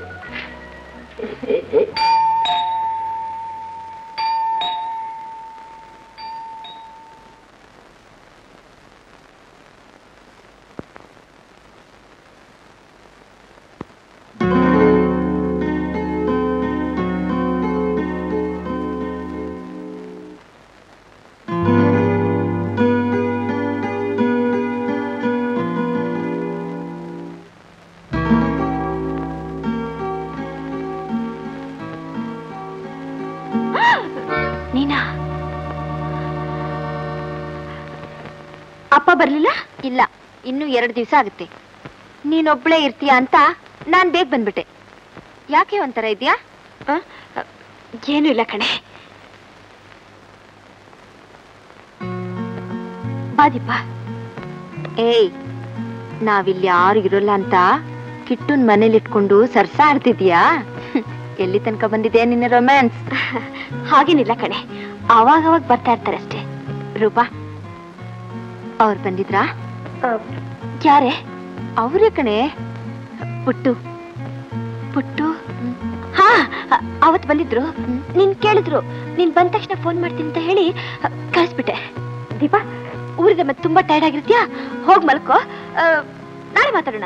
ಅಪ್ಪ ಬರ್ಲಿಲ್ಲ? ಇಲ್ಲ, ಇನ್ನು 2 ದಿವಸ ಆಗುತ್ತೆ. ನೀನೊಬ್ಳೇ ಇರ್ತೀಯ ಅಂತ ನಾನ್ ಬೇಗ ಬಂದ್ಬಿಟ್ಟೆ. ಯಾಕೆ ಒಂಥರ ಇದೆಯಾ? ಏನು ಇಲ್ಲ ಕಣೆ. ಬಾದಿಪ್ಪ. ಏಯ್, ನಾವಿಲ್ಲಿ ಯಾರು ಇರೋಲ್ಲ ಅಂತ ಕಿಟ್ಟುನ್ ಮನೇಲಿ ಇಟ್ಕೊಂಡು ಸರ್ಸ ಆಡ್ತಿದ್ಯಾ? ಎಲ್ಲಿ ತನಕ ಬಂದಿದೆ ನಿನ್ನ ರೊಮ್ಯಾನ್ಸ್? ಹಾಗೇನಿಲ್ಲ ಕಣೆ, ಅವಾಗ ಬರ್ತಾ ಇರ್ತಾರೆ ಅಷ್ಟೇ. ರೂಪಾ, ಅವ್ರು ಬಂದಿದ್ರಾ? ಯಾರೇ? ಅವರೇ ಕಣೆ, ಪುಟ್ಟು. ಹಾ, ಅವತ್ ಬಂದಿದ್ರು. ನೀನ್ ಕೇಳಿದ್ರು, ನೀನ್ ಬಂದ ತಕ್ಷಣ ಫೋನ್ ಮಾಡ್ತೀನಿ ಅಂತ ಹೇಳಿ ಕಳಿಸ್ಬಿಟ್ಟೆ. ದೀಪಾ, ಊರಿಗೆ ಮತ್ತೆ ತುಂಬಾ ಟೈರ್ಡ್ ಆಗಿರ್ತೀಯಾ? ಹೋಗ್ ಮಲ್ಕೋ, ನಾಳೆ ಮಾತಾಡೋಣ.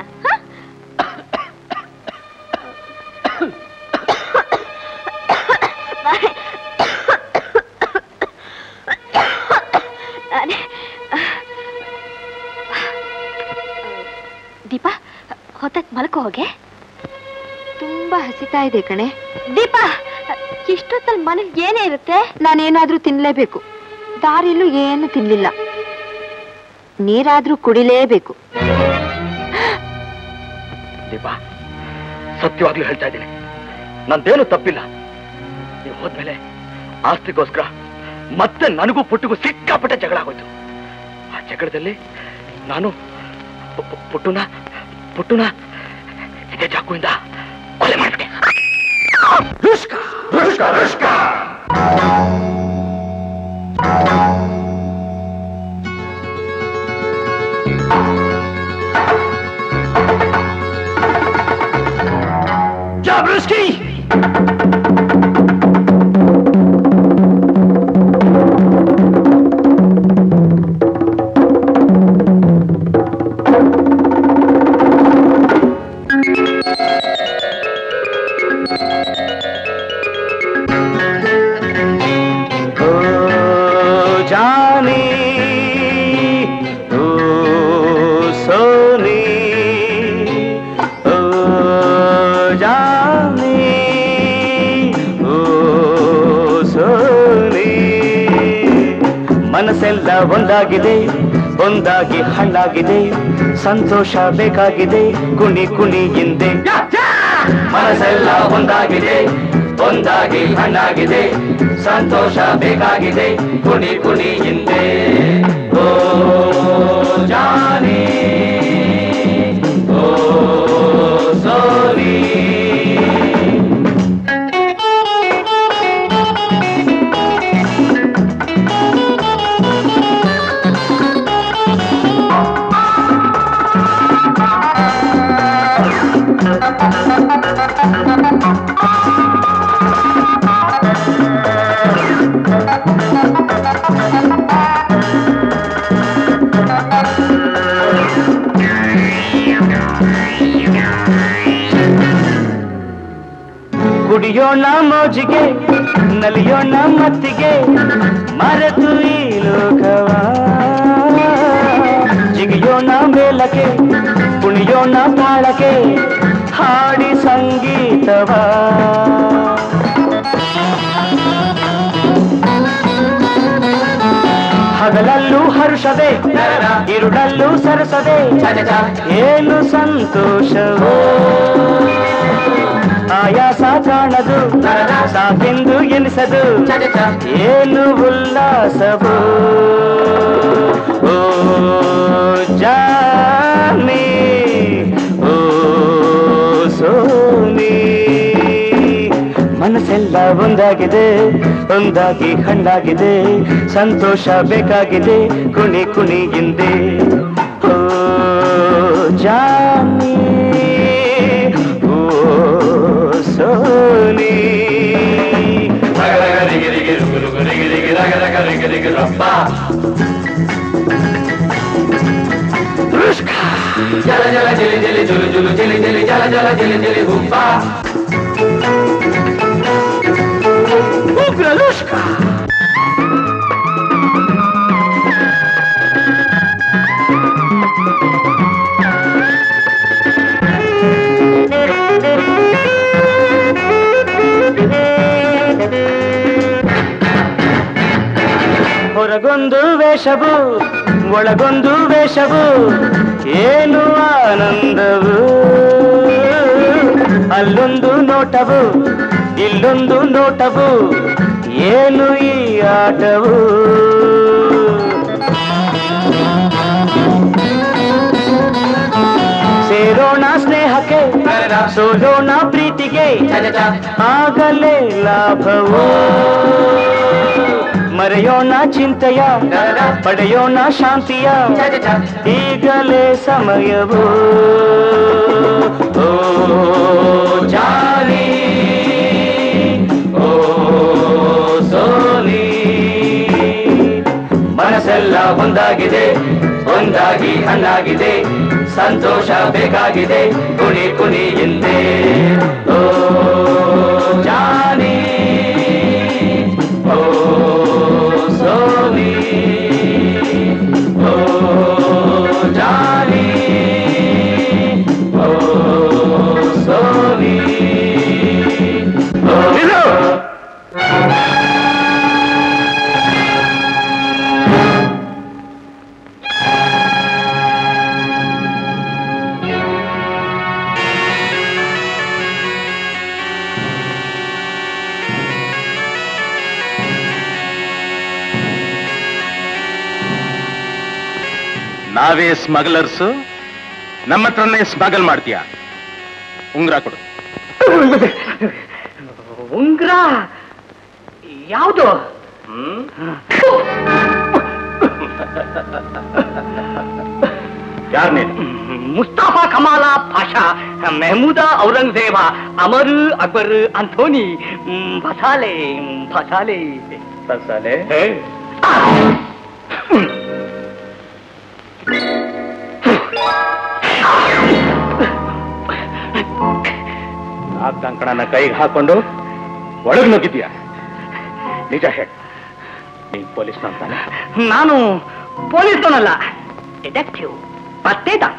ದೀಪಾ, ಹೊತ್ತಕ್ಕೆ ಮಲ್ಕೋ ಹೋಗೆ. ತುಂಬಾ ಹಸಿತಾ ಇದೆ ಕಣೆ. ದೀಪಾ, ಇಷ್ಟೊತ್ತಲ್ಲಿ ಮನೇಲಿ ಏನೇ ಇರುತ್ತೆ? ನಾನೇನಾದ್ರೂ ತಿನ್ಲೇಬೇಕು. ದಾರಿಯಲ್ಲೂ ಏನು ತಿನ್ಲಿಲ್ಲ. ನೀರಾದ್ರೂ ಕುಡಿಲೇಬೇಕು. ದೀಪಾ, ಸತ್ಯವಾಗ್ಲೂ ಹೇಳ್ತಾ ಇದ್ದೀನಿ, ನಂದೇನು ತಪ್ಪಿಲ್ಲ. ನೀವು ಹೋದ್ಮೇಲೆ ಆಸ್ತಿಗೋಸ್ಕರ ಮತ್ತೆ ನನಗೂ ಪುಟ್ಟಿಗೂ ಸಿಕ್ಕಾಪಟ್ಟೆ ಜಗಳ ಆಗೋಯ್ತು. ಆ ಜಗಳದಲ್ಲಿ ನಾನು ಪುಟ್ಟುನ ಇದೇ ಚಾಕುವಿಂದ ಕೊಲೆ ಮಾಡ್ಬಿಟ್ಟೆ. Johny Oh Sony ಒಂದಾಗಿದೆ ಒಂದಾಗಿ ಹಣ್ಣಾಗಿದೆ ಸಂತೋಷ ಬೇಕಾಗಿದೆ ಕುಣಿ ಕುಣಿ ಹಿಂದೆ ಮನಸ್ಸೆಲ್ಲ ಒಂದಾಗಿದೆ ಒಂದಾಗಿ ಹಣ್ಣಾಗಿದೆ ಸಂತೋಷ ಬೇಕಾಗಿದೆ ಕುಣಿ ಕುಣಿ ಹಿಂದೆ ಓ ಜಾನಿ ಓ ಸೋನಿ ಕುಡಿಯೋಣ ಮೋಜಿಗೆ ನಲಿಯೋಣ ಮತ್ತಿಗೆ ಮರೆತು ಈ ಲೋಕವ ಜಿಗಿಯೋಣ ಮೇಲಕ್ಕೆ ಕುಣಿಯೋಣ ತಾಳಕ್ಕೆ ಹಾಡಿ ಸಂಗೀತವ ಹಗಲಲ್ಲೂ ಹರ್ಷವೇ ಇರುಳಲ್ಲೂ ಸರಸವೇ ಏನು ಸಂತೋಷವೋ ಆಯಾಸ ಕಾಣದು ಸಾಕೆಂದು ಎನಿಸದು ಏನು ಉಲ್ಲಾಸವೋ ಓ ಜಾನಿ ಓ ಸೋನಿ ಮನಸ್ಸೆಲ್ಲ ಒಂದಾಗಿದೆ ಒಂದಾಗಿ ಹಣ್ಣಾಗಿದೆ ಸಂತೋಷ ಬೇಕಾಗಿದೆ ಕುಣಿ ಕುಣಿ ಹಿಂದೆ ಓ ಜಾನಿ ಸೋನಿ ಜಲ ಜಲ ಜಲಿ ಜಲಿ ಜುಲು ಜುಲು ಜಲಿ ಜಲಿ ಜಲ ಜಲ ಜಲಿ ಜಲಿ ಹುಬ್ಬ ಉಗ್ರ ಲುಷ್ಕ ಹೊರಗೊಂದು ವೇಷವು ಒಳಗೊಂದು ವೇಷವು ಏನು ಆನಂದವು ಅಲ್ಲೊಂದು ನೋಟವು ಇಲ್ಲೊಂದು ನೋಟವು ಏನು ಈ ಆಟವು ಸೇರೋಣ ಸ್ನೇಹಕ್ಕೆ ಸೋಲೋಣ ಪ್ರೀತಿಗೆ ಆಗಲೇ ಲಾಭವು ಮರೆಯೋಣ ಚಿಂತೆಯ ಪಡೆಯೋಣ ಶಾಂತಿಯ ಈಗಲೇ ಸಮಯವು ಓ ಜಾನಿ ಓ ಸೋನಿ ಮನಸ್ಸೆಲ್ಲ ಒಂದಾಗಿದೆ ಒಂದಾಗಿ ಹಣ್ಣಾಗಿದೆ ಸಂತೋಷ ಬೇಕಾಗಿದೆ ಕುಣಿ ಕುಣಿ ಹಿಂದೆ ಓ ಜಾನಿ ಓ ಸೋನಿ ಓ ಜಾನಿ ಓ ಸೋನಿ ನಾವೇ ಸ್ಮಗ್ಲರ್ಸು ನಮ್ಮ ಹತ್ರನೇ ಸ್ಮಗಲ್ ಮಾಡ್ತೀಯ ಉಂಗ್ರ ಕೊಡು ಉಂಗ್ರ ಯಾವುದು ಯಾರ್ ನೀನು Mustafa Kemal Pasha Mehmood Aurangzeb Amar Akbar Anthony ಫಸಾಲೆ ಫಸಾಲೆ ಫಸಾಲೆ ಆ ಕಂಕಣನ ಕೈಗೆ ಹಾಕೊಂಡು ಒಳಗೆ ನುಗ್ಗಿದ್ಯಾ ನಿಜ ಹೇಳ ನೀನ್ ಪೊಲೀಸ್ ಅಂತಾನೆ ನಾನು ಪೊಲೀಸನಲ್ಲ ಡಿಟೆಕ್ಟಿವ್ ಪತ್ತೇದಾರ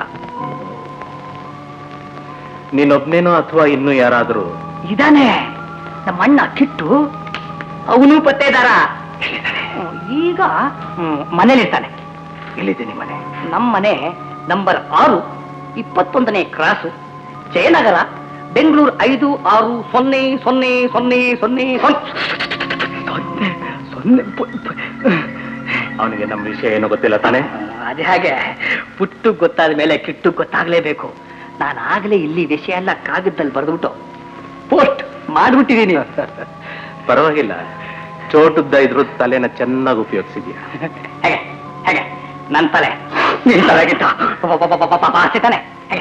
ನೀನೊಬ್ನೇನೋ ಅಥವಾ ಇನ್ನೂ ಯಾರಾದ್ರೂ ಇದಾನೆ ನಮ್ಮ ಅಣ್ಣ ಕಿಟ್ಟು ಅವನು ಪತ್ತೇದಾರ ಈಗ ಮನೇಲಿರ್ತಾನೆ ಎಲ್ಲಿದೆ ನಿಮ್ಮ ಮನೆ? ನಮ್ಮ ಮನೆ ನಂಬರ್ 6, 21ನೇ ಕ್ರಾಸು, ಜಯನಗರ, ಬೆಂಗಳೂರು 56000000. ಅವನಿಗೆ ನಮ್ಮ ವಿಷಯ ಏನೋ ಗೊತ್ತಿಲ್ಲ ತಾನೆ? ಅದೇ ಹಾಗೆ ಪುಟ್ಟು ಗೊತ್ತಾದ ಮೇಲೆ ಕಿಟ್ಟು ಗೊತ್ತಾಗ್ಲೇಬೇಕು. ನಾನು ಆಗ್ಲೇ ಇಲ್ಲಿ ವಿಷಯ ಎಲ್ಲ ಕಾಗದದಲ್ಲಿ ಬರೆದ್ಬಿಟ್ಟು ಪೋಸ್ಟ್ ಮಾಡ್ಬಿಟ್ಟಿದೀನಿ. ಪರವಾಗಿಲ್ಲ, ಚೋಟುದ್ದ ಇದ್ರ ತಲೆನ ಚೆನ್ನಾಗಿ ಉಪಯೋಗಿಸಿದ್ಯಾ. ಹೇಗೆ ಹೇಗೆ ನನ್ನ ತಲೆ ನಿನ್ ತಲೆಗಿಂತ ಆಸೆ ತಾನೆ?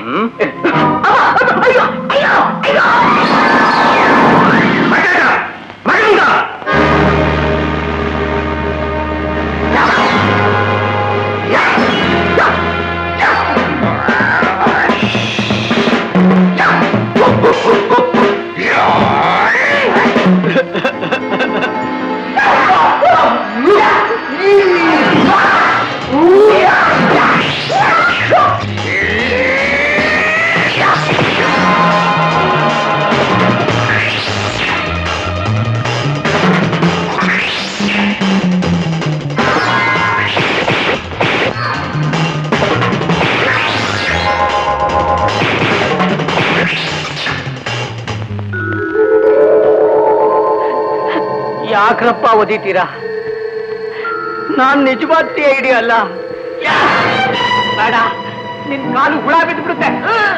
ಯಾಕ್ರಪ್ಪ ಓದಿತೀರಾ? ನಾನ್ ನಿಜವಾದ ಐಡಿ ಅಲ್ಲ. ಬೇಡ, ನಿನ್ ಕಾಲು ಹುಳ ಬಿದ್ದುಬಿಡುತ್ತೆ.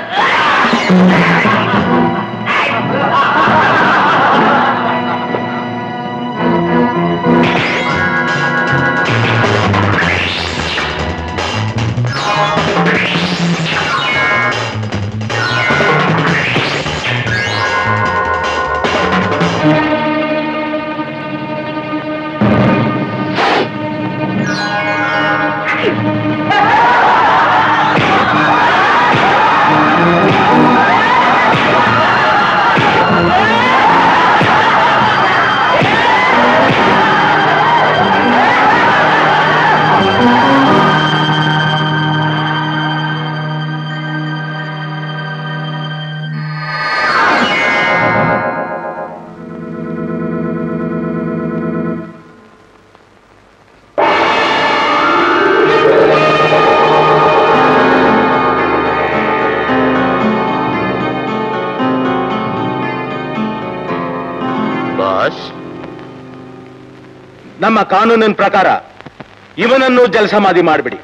ನಮ್ಮ ಕಾನೂನಿನ ಪ್ರಕಾರ ಇವನನ್ನು ಜಲಸಮಾಧಿ ಮಾಡಿಬಿಡಿ.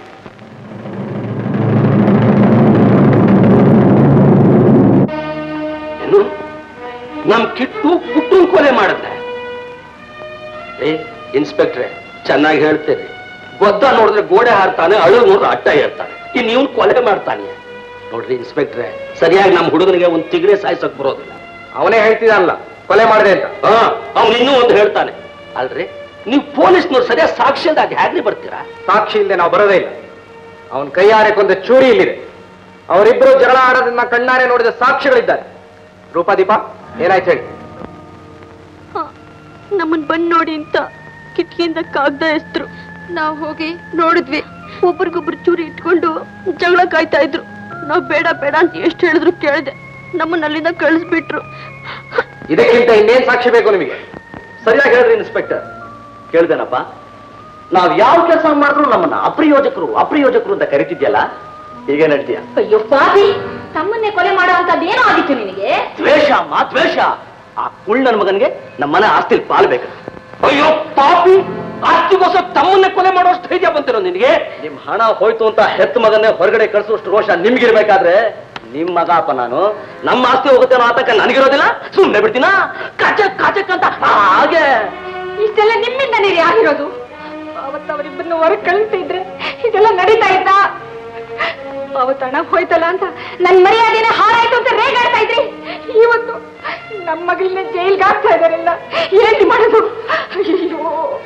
ಏನು? ನಮ್ ಕಿಟ್ಟು ಪುಟ್ಟು ಕೊಲೆ ಮಾಡಿದ್ರೆ? ಇನ್ಸ್ಪೆಕ್ಟ್ರೆ, ಚೆನ್ನಾಗಿ ಹೇಳ್ತೇನೆ. ಗೊದ್ದ ನೋಡಿದ್ರೆ ಗೋಡೆ ಹಾರ್ತಾನೆ, ಅಳು ನೋಡಿದ್ರೆ ಅಡ್ಡ ಏರ್ತಾನೆ. ಇನ್ ನೀವು ಕೊಲೆ ಮಾಡ್ತಾನೆ. ನೋಡ್ರಿ ಇನ್ಸ್ಪೆಕ್ಟ್ರೆ, ಸರಿಯಾಗಿ ನಮ್ಮ ಹುಡುಗನಿಗೆ ಒಂದು ತಿಗಡೆ ಸಾಯಿಸಕ್ ಬರೋದಿಲ್ಲ. ಅವನೇ ಹೇಳ್ತಿದ್ದಾನಲ್ಲ ಕೊಲೆ ಮಾಡಿದೆ ಅಂತ. ಅವ್ನು ಇನ್ನೂ ಒಂದು ಹೇಳ್ತಾನೆ. ಅಲ್ರಿ, ನೀವು ಪೊಲೀಸ್ನವ್ರು ಸರಿಯಾಗಿ ಸಾಕ್ಷಿ ಅಂತ ಅದು ಹೇಗ್ರಿ ಬರ್ತೀರಾ? ಸಾಕ್ಷಿ ಇಲ್ಲದೆ ನಾವು ಬರೋದೇ ಇಲ್ಲ. ಅವನ್ ಕೈಯಾರೆ ಕೊಂದ ಚೂರಿ ಇಲ್ಲಿದೆ. ಅವರಿಬ್ಬರು ಜಗಳ ಆಡೋದನ್ನ ಕಣ್ಣಾರೆ ನೋಡಿದ ಸಾಕ್ಷಿಗಳಿದ್ದಾರೆ. ರೂಪಾದೀಪ, ಏನಾಯ್ತು ಹೇಳಿ? ನಮ್ಮನ್ ಬಂದ್ ನೋಡಿ ಅಂತ ಕಿಟಕಿಯಿಂದ ಕಾಗ್ದ ಎಸ್ತರು. ನಾವ್ ಹೋಗಿ ನೋಡಿದ್ವಿ. ಒಬ್ರಿಗೊಬ್ರು ಚೂರಿ ಇಟ್ಕೊಂಡು ಜಗಳ ಕಾಯ್ತಾ ಇದ್ರು. ನಾವ್ ಬೇಡ ಬೇಡ ಅಂತ ಎಷ್ಟು ಹೇಳಿದ್ರು ಕೇಳಿದೆ. ನಮ್ಮನ್ನ ಅಲ್ಲಿಂದ ಕಳಿಸ್ಬಿಟ್ರು. ಇದಕ್ಕಿಂತ ಇನ್ನೇನ್ ಸಾಕ್ಷಿ ಬೇಕು ನಿಮಗೆ? ಸರಿಯಾಗಿ ಹೇಳ್ರಿ ಇನ್ಸ್ಪೆಕ್ಟರ್. ಕೇಳ್ದೇನಪ್ಪ, ನಾವ್ ಯಾವ ಕೆಲಸ ಮಾಡಿದ್ರು ನಮ್ಮನ್ನ ಅಪ್ರಯೋಜಕರು ಅಂತ ಕರಿತಿದ್ಯಲ್ಲ, ಹೀಗೆ ನಡ್ತೀಯ? ಅಯ್ಯೋ ಪಾಪಿ, ತಮ್ಮನ್ನೇ ಕೊಲೆ ಮಾಡುವಂತದ್ದು ಏನೋ ಆಗಿತ್ತು ನಿನಗೆ? ದ್ವೇಷ ಅಮ್ಮ, ದ್ವೇಷ. ಆ ಕುಳ್ಳನ ಮಗನಿಗೆ ನಮ್ಮನೆ ಆಸ್ತಿಲ್ ಪಾಲ್ಬೇಕು. ಅಯ್ಯೋ ಪಾಪಿ, ಆಸ್ತಿಗೋಸ್ಕರ ತಮ್ಮನ್ನೇ ಕೊಲೆ ಮಾಡೋಷ್ಟು ಧೈರ್ಯ ಬಂತಿರೋ ನಿನಗೆ? ನಿಮ್ ಹಣ ಹೋಯ್ತು ಅಂತ ಹೆತ್ತ ಮಗನ್ನೇ ಹೊರಗಡೆ ಕಳಿಸುವಷ್ಟು ರೋಷ ನಿಮ್ಗಿರ್ಬೇಕಾದ್ರೆ ನಿಮ್ ಮಗ ಅಪ್ಪ ನಾನು. ನಮ್ಮ ಆಸ್ತಿ ಹೋಗುತ್ತೇನೋ ಆತಂಕ ನನಗಿರೋದಿಲ್ಲ. ಸುಮ್ಮನೆ ಬಿಡ್ತೀನ? ಕಾಚಕ್ ಅಂತ ಹಾಗೆ. ಇಷ್ಟೆಲ್ಲ ನಿಮ್ಮಿಂದ ನೀರು ಆಗಿರೋದು. ಅವತ್ತು ಅವರಿಬ್ಬರನ್ನು ಹೊರಗೆ ಕಳಿಸ್ತಿದ್ರೆ ಇದೆಲ್ಲ ನಡೀತಾ ಇದ್ದ. ಅವತ್ತು ಹಣ ಹೋಯ್ತಲ್ಲ ಅಂತ ನನ್ ಮರ್ಯಾದೆನ ಹಾಳಾಯ್ತು ಅಂತ ರೇಗಾಡ್ತಾ ಇದ್ರಿ. ಇವತ್ತು ನಮ್ಮ ಮಗಳನ್ನ ಜೈಲ್ಗೆ ಹಾಕ್ತಾ ಇದಾರೆಲ್ಲ. ಏನ್ ಮಾಡೋದು? ಅಯ್ಯೋ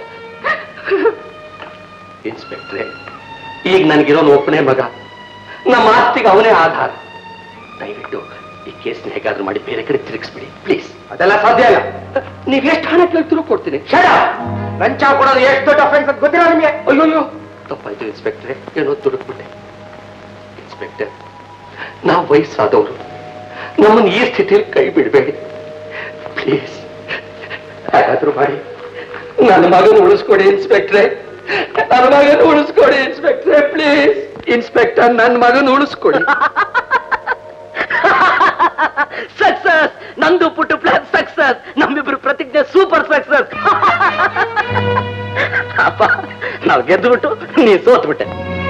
ಇನ್ಸ್ಪೆಕ್ಟ್ರೆ, ಈಗ ನನಗಿರೋನು ಒಬ್ಬನೇ ಮಗ. ನಮ್ಮ ಆಸ್ತಿಗೆ ಅವನೇ ಆಧಾರ. ದಯವಿಟ್ಟು ಈ ಕೇಸ್ನ ಹೇಗಾದ್ರೂ ಮಾಡಿ ಬೇರೆ ಕಡೆ ತಿರುಗಿಸ್ಬಿಡಿ ಪ್ಲೀಸ್. ಅದೆಲ್ಲ ಸಾಧ್ಯ ಇಲ್ಲ. ನೀವ್ ಎಷ್ಟು ಹಣ ಕೇಳ್ತಿರೋ ಕೊಡ್ತೀನಿ. ಲಂಚ ಕೊಡೋದು ಎಷ್ಟು ದೊಡ್ಡ ಅಫೆನ್ಸ್ ಅಂತ ಗೊತ್ತಿಲ್ಲ ನಿಮಗೆ? ಅಯ್ಯೋ ತಪ್ಪಾಯ್ತು ಇನ್ಸ್ಪೆಕ್ಟ್ರೆ, ಏನೋ ದುಡುಕ್ಬಿಟ್ಟೆ. ಇನ್ಸ್ಪೆಕ್ಟರ್, ನಾವು ವಯಸ್ಸಾದವರು, ನಮ್ಮನ್ನು ಈ ಸ್ಥಿತಿಯಲ್ಲಿ ಕೈ ಬಿಡಬೇಡಿ ಪ್ಲೀಸ್. ಹೇಗಾದ್ರೂ ಮಾಡಿ ನನ್ನ ಮಗನ ಉಳಿಸ್ಕೊಡಿ ಇನ್ಸ್ಪೆಕ್ಟ್ರೆ, ನನ್ನ ಮಗನ ಉಳಿಸ್ಕೊಡಿ. ಉಳಿಸ್ಕೊಡಿ ಇನ್ಸ್ಪೆಕ್ಟ್ರೆ, ಪ್ಲೀಸ್ ಇನ್ಸ್ಪೆಕ್ಟರ್, ನನ್ನ ಮಗನ ಉಳಿಸ್ಕೊಡಿ. ಸಕ್ಸಸ್, ನಂದು ಪುಟ್ಟು ಪ್ಲಾನ್ ಸಕ್ಸಸ್, ನಮ್ಮಿಬ್ರು ಪ್ರತಿಜ್ಞೆ ಸೂಪರ್ ಸಕ್ಸಸ್. ಅಪ್ಪ, ನಾವು ಗೆದ್ದು ಬಿಟ್ಟು ನೀ ಸೋತ್ಬಿಟ್ಟೆ.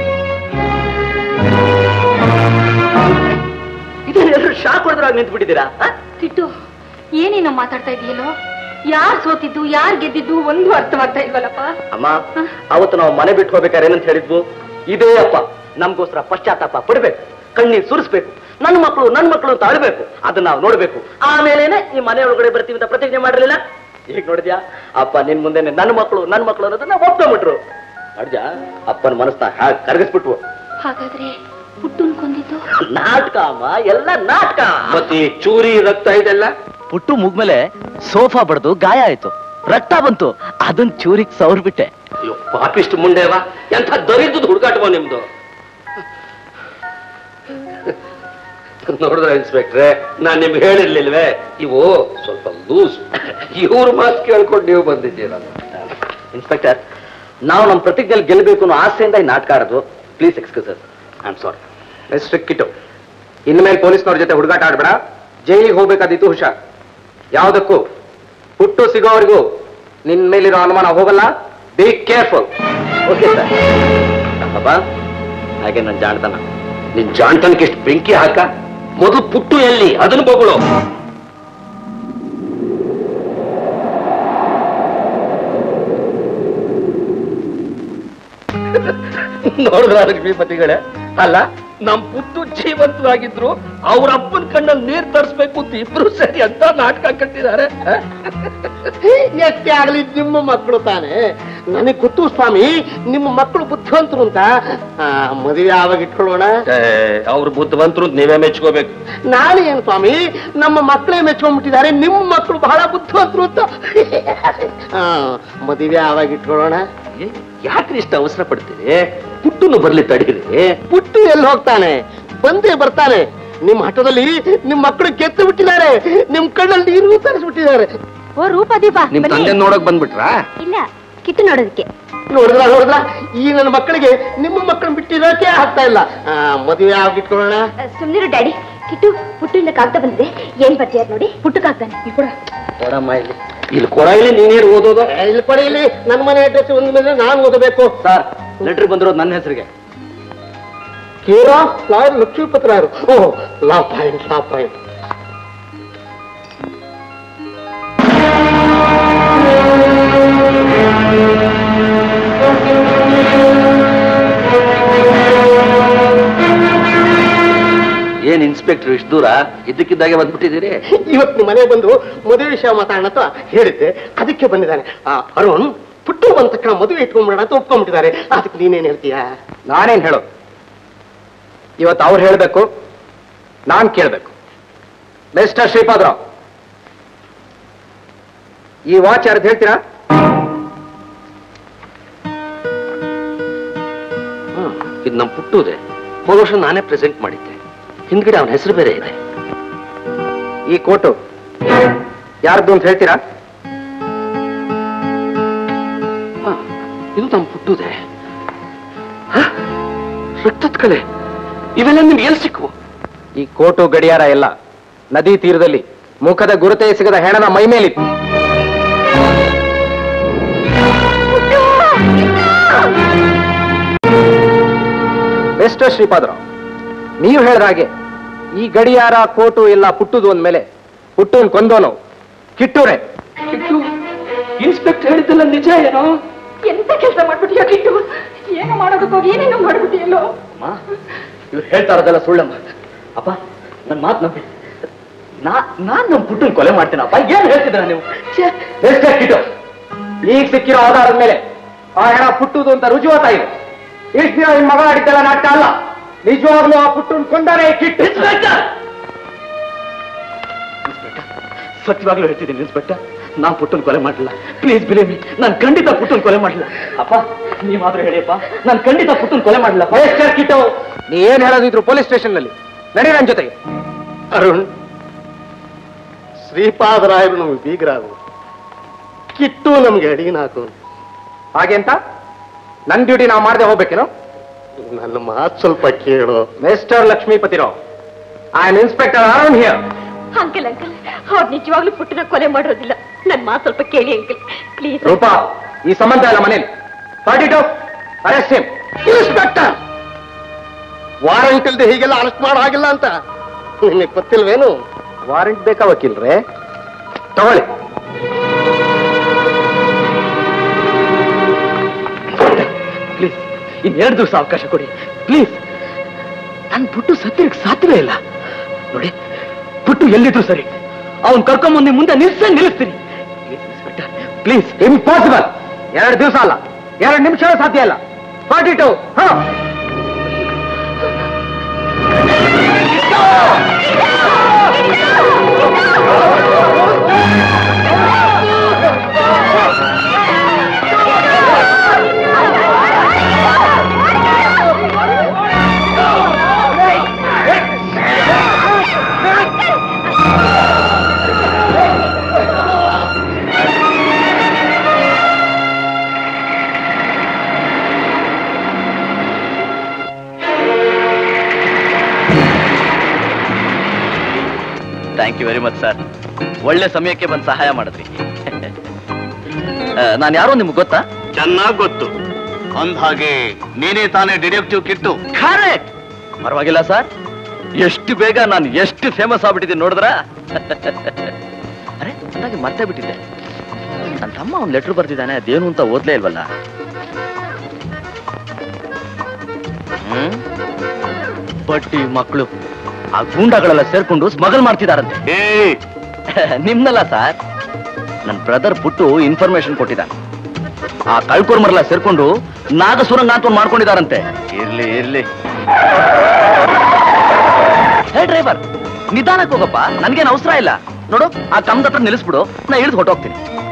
ಇದೇನೆಲ್ಲರೂ ಶಾಕ್ ಹೊಡೆದ್ರಾಗ ನಿಂತು ಬಿಟ್ಟಿದ್ದೀರಾ? ಕಿಟ್ಟು, ಏನೇನೋ ಮಾತಾಡ್ತಾ ಇದೆಯಲ್ಲೋ? ಯಾರ್ ಸೋತಿದ್ದು ಯಾರ್ ಗೆದ್ದಿದ್ದು ಒಂದು ಅರ್ಥವಾಗ್ತಾ ಇಲ್ವಲ್ಲಪ್ಪ. ಅಮ್ಮ, ಅವತ್ತು ನಾವು ಮನೆ ಬಿಟ್ಟು ಹೋಗ್ಬೇಕಾರೆ ಏನಂತ ಹೇಳಿದ್ವು? ಇದೇ ಅಪ್ಪ ನಮ್ಗೋಸ್ಕರ ಪಶ್ಚಾತ್ತಾಪ ಪಡ್ಬೇಕು, ಕಣ್ಣೀರ್ ಸುರಿಸ್ಬೇಕು, ನನ್ನ ಮಕ್ಕಳು ಅಂತ ಅಳ್ಬೇಕು, ಅದನ್ನ ನಾವು ನೋಡ್ಬೇಕು, ಆಮೇಲೇನೆ ಈ ಮನೆ ಒಳಗಡೆ ಬರ್ತೀವಿ ಅಂತ ಪ್ರತಿಜ್ಞೆ ಮಾಡಿರ್ಲಿಲ್ಲ. ಈಗ ನೋಡಿದ್ಯಾ, ಅಪ್ಪ ನಿನ್ ಮುಂದೆನೆ ನನ್ನ ಮಕ್ಕಳು ಅನ್ನೋದನ್ನ ಒಪ್ಕೊಂಡ್ಬಿಟ್ರು. ನೋಡಿದ್ಯಾ, ಅಪ್ಪನ ಮನಸ್ಸನ್ನ ಹ್ಯಾಕ್ ಕರಗಿಸ್ಬಿಟ್ವು. ಹಾಗಾದ್ರೆ ಪುಟ್ಟನ್ ಕೊಂದಿದ್ದು ನಾಟಕ ಅಮ್ಮ, ಎಲ್ಲ ನಾಟಕ. ಮತ್ತೆ ಚೂರಿ ರಕ್ತ ಇದೆಲ್ಲ ಪುಟ್ಟು ಮುಗ್ಮೇಲೆ ಸೋಫಾ ಬಡ್ದು ಗಾಯ ಆಯ್ತು, ರಕ್ತ ಬಂತು, ಅದನ್ನ ಚೂರಿಗೆ ಸವರ್ ಬಿಟ್ಟೆ. ಅಯ್ಯೋ ಪಾಪಿಷ್ಟು ಮುಂಡೆವ, ಎಂಥ ದರಿದ್ದು ಹುಡುಗಾಟವ ನಿಮ್ದು. ನೋಡಿದ್ರ ಇನ್ಸ್ಪೆಕ್ಟ್ರೆ, ನಾನ್ ನಿಮ್ಗೆ ಹೇಳಿರ್ಲಿಲ್ವೇ, ಇವು ಸ್ವಲ್ಪ ಲೂಸ್. ಇವ್ರ ಮಾತು ಕೇಳ್ಕೊಂಡು ನೀವು ಬಂದಿದ್ದೀರ. ಇನ್ಸ್ಪೆಕ್ಟರ್, ನಾವು ನಮ್ಮ ಪ್ರತಿಜ್ಞೆಯಲ್ಲಿ ಗೆಲ್ಲಬೇಕು ಅನ್ನೋ ಆಸೆಯಿಂದ ಈ ನಾಟಕ ಆಡೋದು. Please excuse sir, I am sorry. Mister Kittu, ಇನ್ಮೇಲೆ ಪೊಲೀಸ್ನವ್ರ ಜೊತೆ ಹುಡುಗಾಟ ಆಡ್ಬೇಡ, ಜೈಲಿಗೆ ಹೋಗ್ಬೇಕಾದಿತ್ತು ಹುಷಾರ್. ಯಾವುದಕ್ಕೂ ಪುಟ್ಟು ಸಿಗೋವರೆಗೂ ನಿನ್ ಮೇಲಿರೋ ಅನುಮಾನ ಹೋಗಲ್ಲ. Be careful. Okay sir. ಅಪ್ಪ, ಹಾಗೆ ನನ್ನ ಜಾಣ್ತನ. ನಿನ್ ಜಾಣ್ತನಕ್ಕೆ ಎಷ್ಟು ಬೆಂಕಿ ಹಾಕ. ಮೊದಲು ಪುಟ್ಟು ಎಲ್ಲಿ ಅದನ್ನು ಬೊಗಳು. ನೋಡಿದ್ರ ಲಕ್ಷ್ಮೀಪತಿಗಳೇ, ಅಲ್ಲ ನಮ್ ಪುಟ್ಟು ಜೀವಂತವಾಗಿದ್ರು ಅವ್ರ ಅಪ್ಪನ ಕಣ್ಣಲ್ಲಿ ನೀರ್ ತರಿಸ್ಬೇಕು ಅಂತ ಇಬ್ರು ಸರಿ ಅಂತ ನಾಟಕ ಕಟ್ಟಿದ್ದಾರೆ. ಎಷ್ಟೇ ಆಗ್ಲಿ ನಿಮ್ಮ ಮಕ್ಕಳು ತಾನೆ. ನನಗೆ ಗೊತ್ತು ಸ್ವಾಮಿ, ನಿಮ್ಮ ಮಕ್ಕಳು ಬುದ್ಧಿವಂತರು ಅಂತ. ಮದುವೆ ಯಾವಾಗ ಇಟ್ಕೊಳ್ಳೋಣ? ಅವ್ರು ಬುದ್ಧಿವಂತರು ನೀವೇ ಮೆಚ್ಕೋಬೇಕು. ನಾನು ಏನ್ ಸ್ವಾಮಿ, ನಮ್ಮ ಮಕ್ಕಳೇ ಮೆಚ್ಕೊಂಡ್ಬಿಟ್ಟಿದ್ದಾರೆ, ನಿಮ್ಮ ಮಕ್ಕಳು ಬಹಳ ಬುದ್ಧಿವಂತರು ಅಂತ. ಮದುವೆ ಯಾವಾಗ ಇಟ್ಕೊಳ್ಳೋಣ? ಯಾಕ್ರಿ ಇಷ್ಟ ಅವಸರ ಪಡ್ತೀರಿ? ಪುಟ್ಟನು ಬರ್ಲಿ ತಡೀರಿ. ಪುಟ್ಟು ಎಲ್ಲಿ ಹೋಗ್ತಾನೆ? ಬಂದೇ ಬರ್ತಾನೆ. ನಿಮ್ ಹಠದಲ್ಲಿ ನಿಮ್ ಮಕ್ಕಳು ಗೆದ್ದು ಬಿಟ್ಟಿದ್ದಾರೆ, ನಿಮ್ ಕಣ್ಣಲ್ಲಿ ನೀರು ತರಿಸ್ಬಿಟ್ಟಿದ್ದಾರೆ. ಓ ರೂಪದೀಪ, ನಿಮ್ ತಂದೆ ನೋಡಕ್ ಬಂದ್ಬಿಟ್ರಾ? ಇಲ್ಲ, ಕಿತ್ತು ನೋಡೋದಕ್ಕೆ. ನೋಡಿದ್ರ ಈ ನನ್ನ ಮಕ್ಕಳಿಗೆ ನಿಮ್ಮ ಮಕ್ಕಳನ್ನ ಬಿಟ್ಟಿರೋಕೆ ಆಗ್ತಾ ಇಲ್ಲ. ಮದುವೆ ಯಾವಾಗ ಇಟ್ಕೊಳ್ಳೋಣ? ಸುಮ್ನಿರು ಡ್ಯಾಡಿ. ಕಿಟ್ಟು, ಪುಟ್ಟಿಂದ ಕಾಗ್ದ ಬಂದಿದೆ, ಏನ್ ಬರ್ತೀಯಾರ ನೋಡಿ. ಪುಟ್ಟು ಕಾಗ್ದಾನೆ ಕೊಡಮ್ಮ. ಇಲ್ಲಿ ಕೊಡ, ಇಲ್ಲಿ ನೀನೇನು ಓದೋದು? ಇಲ್ಲಿ ಕೊಡಿ. ಇಲ್ಲಿ ನನ್ನ ಮನೆ ಅಡ್ರೆಸ್ ಒಂದ್ ಮೇಲೆ ನಾನು ಓದಬೇಕು. ಸರ್, ಲೆಟರ್ ಬಂದಿರೋದು ನನ್ನ ಹೆಸರಿಗೆ. ಕೇರ್ ಆಫ್ ಲಾಯರ್ ಲಕ್ಷ್ಮೀಪತಿ ರಾಯರು. ಓಹ್, ಲಾ ಪಾಯಿಂಟ್. ಏನ್ ಇನ್ಸ್ಪೆಕ್ಟರ್ ಇಷ್ಟು ದೂರ ಇದ್ದಕ್ಕಿದ್ದಾಗೆ ಬಂದ್ಬಿಟ್ಟಿದ್ದೀರಿ? ಇವತ್ತು ನಿಮ್ಮ ಮನೆ ಬಂದು ಮದುವೆ ವಿಷಯ ಮಾತಾಡೋಣ ಅಂತ ಹೇಳಿದ್ದೆ, ಅದಕ್ಕೆ ಬಂದಿದ್ದಾನೆ. ಅರುಣ್, ಪುಟ್ಟು ಬಂದ ತಕ್ಷಣ ಮದುವೆ ಇಟ್ಕೊಂಡ್ಬಿಡೋಣ ಅಂತ ಒಪ್ಕೊಂಡ್ಬಿಟ್ಟಿದ್ದಾರೆ. ಅದಕ್ಕೆ ನೀನೇನ್ ಹೇಳ್ತೀಯಾ? ನಾನೇನ್ ಹೇಳೋದು? ಇವತ್ತು ಅವ್ರು ಹೇಳ್ಬೇಕು, ನಾನ್ ಕೇಳ್ಬೇಕು. ಮಿಸ್ಟರ್ ಶ್ರೀಪಾದರಾವ್, ಈ ವಾಚ್ ಯಾರ್ದು ಹೇಳ್ತೀರಾ? ಇದು ನಮ್ ಪುಟ್ಟುದೆ. ಹೋದ ವರ್ಷ ನಾನೇ ಪ್ರೆಸೆಂಟ್ ಮಾಡಿದ್ದೆ. ಹಿಂದ್ಗಡೆ ಅವನ ಹೆಸರು ಬೇರೆ ಇದೆ. ಈ ಕೋಟು ಯಾರ್ದು ಅಂತ ಹೇಳ್ತೀರಾ? ಇದು ನಮ್ ಪುಟ್ಟುದೆ. ರಕ್ತದ ಕಲೆ ಇವೆಲ್ಲ ನಿಮ್ಗೆ ಎಲ್ಲಿ ಸಿಕ್ಕವು? ಈ ಕೋಟು ಗಡಿಯಾರ ಎಲ್ಲ ನದಿ ತೀರದಲ್ಲಿ ಮುಖದ ಗುರುತೇ ಸಿಗದ ಹೆಣನ ಮೈ ಮೇಲಿತ್ತು. ಮಿಸ್ಟರ್ ಶ್ರೀಪಾದರಾವ್, ನೀವು ಹೇಳಿದ ಹಾಗೆ ಈ ಗಡಿಯಾರ ಕೋಟು ಎಲ್ಲ ಪುಟ್ಟುದು ಅಂದ್ಮೇಲೆ ಪುಟ್ಟುನ್ ಕೊಂದೋನು ಕಿಟ್ಟೂರೇ. ಇನ್ಸ್ಪೆಕ್ಟರ್ ಹೇಳಿದ್ದಲ್ಲ ನಿಜ ಏನೋ? ಎಂತ ಕೆಲಸ ಮಾಡ್ಬಿಟ್ಟಿಯೋ ಕಿಟ್ಟು? ಏನೋ ಮಾಡೋದಕ್ಕೋಗಿ ಏನೇನೋ ಮಾಡ್ಬಿಟ್ಟಿಯಲ್ಲೋ. ಇವ್ರು ಹೇಳ್ತಾ ಇರೋದೆಲ್ಲ ಸುಳ್ಳಮ್ಮ. ಅಪ್ಪ, ನನ್ನ ಮಾತು ನಂಬಿ. ನಾನ್ ನಮ್ ಪುಟ್ಟನ್ ಕೊಲೆ ಮಾಡ್ತೇನಪ್ಪ. ಏನ್ ಹೇಳ್ತಿದ್ರ ನೀವು? ಕಿಟ್ಟು, ಈಗ ಸಿಕ್ಕಿರೋ ಆಧಾರದ ಮೇಲೆ ಆ ಹೆಣ ಪುಟ್ಟುದು ಅಂತ ರುಜುವಾತಾಗಿದೆ. ಇಷ್ಟು ದಿನ ನಿಮ್ ಮಗ ಆಡಿದ್ದೆಲ್ಲ ನಾಟಕ ಅಲ್ಲ, ನಿಜವಾಗ್ಲೂ ಆ ಪುಟ್ಟನ್ ಕೊಂದಾರೆ ಕಿಟ್ಟು. ಸತ್ಯವಾಗ್ಲೂ ಹೇಳ್ತಿದ್ದೀನಿ ಇನ್ಸ್ಪೆಕ್ಟರ್, ನಾನ್ ಪುಟ್ಟನ್ ಕೊಲೆ ಮಾಡಲಿಲ್ಲ. ಪ್ಲೀಸ್ ಬಿಲೀವ್ ಮೀ, ನಾನು ಖಂಡಿತ ಪುಟ್ಟನ್ ಕೊಲೆ ಮಾಡಲಿಲ್ಲ. ಅಪ್ಪ, ನೀವಾದ್ರೂ ಹೇಳಿಯಪ್ಪ, ನಾನು ಖಂಡಿತ ಪುಟ್ಟನ್ ಕೊಲೆ ಮಾಡಲಿಲ್ಲ. ಕಿಟ್ಟು, ನೀ ಏನ್ ಹೇಳೋದಿದ್ರು ಪೊಲೀಸ್ ಸ್ಟೇಷನ್ ನಲ್ಲಿ ನಡಿ ನನ್ನ ಜೊತೆಗೆ. ಅರುಣ್, ಶ್ರೀಪಾದರಾಯರು ನಮ್ಗೆ ಬೀಗರಾಗು, ಕಿಟ್ಟು ನಮ್ಗೆ ಅಡಿಗೆ ಹಾಕು. ಹಾಗೆ ಅಂತ ನನ್ನ ಡ್ಯೂಟಿ ನಾವು ಮಾಡದೆ ಹೋಗ್ಬೇಕೇನು? ನನ್ನ ಮಾತು ಸ್ವಲ್ಪ ಕೇಳು. Mister Lakshmipatirao, I am inspector around here. Uncle uncle, ಅವ್ರು ನಿಜವಾಗ್ಲೂ ಪುಟ್ಟನ ಕೊಲೆ ಮಾಡೋದಿಲ್ಲ. ನನ್ನ ಮಾತು ಸ್ವಲ್ಪ ಕೇಳಿ ಅಂಕಲ್, ಪ್ಲೀಸ್. ರೂಪಾ, ಈ ಸಂಬಂಧ ಇಲ್ಲ ಮನೇಲಿ. 42 ಅರೆಸ್ಟ್ ಹಿಮ್. ಇನ್ಸ್ಪೆಕ್ಟರ್, ವಾರಂಟ್ ಇಲ್ದೆ ಹೀಗೆಲ್ಲ ಅರೆಸ್ಟ್ ಮಾಡೋ ಹಾಗಿಲ್ಲ ಅಂತ ನಿಮಗೆ ಗೊತ್ತಿಲ್ವೇನು? ವಾರಂಟ್ ಬೇಕಾ ವಕೀಲ್ರೆ? ತಗೊಳ್ಳಿ. ಪ್ಲೀಸ್, ಇನ್ನೆರಡು ದಿವಸ ಅವಕಾಶ ಕೊಡಿ ಪ್ಲೀಸ್. ನನ್ ಪುಟ್ಟು ಸತ್ತಿರಕ್ಕೆ ಸಾಧ್ಯವೇ ಇಲ್ಲ. ನೋಡಿ, ಪುಟ್ಟು ಎಲ್ಲಿದ್ರು ಸರಿ, ಅವನ್ ಕರ್ಕೊಂಬಂದು ಮುಂದೆ ನಿಲ್ಲಿಸ್ತೀನಿ. Please inspector, please. ಇಂಪಾಸಿಬಲ್. 2 ದಿವಸ ಅಲ್ಲ, 2 ನಿಮಿಷ ಸಾಧ್ಯ ಇಲ್ಲ. 42. Thank you very much sir. ಒಳ್ಳೆ ಸಮಯಕ್ಕೆ ಬಂದು ಸಹಾಯ ಮಾಡಿದ್ರಿ. ನಾನು ಯಾರೋ ನಿಮ್ಗೆ ಗೊತ್ತಾ? ಚೆನ್ನಾಗಿ ಗೊತ್ತು. ಅಂದ್ಹಾಗೆ ನೀನೇ ತಾನೇ ಡಿಟೆಕ್ಟಿವ್ ಕಿಟ್ಟು? ಕರೆಕ್ಟ್. ಪರವಾಗಿಲ್ಲ ಸರ್, ಎಷ್ಟು ಬೇಗ ನಾನು ಎಷ್ಟು ಫೇಮಸ್ ಆಗ್ಬಿಟ್ಟಿದ್ದೀನಿ ನೋಡಿದ್ರ? ಅರೆ, ಚೆನ್ನಾಗಿ ಮರ್ತೇ ಬಿಟ್ಟಿದ್ದೆ. ನನ್ನ ತಮ್ಮ ಒಂದು ಲೆಟರ್ ಬರ್ತಿದ್ದಾನೆ, ಅದೇನು ಅಂತ ಓದ್ಲೇ ಇಲ್ವಲ್ಲ. ಬಟ್ಟಿ ಮಕ್ಕಳು ಆ ಗೂಂಡಾಗಳೆಲ್ಲ ಸೇರ್ಕೊಂಡು ಸ್ಮಗಲ್ ಮಾಡ್ತಿದಾರಂತೆ. ನಿಮ್ನಲ್ಲ ಸರ್, ನನ್ನ ಬ್ರದರ್ ಪುಟ್ಟು ಇನ್ಫಾರ್ಮೇಶನ್ ಕೊಟ್ಟಿದ್ದಾನೆ. ಆ ಕಳ್ಕೊರ್ಮರೆಲ್ಲ ಸೇರ್ಕೊಂಡು ನಾಗಸುರಂಗ ಅಂತ ಒಂದು ಮಾಡ್ಕೊಂಡಿದಾರಂತೆ. ಇರ್ಲಿ. ಹೇ ಡ್ರೈವರ್, ನಿಧಾನಕ್ಕೆ ಹೋಗಪ್ಪ, ನನ್ಗೇನು ಅವಸರ ಇಲ್ಲ. ನೋಡು, ಆ ಕಮ್ಮದ ಹತ್ರ ನಿಲ್ಲಿಸ್ಬಿಡು, ನಾ ಇಳಿದು ಹೊಟ್ಟೋಗ್ತೀನಿ.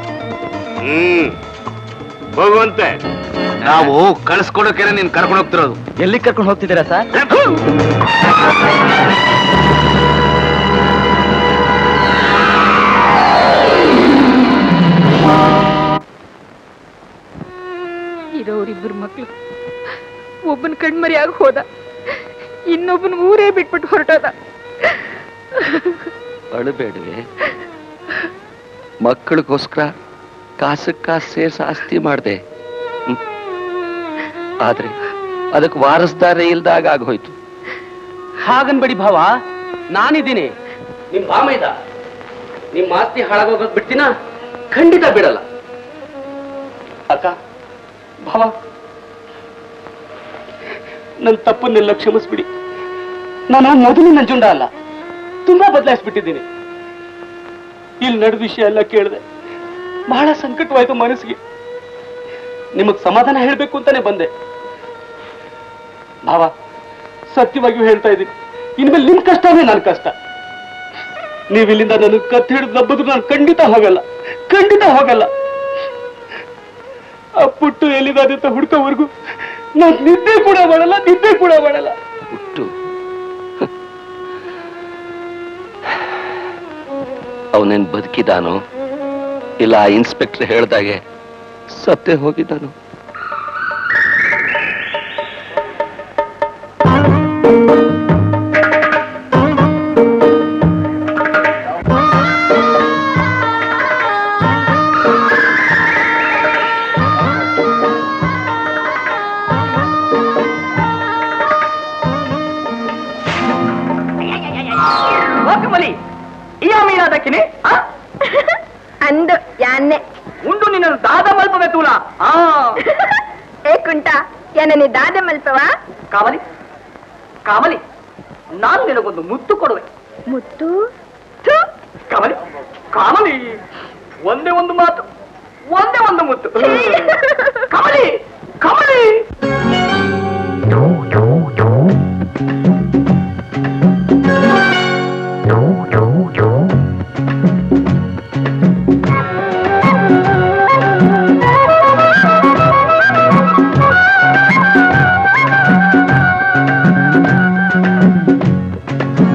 ಹೋಗುವಂತೆ. ನಾವು ಕಳ್ಸ್ಕೊಡೋಕೆ ನೀನ್ ಕರ್ಕೊಂಡು ಹೋಗ್ತಿರೋದು. ಎಲ್ಲಿ ಕರ್ಕೊಂಡು ಹೋಗ್ತಿದ್ದೀರಾ ಸರ್? ಇರೋರಿಬ್ಬರು ಮಕ್ಕಳು, ಒಬ್ಬನ ಕಣ್ಮರಿಯಾಗಿ ಹೋದ, ಇನ್ನೊಬ್ಬನ ಊರೇ ಬಿಟ್ಬಿಟ್ಟು ಹೊರಟೋದ. ಅಳಬೇಡವೆ, ಮಕ್ಕಳಿಗೋಸ್ಕರ ಕಾಸಕ್ಕ ಸೇರ್ಸ ಆಸ್ತಿ ಮಾಡ್ದೆ. ಆದ್ರೆ ಅದಕ್ಕೆ ವಾರಸ್ದಾರ ಇಲ್ದಾಗ ಆಗೋಯ್ತು. ಹಾಗನ್ಬೇಡಿ ಭಾವ, ನಾನಿದ್ದೀನಿ. ನಿಮ್ ಭಾಮ ಇದ್ದ, ನಿಮ್ ಆಸ್ತಿ ಹಾಳಾಗೋಗೋದ್ ಬಿಡ್ತೀನ? ಖಂಡಿತ ಬಿಡಲ್ಲ. ಅಕ್ಕ, ಭಾವ, ನನ್ನ ತಪ್ಪನ್ನೆಲ್ಲ ಕ್ಷಮಿಸ್ಬಿಡಿ. ನಾನು ಮೊದಲಿನ ನಂಜುಂಡ ಅಲ್ಲ, ತುಂಬಾ ಬದಲಾಯಿಸ್ಬಿಟ್ಟಿದ್ದೀನಿ. ಇಲ್ಲಿ ನಡೆದ ವಿಷಯ ಎಲ್ಲ ಕೇಳಿದೆ, ಬಹಳ ಸಂಕಟವಾಯ್ತು ಮನಸ್ಸಿಗೆ. ನಿಮಗ್ ಸಮಾಧಾನ ಹೇಳ್ಬೇಕು ಅಂತಾನೆ ಬಂದೆ. ಭಾವ, ಸತ್ಯವಾಗಿಯೂ ಹೇಳ್ತಾ ಇದ್ದೀನಿ, ಇನ್ಮೇಲೆ ನಿಮ್ ಕಷ್ಟವೇ ನನ್ನ ಕಷ್ಟ. ನೀವು ಇಲ್ಲಿಂದ ನನಗೆ ಕತ್ ಹಿಡಿದು ದಬ್ಬದ್ರು ನಾನು ಖಂಡಿತ ಹೋಗಲ್ಲ. ಆ ಪುಟ್ಟು ಎಲ್ಲಿದೆ ಅಂತ ಹುಡ್ಕೋವರೆಗೂ ನಾನು ನಿದ್ದೆ ಕೂಡ ಮಾಡಲ್ಲ. ಪುಟ್ಟು ಅವನೇನ್ ಬದುಕಿದಾನೋ ಇಲ್ಲ ಇನ್ಸ್ಪೆಕ್ಟರ್ ಹೇಳ್ದಾಗೆ ಸತ್ತೇ ಹೋಗಿದ್ದಾನು? ಅಂದು ಯಾನ್ನೆ ಉಂಡು ನಿನ್ನ ದಾದ ಮಲ್ಪವೇ ತೂಲ. ಏ ಕುಂಟ, ನೀ ದಾದ ಮಲ್ಪವ? ಕಾಮಲಿ, ನಾನು ನಿನಗೊಂದು ಮುತ್ತು ಕೊಡುವೆ. ಮುತ್ತು? ಕಾಮಲಿ, ಒಂದೇ ಒಂದು ಮಾತು, ಒಂದೇ ಒಂದು ಮುತ್ತು. ಕಮಲಿ.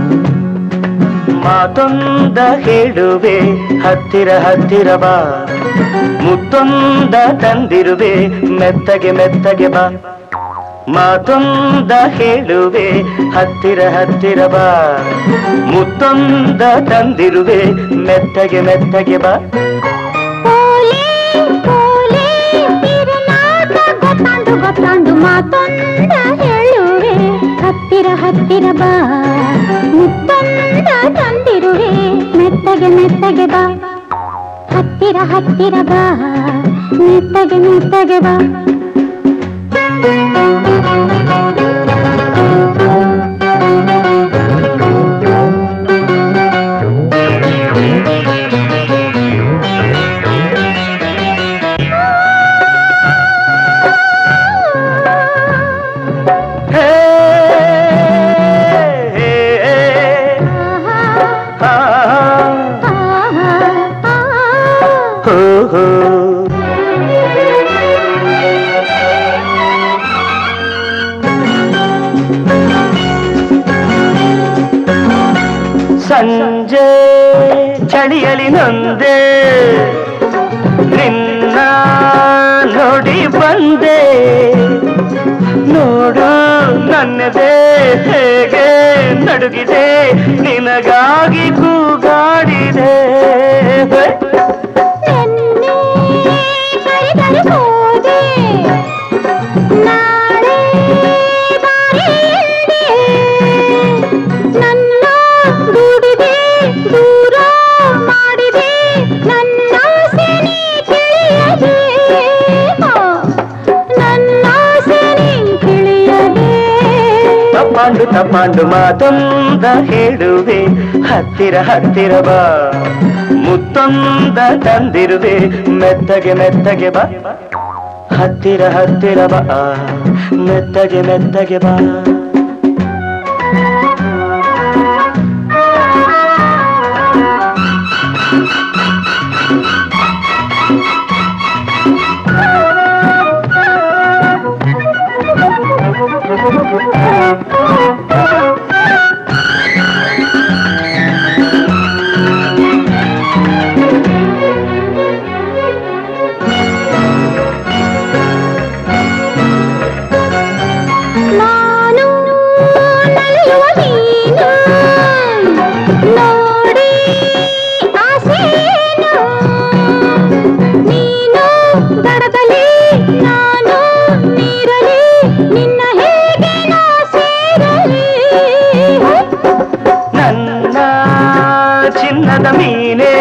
ಮಾತೊಂದ ಹೇಳುವೆ, ಹತ್ತಿರ ಬಾ, ಮುತ್ತೊಂದ ತಂದಿರುವೆ ಮೆತ್ತಗೆ ಮೆತ್ತಗೆ ಬಾ ಮಾತೊಂದ ಹೇಳುವೆ ಹತ್ತಿರ ಹತ್ತಿರ ಬಾ ಮುತ್ತೊಂದ ತಂದಿರುವೆ ಮೆತ್ತಗೆ ಮೆತ್ತಗೆ ಬಾ ಗೊತ್ತಾಂದು ಮಾತೊಂದ ಹೇಳುವೆ ಹತ್ತಿರ ಹತ್ತಿರ ಬಾ ಮುತ್ತೊಂದ ತಂದಿರುವೆ ಮೆತ್ತಗೆ ಮೆತ್ತಗೆ ಬಾ ಹತ್ತಿರ ಹತ್ತಿರ ಬಾ ಮೆತ್ತಗೆ ಮೆತ್ತಗೆ ಬಾ ಸಂಜೆ ಚಳಿಯಲಿ ನೊಂದೆ ನಿನ್ನ ನೋಡಿ ಬಂದೆ ನೋಡು ನನ್ನದೇ ಹೇಗೆ ನಡುಗಿದೆ ನಿನಗಾಗಿ ಕೂಗಾಡಿದೆ ತಪ್ಪಾಂಡು ತಪ್ಪಾಂಡು ಮಾತೊಂದ ಹೇಳುವೆ ಹತ್ತಿರ ಹತ್ತಿರ ಬಾ ಮುತ್ತೊಂದ ತಂದಿರುವೆ ಮೆತ್ತಗೆ ಮೆತ್ತಗೆ ಬಾ ಹತ್ತಿರ ಹತ್ತಿರ ಬಾ ಮೆತ್ತಗೆ ಮೆತ್ತಗೆ ಬಾ ಮೀನೇ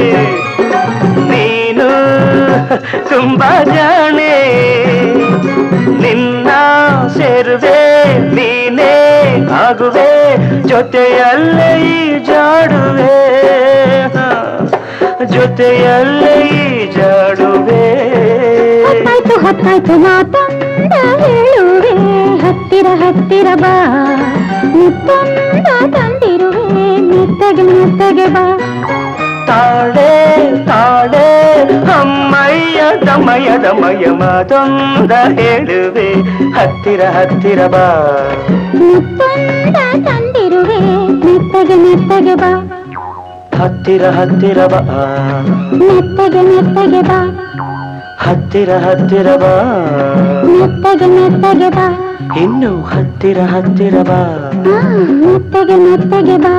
ನೀನು ತುಂಬಾ ಜಾಣೆ ನಿನ್ನ ಸೇರುವೆ ನೀನೇ ಆಗುವೆ ಜೊತೆಯಲ್ಲೇ ಜಾಡುವೆ ಜೊತೆಯಲ್ಲೇ ಜಾಡುವೆ ಹೊತ್ತಾಯ್ತು ಹೊತ್ತಾಯ್ತು ಮಾತೊಂದ ಹೇಳುವೆ ಹತ್ತಿರ ಹತ್ತಿರ ಬಾ ಮುತ್ತೊಂದ ತಂದಿರುವೆ ಮೆತ್ತಗೆ ಮೆತ್ತಗೆ ಬಾ ತಾಡೆ ತಾಡೆ ಅಮ್ಮಯ್ಯ ದಮಯ ದಮಯ ಮಾತೊಂದ ಹೇಳುವೆ ಹತ್ತಿರ ಹತ್ತಿರ ಬಾ ಮುತ್ತೊಂದ ತಂದಿರುವೆ ಮೆತ್ತಗೆ ಮೆತ್ತಗೆ ಬಾ ಹತ್ತಿರ ಹತ್ತಿರ ಬಾ ಮೆತ್ತಗೆ ಮೆತ್ತಗೆ ಬಾ ಹತ್ತಿರ ಹತ್ತಿರ ಬಾ ಮೆತ್ತಗೆ ಮೆತ್ತಗೆ ಬಾ ಇನ್ನು ಹತ್ತಿರ ಹತ್ತಿರ ಬಾ ಮೆತ್ತಗೆ ಮೆತ್ತಗೆ ಬಾ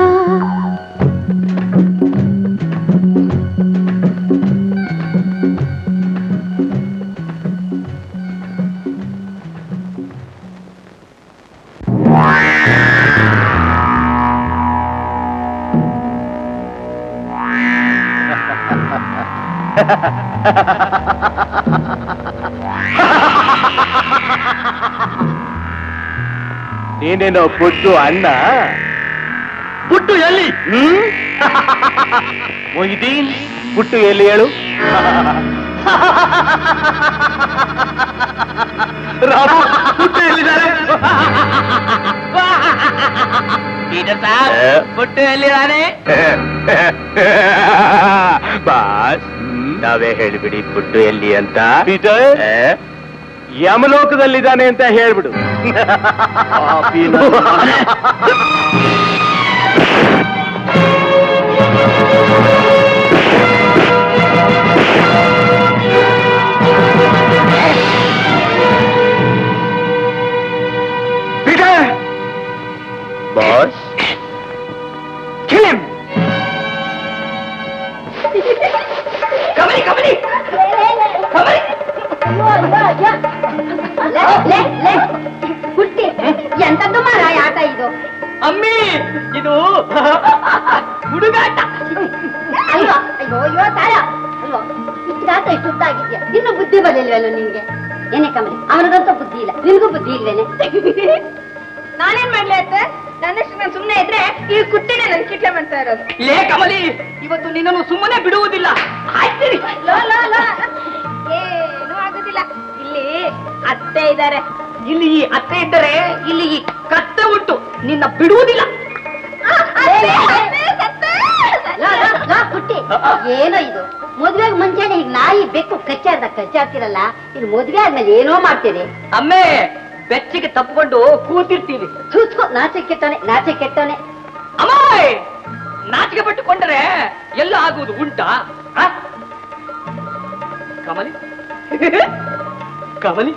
ನೀನೇನೋ ಪುಟ್ಟು ಅಣ್ಣ ಪುಟ್ಟು ಎಲ್ಲಿ ಮೊಹಿದೀನ್ ಪುಟ್ಟು ಎಲ್ಲಿ ಹೇಳು ರಾಮು ಪುಟ್ಟು ಎಲ್ಲಿದ್ದಾರೆ ಪುಟ್ಟು ಎಲ್ಲಿದ್ದಾನೆ ಬಾಸ್ ನಾವೇ ಹೇಳಿಬಿಡಿ ಪುಟ್ಟು ಎಲ್ಲಿ ಅಂತ ಯಮಲೋಕದಲ್ಲಿದ್ದಾನೆ ಅಂತ ಹೇಳ್ಬಿಡು ಬಾಸ್ ಕಮಲಿ ಕಮಲಿ ಹುಟ್ಟಿ ಎಂತದ್ದು ಮಾರಾಯ ಆಟ ಇದು. ಅಮ್ಮಿ ಇದು ಹುಡುಗಾಟ ಅಲ್ವಾ? ಅಯ್ಯೋ ಅಯ್ಯೋ ತಾಯ ಅಲ್ವಾ? ಇಷ್ಟಾಟ ಇಷ್ಟು ಉದ್ದಾಗಿದ್ಯಾ, ಇನ್ನು ಬುದ್ಧಿ ಬರಲಿಲ್ವೇನೋ ನಿನ್ಗೆ? ಏನೇ ಕಮಲಿ, ಅವನಿಗಂತೂ ಬುದ್ಧಿ ಇಲ್ಲ, ನಿನ್ಗೂ ಬುದ್ಧಿ ಇಲ್ವೇನೆ? ನಾನೇನ್ ಮಾಡ್ಲಿ ಅತ್ತೆ? ನನ್ನಷ್ಟು ನಾನು ಸುಮ್ನೆ ಇದ್ರೆ ಈ ಕುಟ್ಟಿನೇ ನನ್ ಕಿಟ್ಲೆ ಮಾಡ್ತಾ ಇರೋದು. ಲೇ ಕಮಲಿ, ಇವತ್ತು ನಿನ್ನನ್ನು ಸುಮ್ಮನೆ ಬಿಡುವುದಿಲ್ಲ. ಆಯ್ತೀರಿ ಏನೂ ಆಗುದಿಲ್ಲ. ಇಲ್ಲಿ ಅತ್ತೆ ಇದ್ದಾರೆ. ಇಲ್ಲಿ ಈ ಅತ್ತೆ ಇದ್ದರೆ ಇಲ್ಲಿ ಈ ಕತ್ತೆ ಉಂಟು, ನಿನ್ನ ಬಿಡುವುದಿಲ್ಲ. ಹುಟ್ಟಿ ಏನೋ ಇದು, ಮದ್ವೆಗೆ ಮುಂಚೆನೆ ಈಗ ನಾಯಿ ಬೆಕ್ಕು ಕಚ್ಚಾಡ್ತಿರಲ್ಲ, ಇದು ಮದ್ವೆ ಆದ್ಮೇಲೆ ಏನೋ ಮಾಡ್ತೀರಿ. ಅಮ್ಮೆ ಬೆಚ್ಚಿಗೆ ತಪ್ಪಿಕೊಂಡು ಕೂತಿರ್ತೀವಿ. ಚೂಸ್ಕೊ, ನಾಚೆ ಕೆಟ್ಟವನೆ. ಅಮ್ಮಾಯ್, ನಾಚಿಕೆ ಪಟ್ಟುಕೊಂಡರೆ ಎಲ್ಲ ಆಗುವುದು ಉಂಟಾ? ಕಮಲಿ ಕಮಲಿ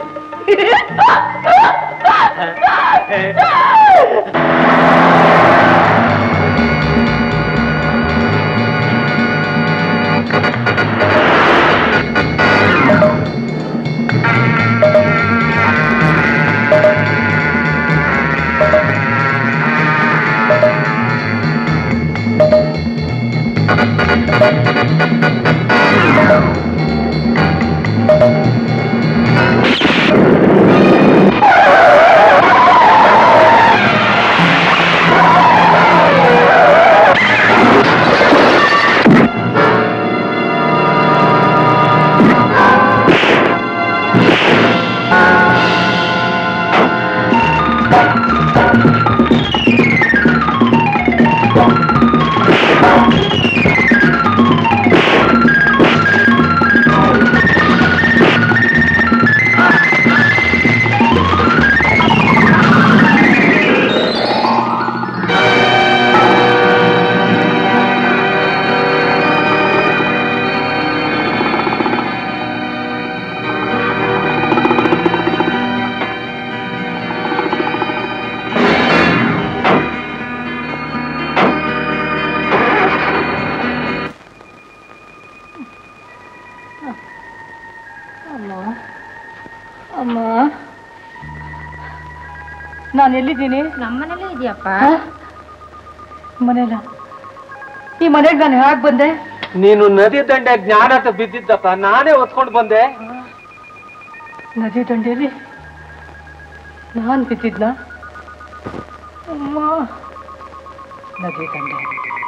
ನಾನು ಎಲ್ಲಿದ್ದೀನಿ? ನಮ್ಮನೇಲೇ ಇದೆಯಪ್ಪ. ಮನೇಲ? ಈ ಮನೆಗೆ ನಾನು ಹೇಗೆ ಬಂದೆ? ನೀನು ನದಿ ದಂಡೆ ಜ್ಞಾನ ಬಿದ್ದಿದ್ದಪ್ಪ, ನಾನೇ ಹೊತ್ಕೊಂಡು ಬಂದೆ. ನದಿ ದಂಡೆಯಲ್ಲಿ ನಾನು ಬಿದ್ದಿದ್ನ? ಅಮ್ಮ, ನದಿ ದಂಡೆ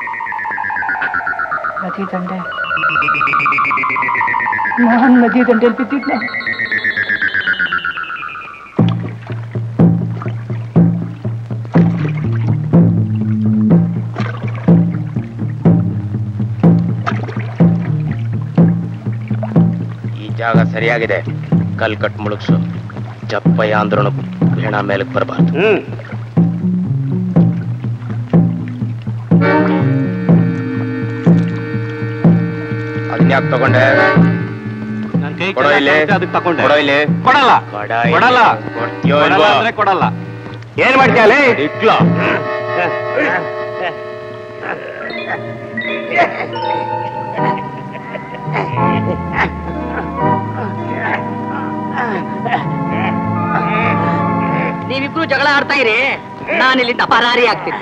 ನಾನು ನದಿ ದಂಡೆಯಲ್ಲಿ ಬಿದ್ದಿದ್ನ? ಜಾಗ ಸರಿಯಾಗಿದೆ, ಕಲ್ ಕಟ್ ಮುಳುಗ್ಸು. ಜಪ್ಪಯ್ಯ ಅಂದ್ರೂ ಹೆಣ ಮೇಲಕ್ಕೆ ಬರಬಾರ್ದು. ಅದನ್ಯಾಕೆ ತಗೊಂಡೆ? ಕೊಡೋ ಇಲ್ಲಿ. ಕೊಡಲ್ಲ. ಏನ್ ಮಾಡ್ತೀಯಲ್ಲೇ? ಇಟ್ಲ ನೀವಿಬ್ರು ಜಗಳ ಆಡ್ತಾ ಇರಿ, ನಾನಿಲ್ಲಿಂದ ಪರಾರಿ ಆಗ್ತೀನಿ.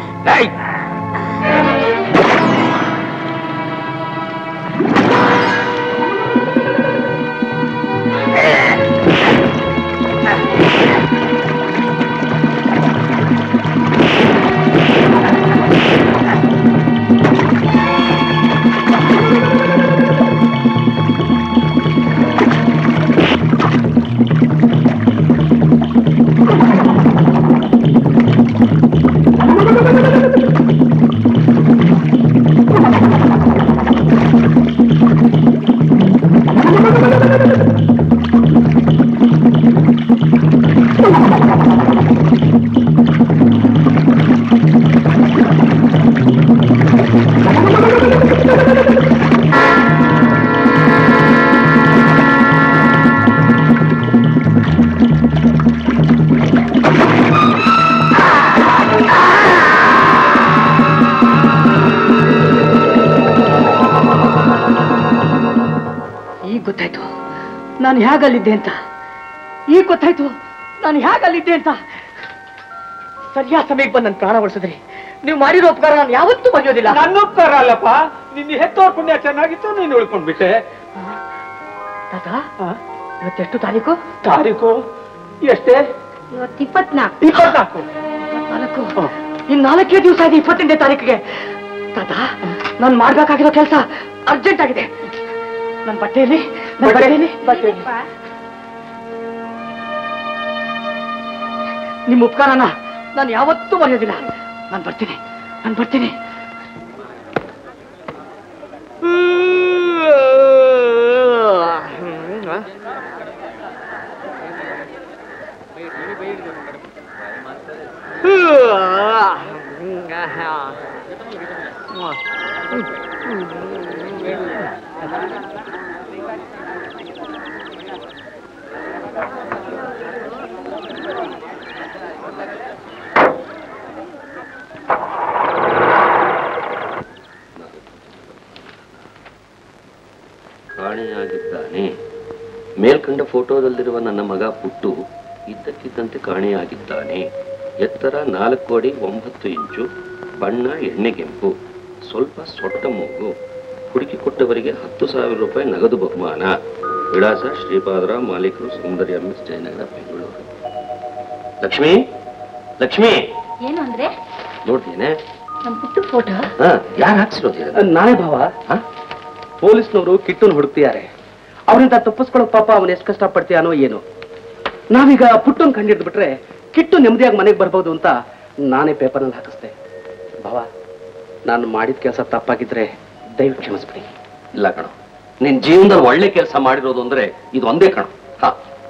ಗೊತ್ತಾಯ್ತು ನಾನು ಹೇಗಲ್ಲಿದ್ದೆ ಅಂತ. ಈಗ ಗೊತ್ತಾಯ್ತು ನಾನು ಹೇಗಲ್ಲಿದ್ದೆ ಅಂತ. ಸರಿಯಾದ ಸಮಯಕ್ಕೆ ಬಂದು ನನ್ನ ಪ್ರಾಣ ಉಳಿಸಿದ್ರಿ. ನೀವು ಮಾಡಿರೋ ಉಪಕಾರ ನಾನು ಯಾವತ್ತೂ ಮರೆಯೋದಿಲ್ಲ. ನನ್ನ ಉಪಕಾರ ಅಲ್ಲಪ್ಪ, ನಿನ್ನ ಹೆತ್ತೋರ್ ಪುಣ್ಯ ಚೆನ್ನಾಗಿತ್ತು, ನೀನು ಉಳ್ಕೊಂಡ್ಬಿಟ್ಟೆ. ತಾತ ಇವತ್ತೆಷ್ಟು ತಾರೀಕು? ತಾರೀಕು ಎಷ್ಟೇ? ಇವತ್ತು 24. 24. ಇನ್ 4 ದಿವಸ ಇದೆ 28ನೇ ತಾರೀಕಿಗೆ. ತಾತ ನಾನು ಮಾಡ್ಬೇಕಾಗಿರೋ ಕೆಲಸ ಅರ್ಜೆಂಟ್ ಆಗಿದೆ. ನನ್ನ ಬಟ್ಟೆಯಲ್ಲಿ ನಿಮ್ಮ ಉಪಕಾರನ ನಾನು ಯಾವತ್ತೂ ಮರೆಯೋದಿಲ್ಲ. ನಾನು ಬರ್ತೀನಿ. ಕಾಣೆಯಾಗಿದ್ದಾನೆ. ಮೇಲ್ಕಂಡ ಫೋಟೋದಲ್ಲಿರುವ ನನ್ನ ಮಗ ಪುಟ್ಟು ಇದ್ದಕ್ಕಿದ್ದಂತೆ ಕಾಣೆಯಾಗಿದ್ದಾನೆ. ಎತ್ತರ 4 ಅಡಿ 9 ಇಂಚು, ಬಣ್ಣ ಎಣ್ಣೆಗೆಂಪು, ಸ್ವಲ್ಪ ಸೊಟ್ಟ ಮೂಗು. ಹುಡುಕಿಕೊಟ್ಟವರಿಗೆ 10,000 ರೂಪಾಯಿ ನಗದು ಬಹುಮಾನ. ವಿಳಾಸ ಶ್ರೀಪಾದರಾವ್, ಮಾಲೀಕರು ಸೌಂದರ್ಯ ಮಿಸ್, ಜಯನಗರ, ಬೆಂಗಳೂರು. ಲಕ್ಷ್ಮಿ ಏನು ಅಂದ್ರೆ ನೋಡ್ತೀನಿ. ನಮ್ಮ ಪುಟ್ಟು ಫೋಟೋ ಯಾರು ಹಾಕ್ಸಿರೋದು? ನಾನೇ ಭಾವ. ಪೊಲೀಸ್ನವರು ಕಿಟ್ಟುನ್ ಹುಡುಕ್ತಿದ್ದಾರೆ. ಅವರಿಂದ ತಪ್ಪಿಸ್ಕೊಳ್ಳೋ ಪಾಪ ಅವನು ಎಷ್ಟು ಕಷ್ಟಪಡ್ತೀಯಾನೋ ಏನೋ. ನಾವೀಗ ಪುಟ್ಟನ್ ಕಂಡಿಡ್ದು ಬಿಟ್ರೆ ಕಿಟ್ಟು ನೆಮ್ಮದಿಯಾಗಿ ಮನೆಗೆ ಬರ್ಬೋದು ಅಂತ ನಾನೇ ಪೇಪರ್ನಲ್ಲಿ ಹಾಕಿಸ್ದೆ. ಭಾವ, ನಾನು ಮಾಡಿದ ಕೆಲಸ ತಪ್ಪಾಗಿದ್ರೆ ದಯವಿಟ್ಟು ಕ್ಷಮಿಸ್ಬಿಡಿ. ಇಲ್ಲ ಕಣೋ, ನಿನ್ ಜೀವನದಲ್ಲಿ ಒಳ್ಳೆ ಕೆಲಸ ಮಾಡಿರೋದು ಅಂದ್ರೆ ಇದು ಒಂದೇ ಕಣೋ. ಹಾ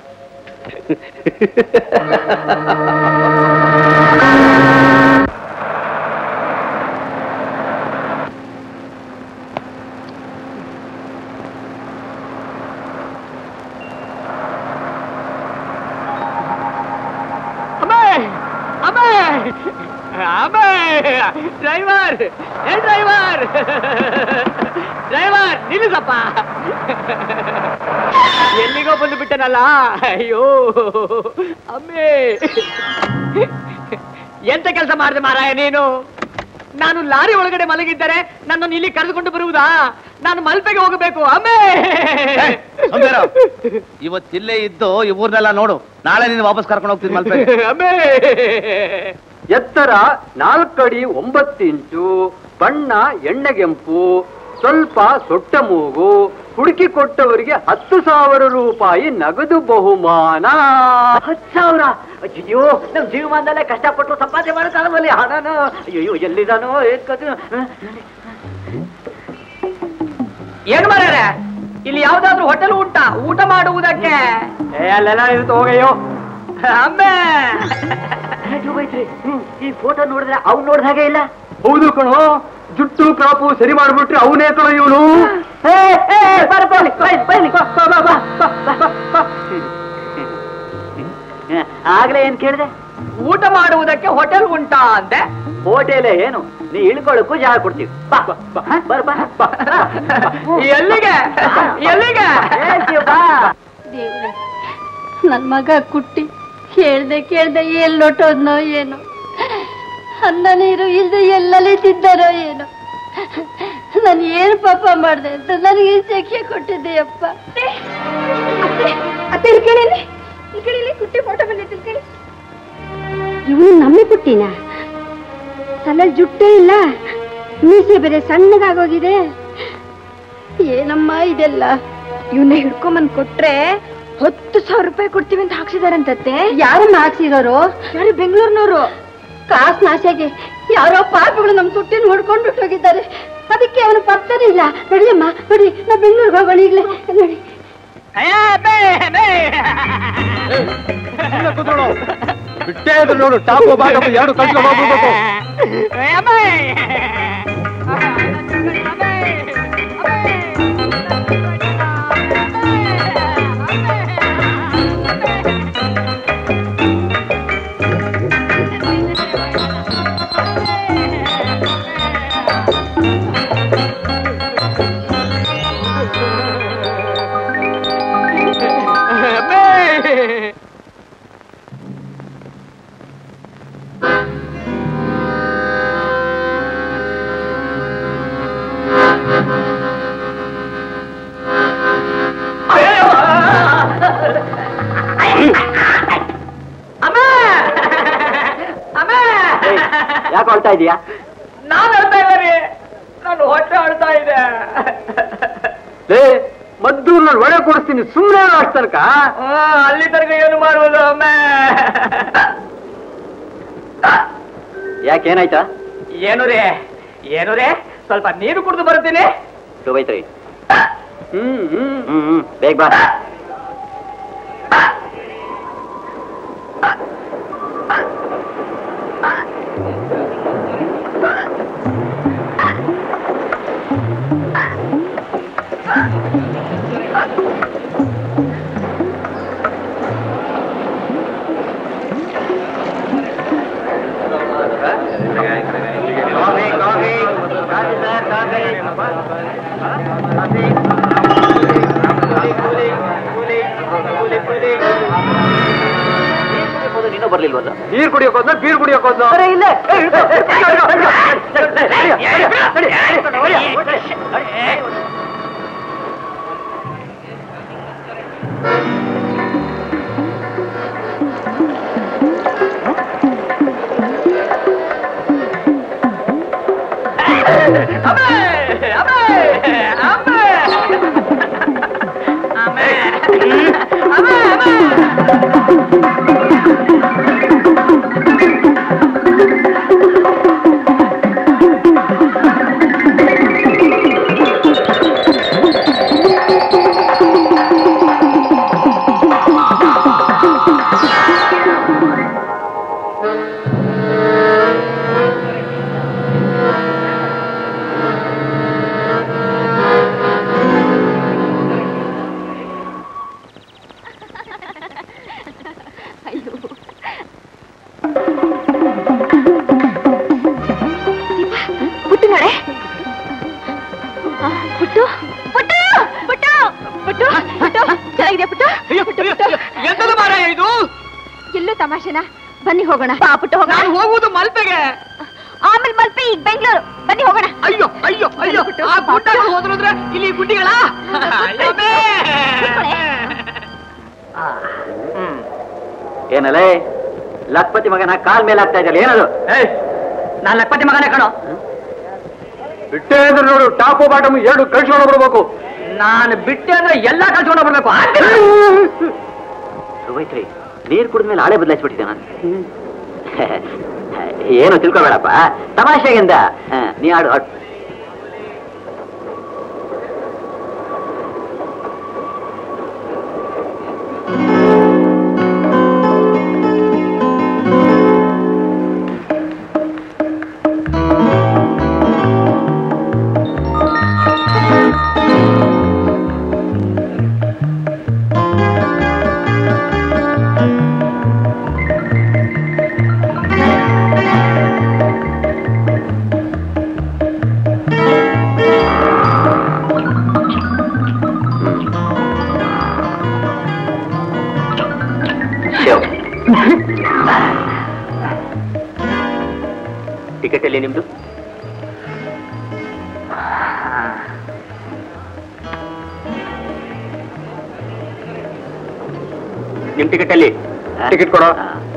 ಡ್ರೈವರ್ ಡ್ರೈವರ್ ನಿಲ್ಲಿಸಪ್ಪ. ಎಲ್ಲಿಗೋ ಬಂದು ಬಿಟ್ಟನಲ್ಲ. ಅಯ್ಯೋ ಅಮ್ಮೇ, ಎಂತ ಕೆಲಸ ಮಾಡಿದೆ ಮಾರಾಯ ನೀನು? ನಾನು ಲಾರಿ ಒಳಗಡೆ ಮಲಗಿದ್ದರೆ ನನ್ನನ್ನು ಇಲ್ಲಿ ಕರೆದುಕೊಂಡು ಬರುವುದಾ? ನಾನು ಮಲ್ಪೆಗೆ ಹೋಗಬೇಕು. ಅಮ್ಮೇ, ಇವತ್ತಿಲ್ಲೇ ಇದ್ದು ಈ ಊರ್ನೆಲ್ಲ ನೋಡು, ನಾಳೆ ನೀನು ವಾಪಸ್ ಕರ್ಕೊಂಡು ಹೋಗ್ತೀನಿ ಮಲ್ಪೆಗೆ. ಅಮ್ಮೇ, ಎತ್ತರ 4 ಅಡಿ 9 ಇಂಚು, ಬಣ್ಣ ಎಣ್ಣೆಗೆಂಪು, ಸ್ವಲ್ಪ ಸೊಟ್ಟ ಮೂಗು. ಹುಡುಕಿ ಕೊಟ್ಟವರಿಗೆ 10,000 ರೂಪಾಯಿ ನಗದು ಬಹುಮಾನ. 10,000? ಅಯ್ಯೋ, ನಮ್ ಜೀವಮಾನದಲ್ಲೇ ಕಷ್ಟಪಟ್ಟು ಸಂಪಾದನೆ ಮಾಡೋಕ್ಕಾಗಲ್ಲ ಹಣನ. ಅಯ್ಯೋ, ಎಲ್ಲಿದಾನೋ ಏನ್ ಮಾಡ್ಯಾರ? ಇಲ್ಲಿ ಯಾವ್ದಾದ್ರು ಹೋಟೆಲ್ ಉಂಟಾ ಊಟ ಮಾಡುವುದಕ್ಕೆ? ಅಲ್ಲೆಲ್ಲ ಇರುತ್ತೆ, ಹೋಗಯ್ಯೋ. ಅಮ್ಮೆ, ಈ ಫೋಟೋ ನೋಡಿದ್ರೆ ಅವ್ನು ನೋಡಿದ ಹಾಗೆ ಇಲ್ಲ. ಹೌದು ಕಣೋ, ಜುಟ್ಟು ಕ್ರಾಪು ಸರಿ ಮಾಡ್ಬಿಟ್ರೆ ಅವನೇ ಕಣೋ ಇವನು. ಆಗ್ಲೇ ಏನ್ ಕೇಳಿದೆ? ಊಟ ಮಾಡುವುದಕ್ಕೆ ಹೋಟೆಲ್ ಉಂಟಾ ಅಂದೆ. ಹೋಟೆಲ್ ಏನು, ನೀ ಇಳ್ಕೊಳ್ಳಕ್ಕೂ ಜಾಗ ಕೊಡ್ತೀವಿ. ಎಲ್ಲಿಗೆ ಎಲ್ಲಿಗೆ? ದೇವ್ರೆ, ನನ್ ಮಗ ಕುಟ್ಟಿ ಕೇಳ್ದೆ ಎಲ್ಲೊಟ್ಟೋದ್ನೋ ಏನೋ. ಅನ್ನ ನೀರು ಇಲ್ದೆ ಎಲ್ಲಲ್ಲಿ ತಿದ್ದಾರೋ ಏನೋ. ನಾನು ಏನು ಪಾಪ ಮಾಡಿದೆ ಅಂತ ನನಗೆ ಶಿಕ್ಷೆ ಕೊಟ್ಟಿದ್ದೆಯಪ್ಪ. ಅತ್ತೆ ಇಲ್ಲಿ ಕುಟ್ಟಿ ಫೋಟೋ ಬಂದಿತ್ತು ಕೇಳಿ. ಇವನು ನಮ್ಮಿ ಕುಟ್ಟಿನ ತಲೆ ಜುಟ್ಟೇ ಇಲ್ಲ, ಮೀಸೆ ಬೇರೆ ಸಣ್ಣಗಾಗೋಗಿದೆ. ಏನಮ್ಮ ಇದೆಲ್ಲ? ಇವನ್ನ ಹಿಡ್ಕೊಂಬಂದ್ ಕೊಟ್ರೆ 10,000 ರೂಪಾಯಿ ಕೊಡ್ತೀವಿ ಅಂತ ಹಾಕ್ಸಿದಾರಂತತ್ತೆ. ಯಾರನ್ನ ಹಾಕ್ಸಿರೋರು? ಯಾರು? ಬೆಂಗಳೂರಿನವರು. ಕಾಸು ನಾಶಾಗಿ ಯಾರೋ ಪಾಪಗಳು ನಮ್ ತುಟ್ಟಿನ ಹೊಡ್ಕೊಂಡು ಹೋಗಿದ್ದಾರೆ. ಅದಕ್ಕೆ ಅವನು ಪತ್ತನೇ ಇಲ್ಲ. ನಡಿಯಮ್ಮ, ನೋಡಿ, ನಾವು ಬೆಂಗಳೂರಿಗೆ ಹೋಗೋಣ ಈಗ್ಲೇ. ನೋಡಿ, ಬಿಟ್ಟೇ ಇದ್ರು ನೋಡು, ಟಾಪು ಬಾಟು ಎರಡು ಕಳ್ಸ್ಕೊಂಡು ಹೋಗ್ಬಿಡ್ಬೇಕು. ಯಾಕೆ ಹೊಳ್ತಾ ಇದೀಯಾ? ನಾನು ಹೇಳ್ತಾ ಇದ್ದೀನಿ, ನಾನು ಹೊಟ್ಟೆ ಆಡ್ತಾ ಇದೆ. ಮದ್ದು ನಾನು ಒಳ್ಳೆ ಕೊಡಿಸ್ತೀನಿ, ಸುಮ್ಮನೆ ಅಷ್ಟು ತನಕ. ಅಲ್ಲಿ ತನಕ ಏನು ಮಾಡುವುದು ಒಮ್ಮೆ? ಯಾಕೇನಾಯ್ತಾ? ಏನು ರೇ ಸ್ವಲ್ಪ ನೀರು ಕುಡಿದು ಬರ್ತೀನಿ. ಶೋಭೈತ್ರಿ, ಬೇಗ ಬಾ. ನೀನು ಬರ್ಲಿಲ್ವಲ್ಲ? ನೀರು ಕುಡಿಯೋಕ್ ಹೋದ್ನ, ಬೀರ್ ಕುಡಿಯೋಕ್ ಹೋದ್ನ? ಇಲ್ಲೇ ತಮಾಷೆನಾ? ಬನ್ನಿ ಹೋಗೋಣ. ಪುಟ್ಟು ಹೋಗೋಣ. ನಾನು ಹೋಗುವುದು ಮಲ್ಪೆಗೆ, ಆಮೇಲೆ ಮಲ್ಪೆ, ಈಗ ಬೆಂಗಳೂರು. ಬನ್ನಿ ಹೋಗೋಣ. ಅಯ್ಯೋ ಅಯ್ಯೋ ಅಯ್ಯೋ, ಆ ಗುಡ್ಡಗಳು ಹೋದ್ರೆ ಇಲ್ಲಿ ಗುಡ್ಡಿಗಳ. ಏನಲ್ಲೇ ಲಕ್ಪತಿ ಮಗನ ಕಾಲ್ ಮೇಲೆ ಆಗ್ತಾ ಇದ್ದಲ್ಲ, ಏನದು? ನಾನ್ ಲಕ್ಪತಿ ಮಗನೇ ಕಣೋ. ಬಿಟ್ಟೆ ಅಂದ್ರೆ ನೋಡು, ಟಾಪು ಬಾಟಮ್ ಎರಡು ಕಳ್ಸ್ಕೊಂಡು ಬರ್ಬೇಕು. ನಾನು ಬಿಟ್ಟೆ ಅಂದ್ರೆ ಎಲ್ಲಾ ಕಳ್ಸ್ಕೊಂಡು ಬರ್ಬೇಕು. ರೋಹಿತ್ರಿ, ನೀರು ಕುಡಿದ್ಮೇಲೆ ಆಳೆ ಬದಲಾಯಿಸ್ಬಿಟ್ಟಿದ್ದೆ ನಾನು. ಏನು ತಿಳ್ಕೊಬೇಡಪ್ಪ, ತಮಾಷೆಗಿಂದ. ನೀ ಆಡು. ಟಿಕೆಟ್ ಎಲ್ಲಿ ನಿಮ್ದು? ನಿಮ್ ಟಿಕೆಟ್ ಎಲ್ಲಿ? ಟಿಕೆಟ್ ಕೊಡೋ.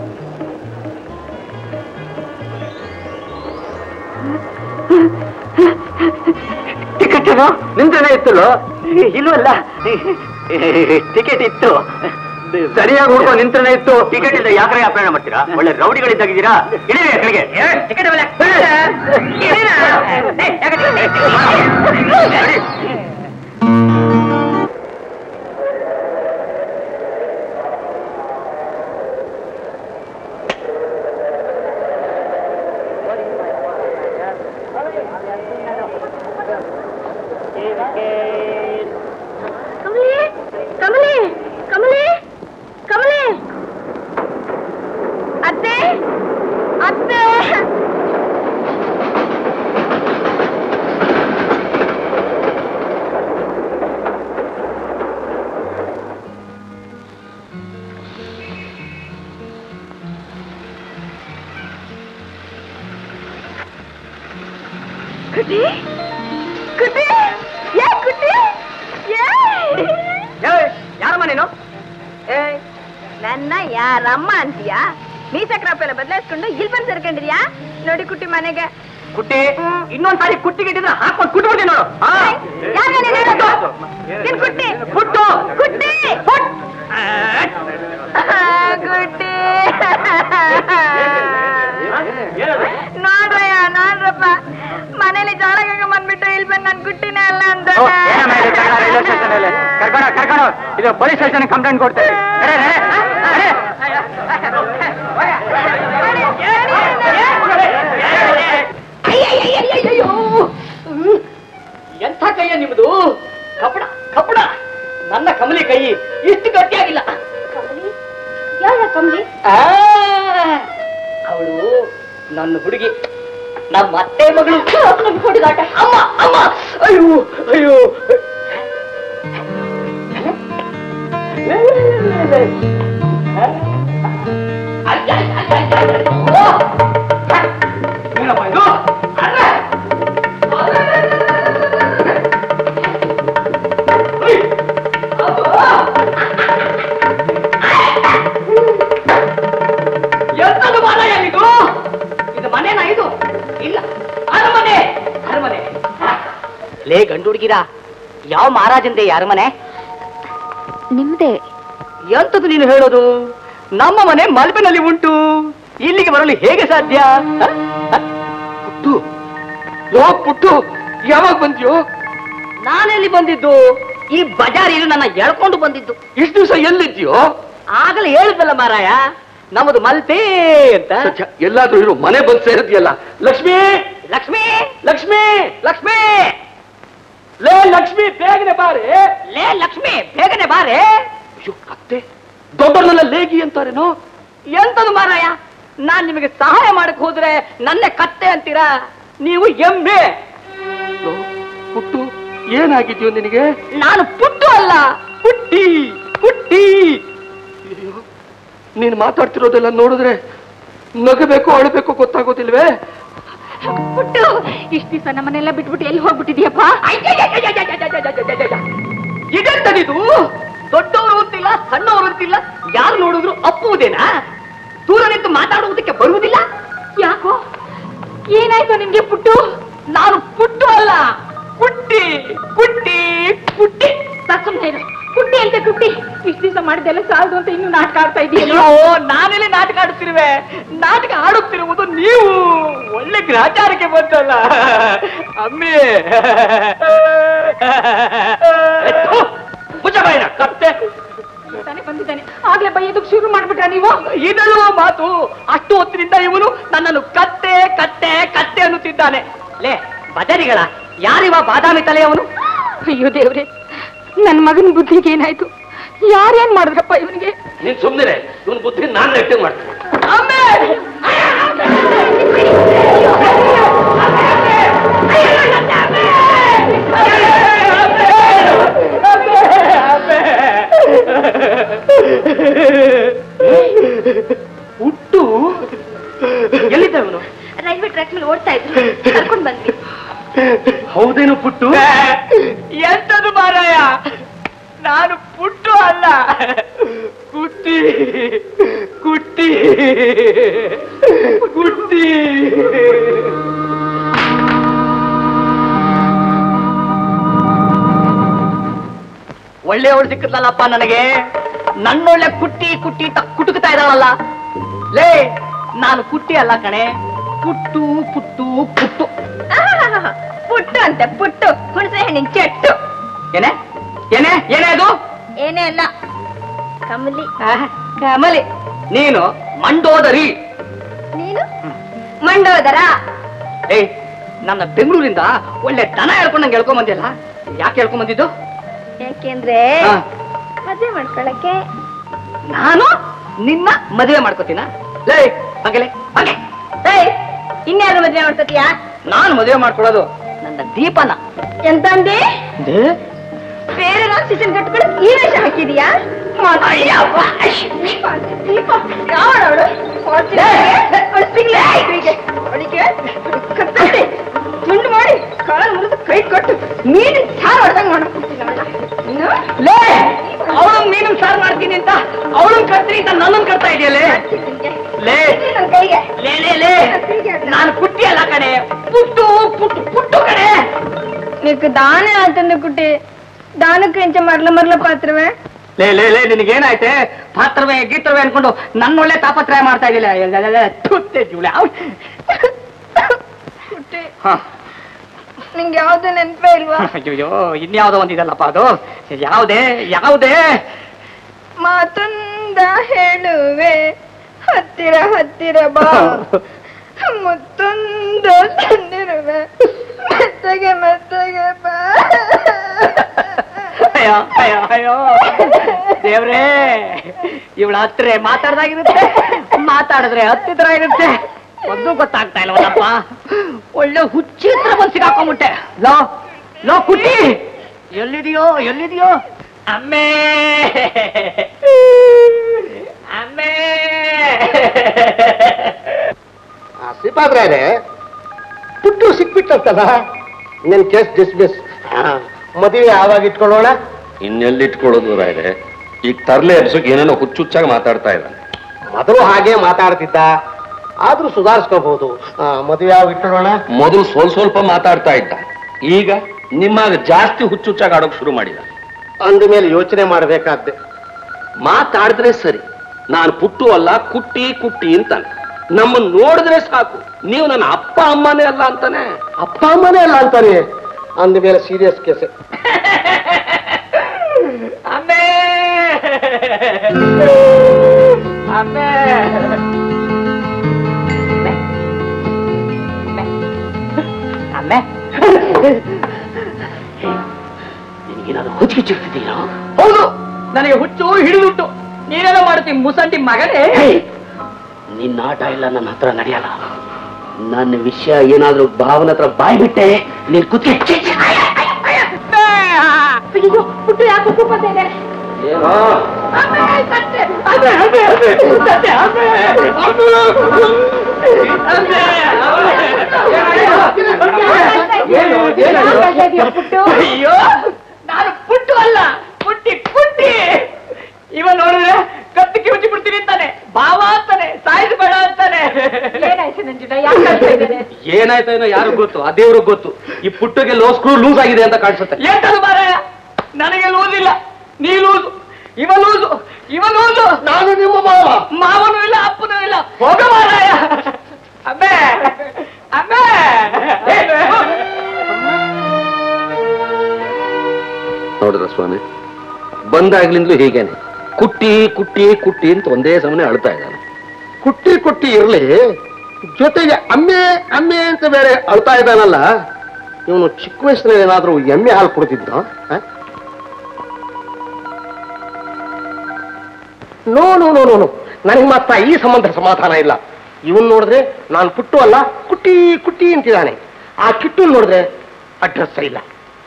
ಟಿಕೆಟ್ ಏನು ನಿಂತೇನೆ ಇತ್ತಲ್ಲ? ಇಲ್ವಲ್ಲ, ಟಿಕೆಟ್ ಇತ್ತು. ಸರಿಯಾಗಿ ಹುಡ್ಕೋ, ನಿಂತೇನೆ ಇತ್ತು. ಟಿಕೆಟ್ ಇಲ್ಲ, ಯಾಕ್ರೆ ಅಪಹರಣ ಮಾಡ್ತೀರಾ? ಒಳ್ಳೆ ರೌಡಿಗಳಿದ್ದಾಗಿದ್ದೀರಾ. ಇಡೀ ಕೆಳಗೆ. ಯಾರಮ್ಮ ನೀನು? ನನ್ನ ಯಾರಮ್ಮ ಅಂತೀಯಾ? ಮೀಸಕ್ರಾಪೆಲ್ಲ ಬದಲಾಯಿಸ್ಕೊಂಡು ಇಲ್ಲಿ ಬಂದು ಸೇರ್ಕೊಂಡಿದ್ಯಾ? ನೋಡಿ ಕುಟ್ಟಿ ಮನೆಗೆ. ಕುಟ್ಟಿ ಇನ್ನೊಂದ್ಸಾರಿ ಕುಟ್ಟಿ ಗಿಟ್ಟಿದ್ರೆ ಹಾಕೊಂಡು ಕುಟ್ಬಿಡ್ತೀನಿ ನೋಡು. ಕುಟ್ಟಿ ಕುಟ್ಟು ಕುಟ್ಟಿ ಗುಡ್ಡಿ ನೋಡ್ರಯ್ಯ ನೋಡ್ರಪ್ಪ, ಮನೇಲಿ ಜೋರಾಗ ಬಂದ್ಬಿಟ್ಟು ಇಲ್ಲಿ ಬಂದು ನನ್ ಗುಟ್ಟಿನೇ ಅಲ್ಲ ಅಂತ ಕರ್ಕೊಂಡು ಇದು ಪೊಲೀಸ್ ಸ್ಟೇಷನ್ ಕಂಪ್ಲೇಂಟ್ ಕೊಡ್ತೇವೆ. ಎಂಥ ಕೈಯ ನಿಮ್ದು? ಕಪಡ ಕಪಡ. ನನ್ನ ಕಮಲಿ ಕೈ ಇಷ್ಟು ಗಟ್ಟಿಯಾಗಿಲ್ಲ. ಯಾವ ಕಮಲಿ? ಅವಳು ನನ್ನ ಹುಡುಗಿ, ನಮ್ಮ ಅತ್ತೆ ಮಗಳು. ಹುಡುಗಾಟ. ಅಮ್ಮ ಅಮ್ಮ, ಅಯ್ಯೋ ಅಯ್ಯೋ. ಏನಪ್ಪ ಇದು? ಎಂತದು ಮಾರಾಯ ಇದು? ಇದು ಮನೆನಾ ಇದು? ಇಲ್ಲ, ಅರಮನೆ ಅರಮನೆ. ಲೇ ಗಂಡು ಹುಡುಗಿರ, ಯಾವ ಮಹಾರಾಜಂದೆ ಅರಮನೆ? ನಿಮ್ದೇ. ಎಂತದು ನೀನು ಹೇಳೋದು? ನಮ್ಮ ಮನೆ ಮಲ್ಪೆನಲ್ಲಿ ಉಂಟು, ಇಲ್ಲಿಗೆ ಬರಲು ಹೇಗೆ ಸಾಧ್ಯ? ಪುಟ್ಟು, ಲೋ ಪುಟ್ಟು, ಯಾವಾಗ ಬಂದ್ಯೋ? ನಾನೆಲ್ಲಿ ಬಂದಿದ್ದು? ಈ ಬಜಾರಿಯಲ್ಲಿ ನನ್ನ ಎಳ್ಕೊಂಡು ಬಂದಿದ್ದು. ಇಷ್ಟು ದಿವಸ ಎಲ್ಲಿದ್ಯೋ? ಆಗಲೇ ಹೇಳಿದ್ವಲ್ಲ ಮಾರಾಯ, ನಮ್ಮದು ಮಲ್ಪೆ ಅಂತ. ಎಲ್ಲಾದ್ರೂ ಇರು, ಮನೆ ಬಂದು ಸೇರಿದ್ಯಲ್ಲ. ಲಕ್ಷ್ಮಿ ಲಕ್ಷ್ಮಿ ಲಕ್ಷ್ಮಿ ಲಕ್ಷ್ಮಿ, ಲೇ ಲಕ್ಷ್ಮಿ ಬೇಗನೆ ಬಾರೆ. ಲೇ ಲಕ್ಷ್ಮಿ ಬೇಗನೆ ಬಾರೆ. ಅಯ್ಯೋ ಕತ್ತೆ, ದೊಡ್ಡವರನ್ನೆಲ್ಲ ಲೇಗಿ ಅಂತಾರೇನೋ? ಎಂತದು ಮಾರಾಯ, ನಾನ್ ನಿಮಗೆ ಸಹಾಯ ಮಾಡಕ್ ಹೋದ್ರೆ ನನ್ನೇ ಕತ್ತೆ ಅಂತೀರಾ? ನೀವು ಎಮ್ಮೆ. ಪುಟ್ಟು, ಏನಾಗಿದ್ಯೋ ನಿನಗೆ? ನಾನು ಪುಟ್ಟು ಅಲ್ಲ, ಪುಟ್ಟಿ ಪುಟ್ಟಿ. ನೀನು ಮಾತಾಡ್ತಿರೋದೆಲ್ಲ ನೋಡಿದ್ರೆ ನಗಬೇಕು ಅಳಬೇಕು ಗೊತ್ತಾಗೋದಿಲ್ವೇ? ಪುಟ್ಟು, ಇಷ್ಟು ದಿವಸ ನಮ್ಮನ್ನೆಲ್ಲ ಬಿಟ್ಬಿಟ್ಟು ಎಲ್ಲಿ ಹೋಗ್ಬಿಟ್ಟಿದ್ಯಪ್ಪ? ಇದೆಂತದಿದು? ದೊಡ್ಡವರು ಅಂತಿಲ್ಲ, ಸಣ್ಣವರು ಅಂತಿಲ್ಲ, ಯಾರು ನೋಡಿದ್ರು ಅಪ್ಪುವುದೇನಾ? ದೂರ ನಿಂತು ಮಾತಾಡುವುದಕ್ಕೆ ಬರುವುದಿಲ್ಲ? ಯಾಕೋ, ಏನಾಯ್ತು ನಿಮ್ಗೆ ಪುಟ್ಟು? ನಾನು ಪುಟ್ಟು ಅಲ್ಲ, ಪುಟ್ಟಿ ಪುಟ್ಟಿ ಪುಟ್ಟಿ. ಸುಮ್ಮನೆ ಕುಟ್ಟಿ ಅಂತ ಕುಟ್ಟಿ. ಇಷ್ಟು ದಿವಸ ಮಾಡಿದೆಲ್ಲ ಸಾಲದು ಅಂತ ಇನ್ನು ನಾಟಕ ಆಡ್ತಾ ಇದೆಯೋ? ನಾನೆಲ್ಲಿ ನಾಟಕ ಆಡುತ್ತಿರುವೆ? ನಾಟಕ ಆಡುತ್ತಿರುವುದು ನೀವು. ಒಳ್ಳೆ ಗ್ರಾಚಾರಕ್ಕೆ ಬಂತಲ್ಲ ಅಮ್ಮಿ. ಮುಚ್ಚಬಾಯಿನ ಕತ್ತೆ. ಬಂದಿದ್ದಾನೆ ಆಗ್ಲೇ ಬೈಯೋದಕ್ಕೆ ಶುರು ಮಾಡ್ಬಿಟ್ರ ನೀವು? ಇದಲ್ವ ಮಾತು? ಅಷ್ಟು ಹೊತ್ತಿನಿಂದ ಇವನು ನನ್ನನ್ನು ಕತ್ತೆ ಕತ್ತೆ ಕತ್ತೆ ಅನ್ನುತ್ತಿದ್ದಾನೆ. ಲೇ ಬಜರಿಗಳ, ಯಾರಿವ ಬಾದಾಮಿ ತಲೆಯವನು? ಅಯ್ಯೋ ದೇವ್ರೆ, ನನ್ ಮಗನ ಬುದ್ಧಿಗೆ ಏನಾಯ್ತು? ಯಾರೇನ್ ಮಾಡಿದ್ರಪ್ಪ ಇವನಿಗೆ? ನೀನ್ ಸುಮ್ನಿರೆ, ಇವನ್ ಬುದ್ಧಿ ನಾನ್ ನೆಟ್ಟೆ ಮಾಡ್ತೀನಿ. ಹುಟ್ಟು ಎಲ್ಲಿದ್ದ ಇವನು? ರೈಲ್ವೆ ಟ್ರ್ಯಾಕ್ ಮೇಲೆ ಓಡ್ತಾ ಇದ್ರು, ಕರ್ಕೊಂಡ್ ಬಂದ್ವಿ. ಹೌದೇನು ಪುಟ್ಟು? ಎಂತದು ಮಾರಾಯ, ನಾನು ಪುಟ್ಟು ಅಲ್ಲ, ಕುಟ್ಟಿ ಕುಟ್ಟಿ ಕುಟ್ಟಿ. ಒಳ್ಳೆಯವಳು ಸಿಕ್ಕದ್ಲಲ್ಲಪ್ಪ ನನಗೆ. ನನ್ನೊಳ್ಳೆ ಕುಟ್ಟಿ ಕುಟ್ಟಿ ಅಂತ ಕುಟುಕ್ತಾ ಇದ್ದಾಳಲ್ಲ. ಲೇ ನಾನು ಕುಟ್ಟಿ ಅಲ್ಲ ಕಣೆ, ಪುಟ್ಟು ಪುಟ್ಟು ಪುಟ್ಟು. ಪುಟ್ಟು ಅಂತೆ ಪುಟ್ಟು, ಹುಣಸೆ ಹಣ್ಣಿನ ಚೆಟ್ಟು. ಏನೇ ಏನೇ ಏನೇ ಅದು? ಏನೇ ಅಲ್ಲ, ಕಮಲಿ. ಕಮಲಿ. ನೀನು ಮಂಡೋದರಿ. ನೀನು ಮಂಡೋದರ. ಏಯ್, ನನ್ನ ಬೆಂಗಳೂರಿಂದ ಒಳ್ಳೆ ದನ ಹೇಳ್ಕೊಂಡಂಗೆ ಹೇಳ್ಕೊಂಡ್ ಬಂದಿಲ್ಲ. ಯಾಕೆ ಹೇಳ್ಕೊಂಡ್ ಬಂದಿದ್ದು? ಯಾಕೆಂದ್ರೆ ಮದುವೆ ಮಾಡ್ಕೊಳಕ್ಕೆ. ನಾನು ನಿನ್ನ ಮದುವೆ ಮಾಡ್ಕೋತೀನ? ಲೇ ಹಾಗೆ ಹಾಗೆ. ಏಯ್, ಇನ್ಯಾರು ಮದುವೆ ಮಾಡ್ಕೋತೀಯಾ? ನಾನು ಮದುವೆ ಮಾಡ್ಕೊಳ್ಳೋದು ನನ್ನ ದೀಪನ. ಎಂತ ಅಂದೆ? ಬೇರೆ ರಾಕ್ಷಸನ್ ಕಟ್ಕೊಂಡು ಈ ವೇಷ ಹಾಕಿದೀಯಾ? ದೀಪ ಯಾವಳವಳು? ತುಂಡು ಮಾಡಿ ಕಾಲು ಮುರಿದು ಕೈ ಕೊಟ್ಟು ಮೀನಿನ ಸಾರು ಹೊಡೆದಂಗ್ ಮಾಡ್ಕೊಡ್ತೀನಿ ಅವಳ. ಅವಳು ಮೀನು ಸಾರು ಮಾಡ್ತೀನಿ ಅಂತ ಅವಳನ್ ಕಟ್ತೀನಿ ಅಂತ ನನ್ನನ್ ಕಟ್ತಾ ಇದೆಯಲ್ಲೇ. ಲೇ ಲೇ ಲೇ ಲೇ ನಾನು ಕುಟ್ಟಿ ಅಲ್ಲ ಕಣೆ, ಪುಟ್ಟು ಪುಟ್ಟು ಪುಟ್ಟು ಕಣೆ. నీకు దానే అవుతుంది కుట్టి, దానికి ఇంచ మరల పాత్రవే. ಲೇ ಲೇ ಲೇ ನಿನಗೇನಾಯ್ತೆ? ಪಾತ್ರವೇ ಗೀತ್ರವೇ ಅನ್ಕೊಂಡು ನನ್ನೊಳ್ಳೆ ತಾಪತ್ರಯ ಮಾಡ್ತಾ ಇದ್ದಿಲ್ಲ. ತುತ್ತೆ ಜೂಳೆ. ಕುಟ್ಟಿ ನಿಂಗೆ ಯಾವ್ದು ನೆನಪೇ ಇಲ್ವಾ? ಅಯ್ಯೋ ಇನ್ಯಾವುದೋ ಒಂದಿದಲ್ಲಪ್ಪ ಅದು. ಯಾವುದೇ ಯಾವುದೇ ಮಾತೊಂದ ಹೇಳುವೆ, ಹತ್ತಿರ ಹತ್ತಿರ ಬಾ, ಮುತ್ತೊಂದ ತಂದಿರುವೆ, ಮೆತ್ತಗೆ ಮೆತ್ತಗೆ ಬಾ. ಅಯ್ಯೋ ಅಯ್ಯೋ ಅಯ್ಯೋ ದೇವ್ರೇ, ಇವಳ ಹತ್ರ ಮಾತಾಡ್ದಾಗಿರುತ್ತೆ, ಮಾತಾಡಿದ್ರೆ ಹತ್ತಿರ ಇರುತ್ತೆ. ಒಂದು ಗೊತ್ತಾಗ್ತಾ ಇಲ್ವಲ್ಲಪ್ಪ. ಒಳ್ಳೆ ಹುಚ್ಚಿತ್ರ ಬಂದು ಸಿಗಾಕೊಂಡ್ಬಿಟ್ಟೆ. ಲೋ ಲೋ ಕುಟ್ಟಿ, ಎಲ್ಲಿದೆಯೋ ಎಲ್ಲಿದೆಯೋ? ಅಮ್ಮೇ ಅಮ್ಮೇ. ಶ್ರೀಪಾದ್ರಾಯರೇ, ಪುಟ್ಟು ಸಿಕ್ಬಿಟ್ಟಂತಲ್ಲ, ನಿನ್ ಕೇಸ್ ಡಿಸ್ಮಿಸ್. ಮದುವೆ ಯಾವಾಗ ಇಟ್ಕೊಳ್ಳೋಣ? ಇನ್ನೆಲ್ಲಿ ಇಟ್ಕೊಳ್ಳೋದು ರಾಯ್ರೆ? ಈಗ ತರ್ಲೆ ಎಬ್ಸೋಕೆ ಏನೇನೋ ಹುಚ್ಚುಚ್ಚಾಗಿ ಮಾತಾಡ್ತಾ ಇದ್ದಾನೆ. ಮೊದಲು ಹಾಗೆ ಮಾತಾಡ್ತಿದ್ದ, ಆದ್ರೂ ಸುಧಾರಿಸ್ಕೋಬಹುದು. ಮದುವೆ ಯಾವಾಗ ಇಟ್ಕೊಳ್ಳೋಣ? ಮೊದಲು ಸ್ವಲ್ಪ ಮಾತಾಡ್ತಾ ಇದ್ದ, ಈಗ ನಿಮ್ಮಾಗ ಜಾಸ್ತಿ ಹುಚ್ಚುಚ್ಚಾಗಿ ಆಡೋಕ್ ಶುರು ಮಾಡಿದ. ಅಂದ ಮೇಲೆ ಯೋಚನೆ ಮಾಡಬೇಕಾದ್ದೆ. ಮಾತಾಡಿದ್ರೆ ಸರಿ, ನಾನು ಪುಟ್ಟು ಅಲ್ಲ ಕುಟ್ಟಿ ಕುಟ್ಟಿ ಅಂತಾನೆ. ನಮ್ಮನ್ನು ನೋಡಿದ್ರೆ ಸಾಕು, ನೀವು ನನ್ನ ಅಪ್ಪ ಅಮ್ಮನೇ ಅಲ್ಲ ಅಂತಾನೆ. ಅಪ್ಪ ಅಮ್ಮನೇ ಅಲ್ಲ ಅಂತಾನೆ, ಅಂದ ಮೇಲೆ ಸೀರಿಯಸ್ ಕೇಸ್. ಅಮ್ಮೇ ಅಮ್ಮೇ. ಅಮ್ಮೆ, ನಿನಗೇನಾದ್ರು ಹುಚ್ಚಿಚ್ಚಿರ್ತಿದ್ದೀನೋ? ಹೌದು, ನನಗೆ ಹುಚ್ಚು ಹಿಡಿದುಟ್ಟು. ನೀನೇನೋ ಮಾಡ್ತೀನಿ ಮುಸಂಡಿ ಮಗನೇ. ನಿನ್ನ ಆಟ ಇಲ್ಲ ನನ್ನ ಹತ್ರ ನಡೆಯಲ್ಲ. ನನ್ನ ವಿಷಯ ಏನಾದ್ರೂ ಭಾವನ ಹತ್ರ ಬಾಯ್ ಬಿಟ್ಟೆ, ನೀನ್ ಕುತ್ತಿಗೆ ಪುಟ್ಟು ಯಾಕೆ ಕೂಪತ್ತೆ ಇದೆ? ಏನೋ ಅಯ್ಯೋ, ನಾನು ಪುಟ್ಟು ಅಲ್ಲ, ಪುಟ್ಟಿ ಪುಟ್ಟಿ. ಇವ ನೋಡಿದ್ರೆ ಕತ್ತಿ ಕಿವುಚಿ ಬಿಡ್ತೀನಿ ಅಂತಾನೆ, ಭಾವ ಅಂತಾನೆ, ಸಾಯಿಸ್ ಬೇಡ ಅಂತಾನೆ. ಏನಾಯ್ತು ಏನೋ ಯಾರಿಗ್ ಗೊತ್ತು, ಅದೇವ್ರಿಗೆ ಗೊತ್ತು. ಈ ಪುಟ್ಟಿಗೆ ಲೂಸ್ ಆಗಿದೆ ಅಂತ ಕಾಣಿಸುತ್ತೆ. ಎಂತದು ಮಾರಾಯ, ನನಗೆ ಲೂಸ್ ಇಲ್ಲ, ನೀ ಲೂಸು, ಇವ ಲೂಸು, ಇವ ಲೂಸು. ನಾನು ನಿಮ್ಮ ಮಾವ. ಮಾವನೂ ಇಲ್ಲ, ಅಪ್ಪನೂ ಇಲ್ಲ. ಹೋಗ ಮಾರಾಯ. ಅಮ್ಮೆ ಅಮ್ಮೆ. ನೋಡಿದ್ರ ಸ್ವಾಮಿ, ಬಂದಾಗ್ಲಿಂದಲೂ ಹೀಗೇನೆ ಕುಟ್ಟಿ ಕುಟ್ಟಿ ಕುಟ್ಟಿ ಅಂತ ಒಂದೇ ಸಮನೆ ಅಳ್ತಾ ಇದ್ದಾನೆ. ಕುಟ್ಟಿ ಕುಟ್ಟಿ ಇರ್ಲಿ, ಜೊತೆಗೆ ಅಮ್ಮೆ ಅಮ್ಮೆ ಅಂತ ಬೇರೆ ಅಳ್ತಾ ಇದ್ದಾನಲ್ಲ, ಇವನು ಚಿಕ್ಕ ವಯಸ್ಸಿನಲ್ಲಿ ಏನಾದ್ರೂ ಎಮ್ಮೆ ಹಾಲು ಕೊಡ್ತಿದ್ದ? No no no no no, ನನಗೆ ಮಾತ್ರ ಈ ಸಂಬಂಧ ಸಮಾಧಾನ ಇಲ್ಲ. ಇವನ್ ನೋಡಿದ್ರೆ ನಾನು ಪುಟ್ಟು ಅಲ್ಲ ಕುಟ್ಟಿ ಕುಟ್ಟಿ ಅಂತಿದ್ದಾನೆ, ಆ ಕಿಟ್ಟು ನೋಡಿದ್ರೆ ಅಡ್ರೆಸ್ ಇಲ್ಲ.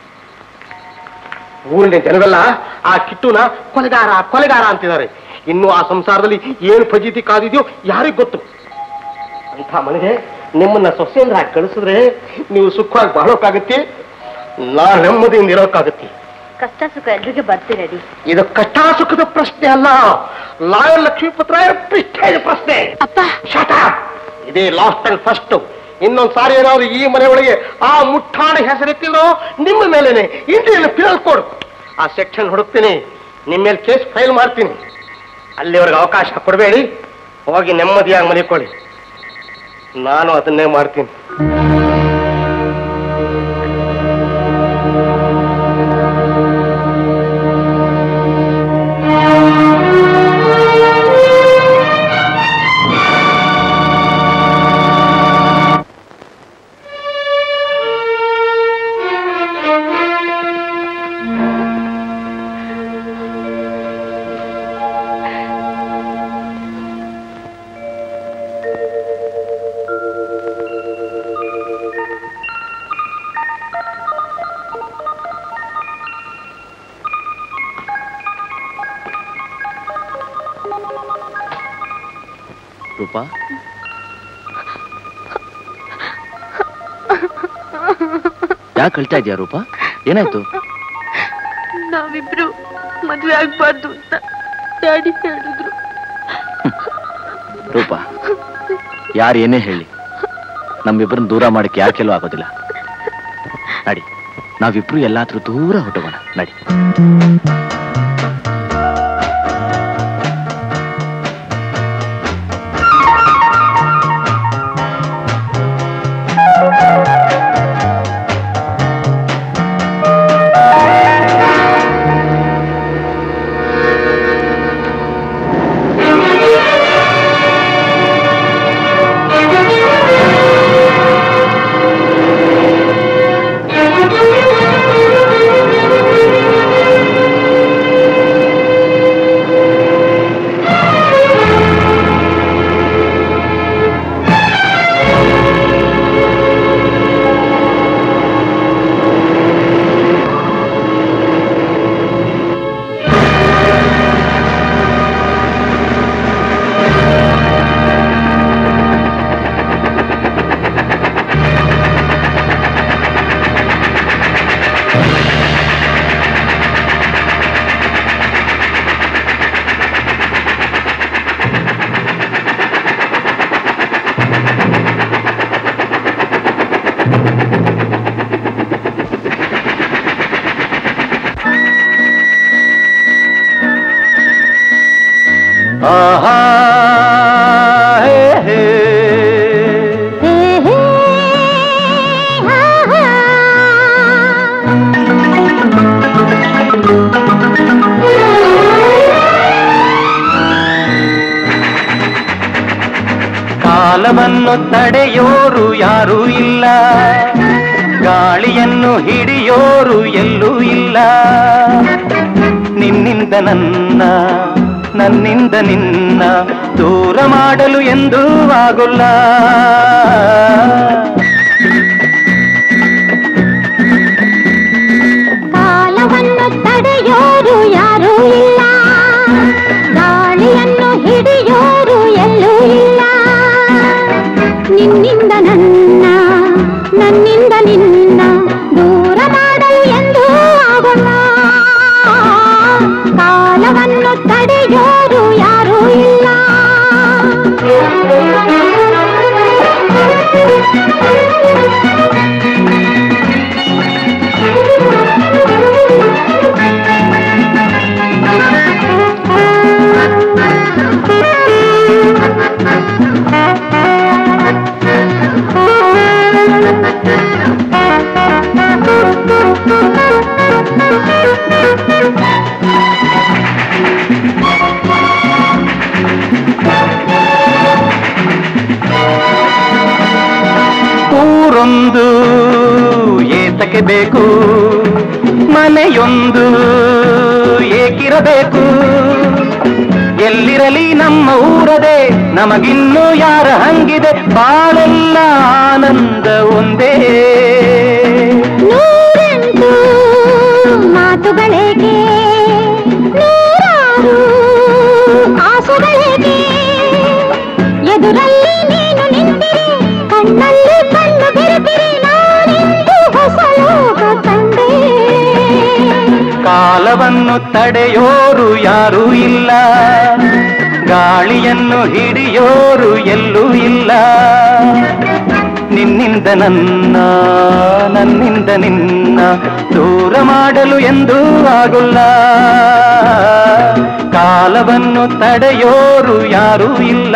ಊರಿನ ಜನರೆಲ್ಲ ಆ ಕಿಟ್ಟುನ ಕೊಲೆಗಾರ ಕೊಲೆಗಾರ ಅಂತಿದ್ದಾರೆ. ಇನ್ನು ಆ ಸಂಸಾರದಲ್ಲಿ ಏನು ಫಜೀತಿ ಕಾದಿದೆಯೋ ಯಾರಿಗ್ ಗೊತ್ತು. ಅಂತ ಮನೆಗೆ ನಿಮ್ಮನ್ನ ಸೊಸೆಯಿಂದ ಕಳಿಸಿದ್ರೆ ನೀವು ಸುಖವಾಗಿ ಬಾಳೋಕ್ಕಾಗತ್ತೆ, ನಾ ನೆಮ್ಮದಿಯಿಂದ ಇರೋಕ್ಕಾಗತ್ತೆ. ಕಷ್ಟ ಸುಖ ಎಲ್ರಿಗೂ ಬರ್ತೀರಡಿ. ಇದು ಕಷ್ಟ ಸುಖದ ಪ್ರಶ್ನೆ ಅಲ್ಲ, ಲಾಯರ್ ಲಕ್ಷ್ಮೀಪುತ್ರ ಪ್ರಿಸ್ಟೇಜ್ ಪ್ರಶ್ನೆ. ಅಪ್ಪ ಶಟ್ ಅಪ್. ಇದೇ ಲಾಸ್ಟ್ ಅಂಡ್ ಫಸ್ಟ್. ಇನ್ನೊಂದ್ ಸಾರಿ ಏನಾದ್ರು ಈ ಮನೆ ಒಳಗೆ ಆ ಮುಟ್ಟಾಣ ಹೆಸರೆತ್ತಿದ್ರು ನಿಮ್ಮ ಮೇಲೇನೆ ಇಂಡಿಯನ್ ಪಿನಲ್ ಕೋಡ್ ಆ ಸೆಕ್ಷನ್ ಹುಡುಕ್ತೀನಿ, ನಿಮ್ಮ ಮೇಲೆ ಕೇಸ್ ಫೈಲ್ ಮಾಡ್ತೀನಿ. ಅಲ್ಲಿವರೆಗೆ ಅವಕಾಶ ಕೊಡಬೇಡಿ, ಹೋಗಿ ನೆಮ್ಮದಿಯಾಗಿ ಮಲಿಕೊಳ್ಳಿ. ನಾನು ಅದನ್ನೇ ಮಾಡ್ತೀನಿ. ರೂಪಾ, ಯಾಕೆ ಕಳ್ತಾ ಇದೆಯಾ ರೂಪಾ? ಏನಾಯ್ತು? ನಾವಿಬ್ರು ಮದ್ವೆ ಆಗ್ಬಾರ್ದು ಅಂತ ಡ್ಯಾಡಿ ಹೇಳಿದ್ರು. ರೂಪಾ, ಯಾರು ಏನೇ ಹೇಳಿ ನಮ್ಮಿಬ್ಬರನ್ನ ದೂರ ಮಾಡಕ್ಕೆ ಯಾಕೆಲ್ಲೂ ಆಗೋದಿಲ್ಲ. ನಡಿ, ನಾವಿಬ್ರು ಎಲ್ಲಾದ್ರೂ ದೂರ ಹೊಟ್ಟೋಗೋಣ. ನಡಿ. ಕಾಲವನ್ನು ತಡೆಯೋರು ಯಾರೂ ಇಲ್ಲ, ಗಾಳಿಯನ್ನು ಹಿಡಿಯೋರು ಎಲ್ಲೂ ಇಲ್ಲ. ನಿನ್ನಿಂದ ನನ್ನ, ನನ್ನಿಂದ ನಿನ್ನ ದೂರ ಮಾಡಲು ಎಂದೂ ಆಗುಲ್ಲ. ಕಾಲವನ್ನು ತಡೆಯೋರು ಯಾರೂ ಇಲ್ಲ, ಗಾಳಿಯನ್ನು ಹಿಡಿಯೋರು ಎಲ್ಲೂ ಇಲ್ಲ. ನಿನ್ನಿಂದ ನನ್ನ, ನನ್ನಿಂದ ನಿನ್ನ ದೂರ ಮಾಡಲು ಎಂದೂ ಆಗುಲ್ಲ. ಕಾಲವನ್ನು ತಡೆಯೋರು ಯಾರೂ ಇಲ್ಲ. ಊರೊಂದು ಏತಕ್ಕೆ ಬೇಕು, ಮನೆಯೊಂದು ಏಕಿರಬೇಕು. ಎಲ್ಲಿರಲಿ ನಮ್ಮ ಊರದೆ, ನಮಗಿನ್ನೂ ಯಾರ ಹಂಗಿದೆ, ಬಾಳೆಲ್ಲ ಆನಂದ ಒಂದೇ. ನೂರೆಂಟು ಮಾತುಗಳಿಗೆ, ನೂರಾರು ಆಸೆಗಳಿಗೆ, ಎದುರಲ್ಲಿ ನೀನು ನಿಂತಿರಿ, ಕಣ್ಣಲ್ಲಿ ಕಣ್ಣು ಬೆರೆತಿರಿ, ನಾನಿಂದು ಹೊಸ ಲೋಕ ಕಂಡೆ. ಕಾಲವನ್ನು ತಡೆಯೋರು ಯಾರೂ ಇಲ್ಲ, ಗಾಳಿಯನ್ನು ಹಿಡಿಯೋರು ಎಲ್ಲೂ ಇಲ್ಲ. ನಿನ್ನಿಂದ ನನ್ನ, ನನ್ನಿಂದ ನಿನ್ನ ದೂರ ಮಾಡಲು ಎಂದೂ ಆಗುಲ್ಲ. ಕಾಲವನ್ನು ತಡೆಯೋರು ಯಾರೂ ಇಲ್ಲ.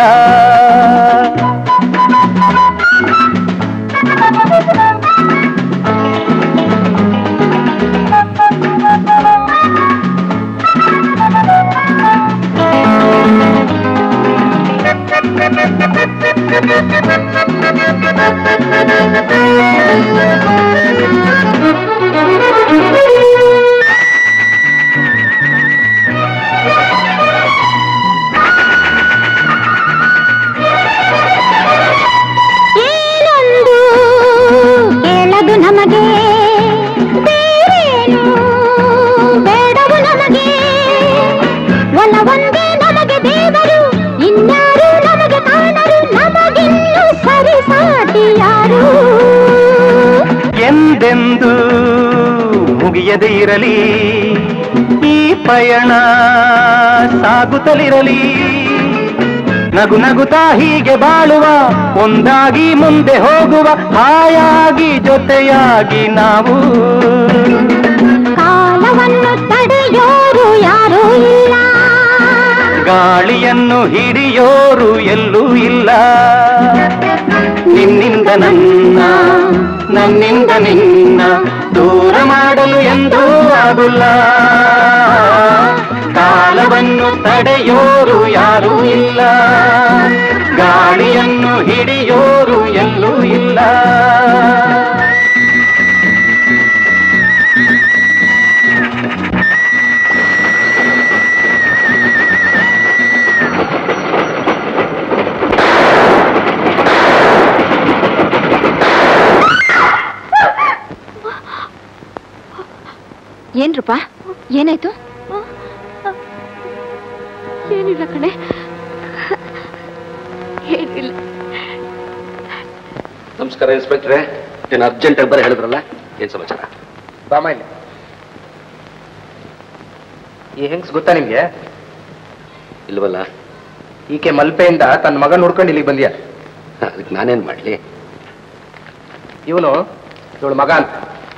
ಏನೊಂದು ಕೇಳದು ನಮಗೆ, ಬೇರೇನು ಬೇಡವು ನಮಗೆ. ಒಲವೊಂದೇ ನಮಗೆ ದೇವರು, ಇನ್ಯಾರು ನಮಗೆ ಕಾಣರು, ನಮಗಿನ್ನು ಸರಿಸಾಟಿ ಯಾರು. ಎಂದೆಂದು ಮುಗಿಯದೇ ಇರಲಿ ಈ ಪಯಣ, ಸಾಗುತ್ತಲಿರಲಿ. ನಗು ನಗುತ್ತಾ ಹೀಗೆ ಬಾಳುವ, ಒಂದಾಗಿ ಮುಂದೆ ಹೋಗುವ, ಹಾಯಾಗಿ ಜೊತೆಯಾಗಿ ನಾವು. ಕಾಲವನ್ನು ತಡೆಯೋರು ಯಾರೂ ಇಲ್ಲ, ಗಾಳಿಯನ್ನು ಹಿಡಿಯೋರು ಎಲ್ಲೂ ಇಲ್ಲ. ನಿನ್ನಿಂದ ನನ್ನ, ನನ್ನಿಂದ ನಿನ್ನ ದೂರ ಮಾಡಲು ಎಂದೂ ಆಗುಲ್ಲ. ಕಾಲವನ್ನು ತಡೆಯೋರು ಯಾರೂ ಇಲ್ಲ, ಗಾಳಿಯನ್ನು ಹಿಡಿಯೋರು ಎಲ್ಲೂ ಇಲ್ಲ. ಏನ್ ರೂಪಾ, ಏನಾಯ್ತು? ಏನಿಲ್ಲ ಕಣೆ, ಏನಿಲ್ಲ. ನಮಸ್ಕಾರ ಇನ್ಸ್ಪೆಕ್ಟ್ರೆ. ಏನು ಅರ್ಜೆಂಟ್ ಆಗಿ ಬರ ಹೇಳಿದ್ರಲ್ಲ, ಏನ್ ಸಮಾಚಾರ? ಬಾಮ ಇಲ್ಲಿ. ಈ ಹೆಂಗ್ಸ್ ಗೊತ್ತಾ ನಿಮ್ಗೆ? ಇಲ್ವಲ್ಲ. ಈಕೆ ಮಲ್ಪೆಯಿಂದ ತನ್ನ ಮಗ ನೋಡ್ಕೊಂಡು ಇಲ್ಲಿಗೆ ಬಂದ್ಯಾ. ಅದಕ್ಕೆ ನಾನೇನ್ ಮಾಡ್ಲಿ? ಇವನು ಇವಳು ಮಗ ಅಂತ.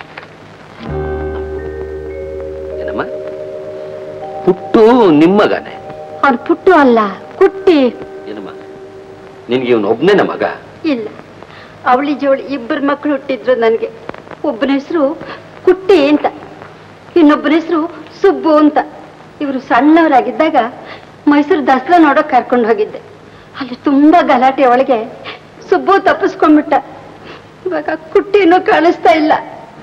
ಏನಮ್ಮ? ಪುಟ್ಟು ನಿಮ್ಮ ಮಗನೇ? ಅವ್ರು ಪುಟ್ಟು ಅಲ್ಲ, ಕುಟ್ಟಿ. ಏನಮ್ಮ, ನಿನ್ಗೆ ಇವನು ಒಬ್ನೇನ ಮಗ? ಇಲ್ಲ, ಅವಳಿ ಜೋಳಿ ಇಬ್ಬರು ಮಕ್ಕಳು ಹುಟ್ಟಿದ್ರು ನನಗೆ. ಒಬ್ಬನ ಹೆಸರು ಕುಟ್ಟಿ ಅಂತ, ಇನ್ನೊಬ್ಬನ ಹೆಸರು ಸುಬ್ಬು ಅಂತ. ಇವರು ಸಣ್ಣವರಾಗಿದ್ದಾಗ ಮೈಸೂರು ದಸರಾ ನೋಡೋಕೆ ಕರ್ಕೊಂಡು ಹೋಗಿದ್ದೆ. ಅಲ್ಲಿ ತುಂಬಾ ಗಲಾಟೆ ಒಳಗೆ ಸುಬ್ಬು ತಪ್ಪಿಸ್ಕೊಂಡ್ಬಿಟ್ಟ. ಇವಾಗ ಕುಟ್ಟಿನೂ ಕಾಣಿಸ್ತಾ ಇಲ್ಲ.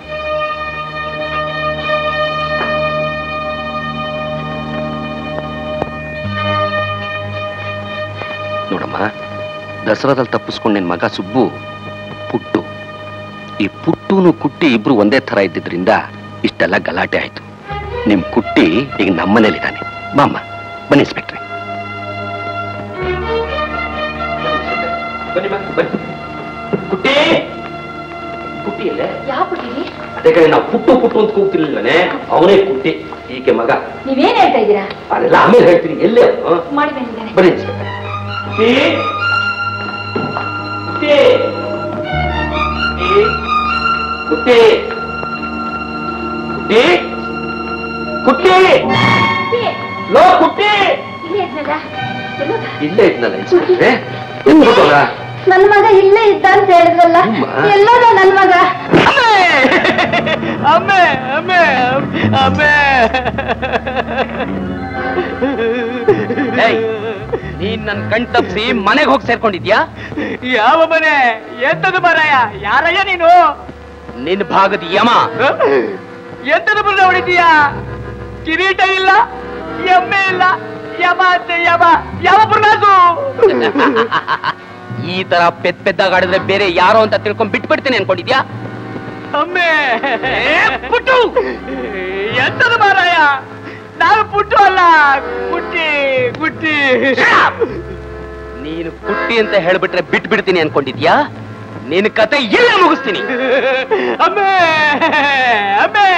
ನೋಡಮ್ಮ, ದಸರಾದಲ್ಲಿ ತಪ್ಪಿಸ್ಕೊಂಡು ನಿನ್ ಮಗ ಸುಬ್ಬು ಪುಟ್ಟು. ಈ ಪುಟ್ಟುನು ಕುಟ್ಟಿ ಇಬ್ರು ಒಂದೇ ತರ ಇದ್ದಿದ್ರಿಂದ ಇಷ್ಟೆಲ್ಲ ಗಲಾಟೆ ಆಯ್ತು. ನಿಮ್ ಕುಟ್ಟಿ ಈಗ ನಮ್ಮನೇಲಿದ್ದಾನೆ. ಬಾಮ್ಮ, ಬನ್ನಿ ಇನ್ಸ್ಪೆಕ್ಟ್ರೆ. ಬನ್ನಿ ಬನ್ನಿ. ಕುಟ್ಟಿ, ಕುಟ್ಟಿ ಅಲ್ಲೇ? ಯಾವ ಕುಟ್ಟಿ? ಅದೇ ಕಡೆ ನಾವು ಪುಟ್ಟು ಪುಟ್ಟು ಅಂತ ಕೂಗ್ತಿರ್ಲಿಲ್ವೇ, ಅವನೇ ಕುಟ್ಟಿ, ಈಕೆ ಮಗ. ನೀವೇನ್ ಹೇಳ್ತಾ ಇದ್ದೀರಾ? ಅದೆಲ್ಲ ಆಮೇಲೆ ಹೇಳ್ತೀನಿ. ಎಲ್ಲೇ ಮಾಡಿ ಬಂದಿದ್ದಾನೆ. ಬನ್ನಿ ಇನ್ಸ್ಪೆಕ್ಟ್ರೆ. ಕುಟ್ಟಿ, ಕುಟ್ಟಿ, ಕುಟ್ಟಿ, ಲೋ ಕುಟ್ಟಿ. ಇಲ್ಲೇ ಇದ್ನಲ್ಲ ಇನ್ಸ್ಪೆಕ್ಟ್ರೆ. ನನ್ ಮಗ ಇಲ್ಲೇ ಇದ್ದ ಅಂತ ಹೇಳಿದ್ರಲ್ಲ, ಎಲ್ಲೋದ ನನ್ ಮಗ? ಅಮ್ಮೆ ಅಮ್ಮೆ ಅಮ್ಮೆ. ನೀನ್ ನನ್ ಕಣ್ ತಪ್ಪಿಸಿ ಮನೆಗೆ ಹೋಗಿ ಸೇರ್ಕೊಂಡಿದ್ಯಾ? ಯಾವ ಮನೆ? ಎಂತದು ಮಾರಾಯ? ಯಾರಯ್ಯ ನೀನು? ನಿನ್ ಭಾಗದ ಯಮ. ಎಂತದು ಬುರ್ರ ಹೊಡಿತೀಯಾ? ಕಿರೀಟ ಇಲ್ಲ, ಎಮ್ಮೆ ಇಲ್ಲ, ಯಮ ಅಂತೆ ಯಮ. ಯಾವ ಬುರ್ನಾಸು? ಈ ತರ ಪೆದ್ದಾಗ ಆಡಿದ್ರೆ ಬೇರೆ ಯಾರೋ ಅಂತ ತಿಳ್ಕೊಂಡ್ ಬಿಟ್ಬಿಡ್ತೀನಿ ಅನ್ಕೊಂಡಿದ್ಯಾ? ಅಮ್ಮೆ ಪುಟ್ಟು. ಎಂತದು ಮಾರಾಯ? ನಾನು ಪುಟ್ಟು ಅಲ್ಲ, ಕುಟ್ಟಿ ಕುಟ್ಟಿ. ನೀನು ಕುಟ್ಟಿ ಅಂತ ಹೇಳ್ಬಿಟ್ರೆ ಬಿಟ್ಬಿಡ್ತೀನಿ ಅನ್ಕೊಂಡಿದ್ಯಾ? ನಿನ್ ಕತೆ ಇಲ್ಲ ಮುಗಿಸ್ತೀನಿ. ಅಮ್ಮೆ ಅಮ್ಮೆ.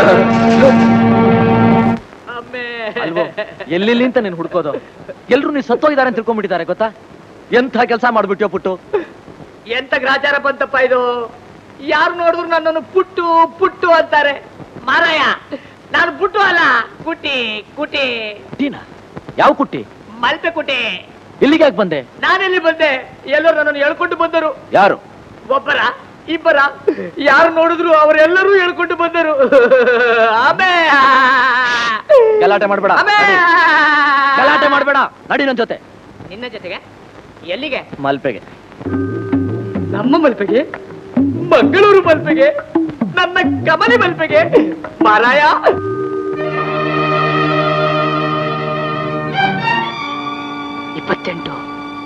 ಅಲ್ವೋ ಎಲ್ಲಿ ಅಂತ ನೀನ್ ಹುಡ್ಕೋದು? ಎಲ್ರು ನೀನ್ ಸತ್ತೋಗಿದ್ದಾರೆ ಅಂತ ತಿಳ್ಕೊಂಡ್ಬಿಟ್ಟಿದ್ದಾರೆ ಗೊತ್ತಾ? ಎಂಥ ಕೆಲಸ ಮಾಡ್ಬಿಟ್ಯೋ ಪುಟ್ಟು. ಎಂತ ಗ್ರಾಚಾರ ಬಂತಪ್ಪ ಇದು? ಯಾರು ನೋಡಿದ್ರು ನನ್ನನ್ನು ಪುಟ್ಟು ಪುಟ್ಟು ಅಂತಾರೆ. ಮಾರಾಯ, ನಾನು ಪುಟ್ಟು ಅಲ್ಲ, ಕುಟಿ ಕುಟಿ. ಯಾವ ಕುಟ್ಟಿ? ಮಲ್ಪೆ ಕುಟಿ. ಇಲ್ಲಿಗೆ ಯಾಕೆ ಬಂದೆ? ನಾನೆಲ್ಲಿ ಬಂದೆ? ಎಲ್ಲರೂ ನನ್ನನ್ನು ಹೇಳ್ಕೊಂಡು ಬಂದರು. ಯಾರು? ಒಬ್ಬರ ಇಬ್ಬರ, ಯಾರು ನೋಡಿದ್ರು ಅವರೆಲ್ಲರೂ ಹೇಳ್ಕೊಂಡು ಬಂದರು. ಗಲಾಟೆ ಮಾಡ್ಬೇಡ, ಗಲಾಟೆ ಮಾಡ್ಬೇಡ, ನಡಿ ನನ್ ಜೊತೆ. ನಿನ್ನ ಜೊತೆಗೆ? ಎಲ್ಲಿಗೆ? ಮಲ್ಪೆಗೆ. ನಮ್ಮ ಮಲ್ಪೆಗೆ? ಮಂಗಳೂರು ಮಲ್ಪೆಗೆ? ನನ್ನ ಕಮಲಿ ಮಲ್ಪೆಗೆ? ಮಾರಾಯ, ಇಪ್ಪತ್ತೆಂಟು.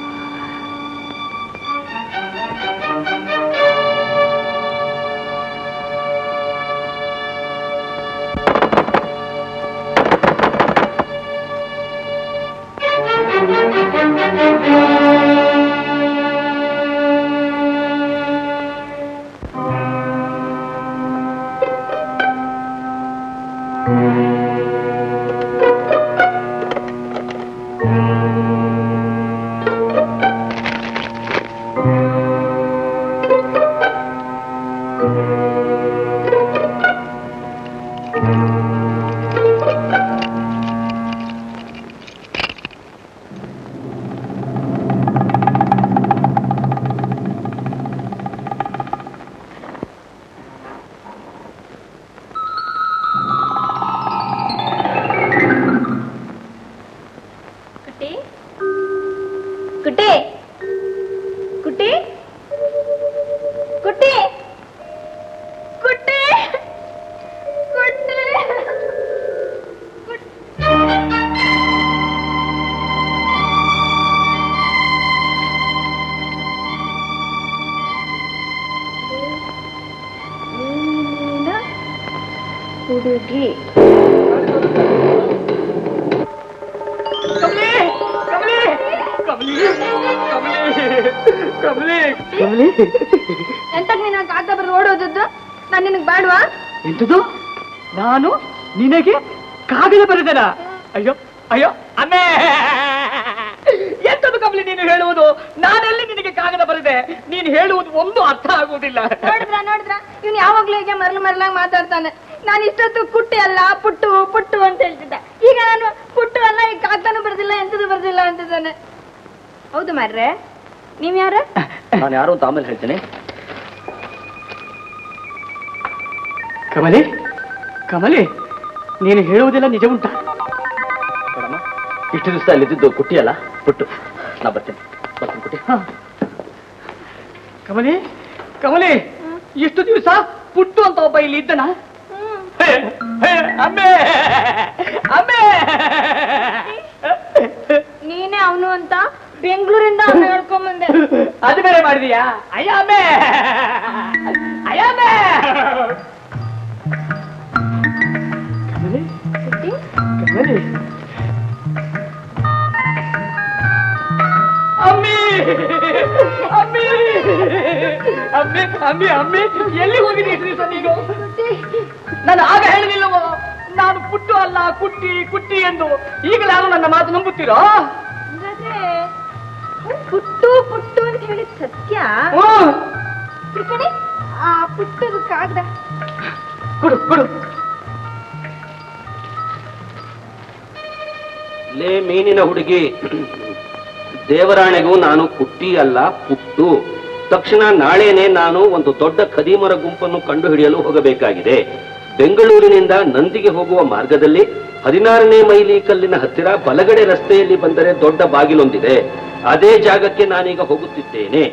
ಹುಡುಗಿ ಎಂತಕ್ ನೀನು ಕಾಗ್ದ ಬರೆದು ಓಡೋದದ್ದು? ನಾನು ನಿನಗೆ ಬೇಡವಾ? ಎಂತದು? ನಾನು ನಿನಗೆ ಕಾಗದ ಬರೆದನ? ಅಯ್ಯೋ ಅಯ್ಯೋ ಅಮ್ಮೇ, ಎಂತದು ಕಮಲಿ ನೀನು ಹೇಳುವುದು? ನಾನೆಲ್ಲಿ ನಿನಗೆ ಕಾಗದ ಬರೆದೆ? ನೀನು ಹೇಳುವುದು ಒಂದು ಅರ್ಥ ಆಗುವುದಿಲ್ಲ. ನೋಡಿದ್ರ ಇವ್ನು ಯಾವಾಗ್ಲೂ ಹೀಗೆ ಮರಲಾಗಿ ಮಾತಾಡ್ತಾನೆ. ನಾನು ಇಷ್ಟೊತ್ತು ಕುಟ್ಟಿ ಅಲ್ಲ ಪುಟ್ಟು ಪುಟ್ಟು ಅಂತ ಹೇಳ್ತಿದ್ದೆ. ಈಗ ನಾನು ಪುಟ್ಟು ಅಲ್ಲ, ಈ ಕಾಗ್ದಾನು ಬರ್ದಿಲ್ಲ, ಎಂತದು ಬರ್ದಿಲ್ಲ ಅಂತಿದ್ದಾನೆ. ಹೌದು ಮಾರ್ರೆ, ನೀವ್ ಯಾರ? ನಾನು ಯಾರು ಅಂತ ಆಮೇಲೆ ಹೇಳ್ತೇನೆ. ಕಮಲಿ ಕಮಲಿ, ನೀನು ಹೇಳುವುದೆಲ್ಲ ನಿಜ ಉಂಟಾ? ಇಷ್ಟು ದಿವಸ ಅಲ್ಲಿದ್ದು ಕುಟ್ಟಿ ಅಲ್ಲ ಪುಟ್ಟು. ನಾ ಬರ್ತೇನೆ ಕುಟ್ಟಿ. ಕಮಲಿ ಕಮಲಿ, ಇಷ್ಟು ದಿವಸ ಪುಟ್ಟು ಅಂತ ಒಬ್ಬ ಇಲ್ಲಿ ಇದ್ದನ? ಅಮ್ಮೇ ಅಮ್ಮೇ, ನೀನೇ ಅವನು ಅಂತ ಬೆಂಗಳೂರಿಂದ ಹೇಳ್ಕೊಂಡ್ ಬಂದೆ. ಅದು ಬೇರೆ ಮಾಡಿದೀಯಾ? ಅಯ್ಯಮ್ಮೇ ಅಯ್ಯಮ್ಮೇ. ಕಮಲಿ ಕಮಲಿ, ಅಮ್ಮಿ ಅಮ್ಮಿ ಅಮ್ಮಿ ಅಮ್ಮಿ ಅಮ್ಮಿ, ಎಲ್ಲಿ ಹೋಗಿದೆ ಇಷ್ಟು ದಿವಸ ನೀನು? ನಾನು ಆಗ ಹೇಳಲಿಲ್ಲವೋ ನಾನು ಪುಟ್ಟು ಅಲ್ಲ ಕುಟ್ಟಿ ಕುಟ್ಟಿ ಎಂದು? ಈಗ ನಾನು ನನ್ನ ಮಾತು ನಂಬುತ್ತೀರೋ? ಪುಟ್ಟು ಪುಟ್ಟು ಅಂತ ಹೇಳಿದ್ ಸತ್ಯ? ಕಡೆ ಆ ಪುಟ್ಟದು ಕಾಗ್ದ ಕೊಡು ಕೊಡು. ಲೇ ಮೀನಿನ ಹುಡುಗಿ, ದೇವರಾಣೆಗೂ ನಾನು ಕುಟ್ಟಿ ಅಲ್ಲ ಪುಟ್ಟು. ತಕ್ಷಣ ನಾಳೆನೆ ನಾನು ಒಂದು ದೊಡ್ಡ ಖದೀಮರ ಗುಂಪನ್ನು ಕಂಡು ಹಿಡಿಯಲು ಹೋಗಬೇಕಾಗಿದೆ. ಬೆಂಗಳೂರಿನಿಂದ ನಂದಿಗೆ ಹೋಗುವ ಮಾರ್ಗದಲ್ಲಿ 16ನೇ ಮೈಲಿ ಕಲ್ಲಿನ ಹತ್ತಿರ ಬಲಗಡೆ ರಸ್ತೆಯಲ್ಲಿ ಬಂದರೆ ದೊಡ್ಡ ಬಾಗಿಲೊಂದಿದೆ. ಅದೇ ಜಾಗಕ್ಕೆ ನಾನೀಗ ಹೋಗುತ್ತಿದ್ದೇನೆ.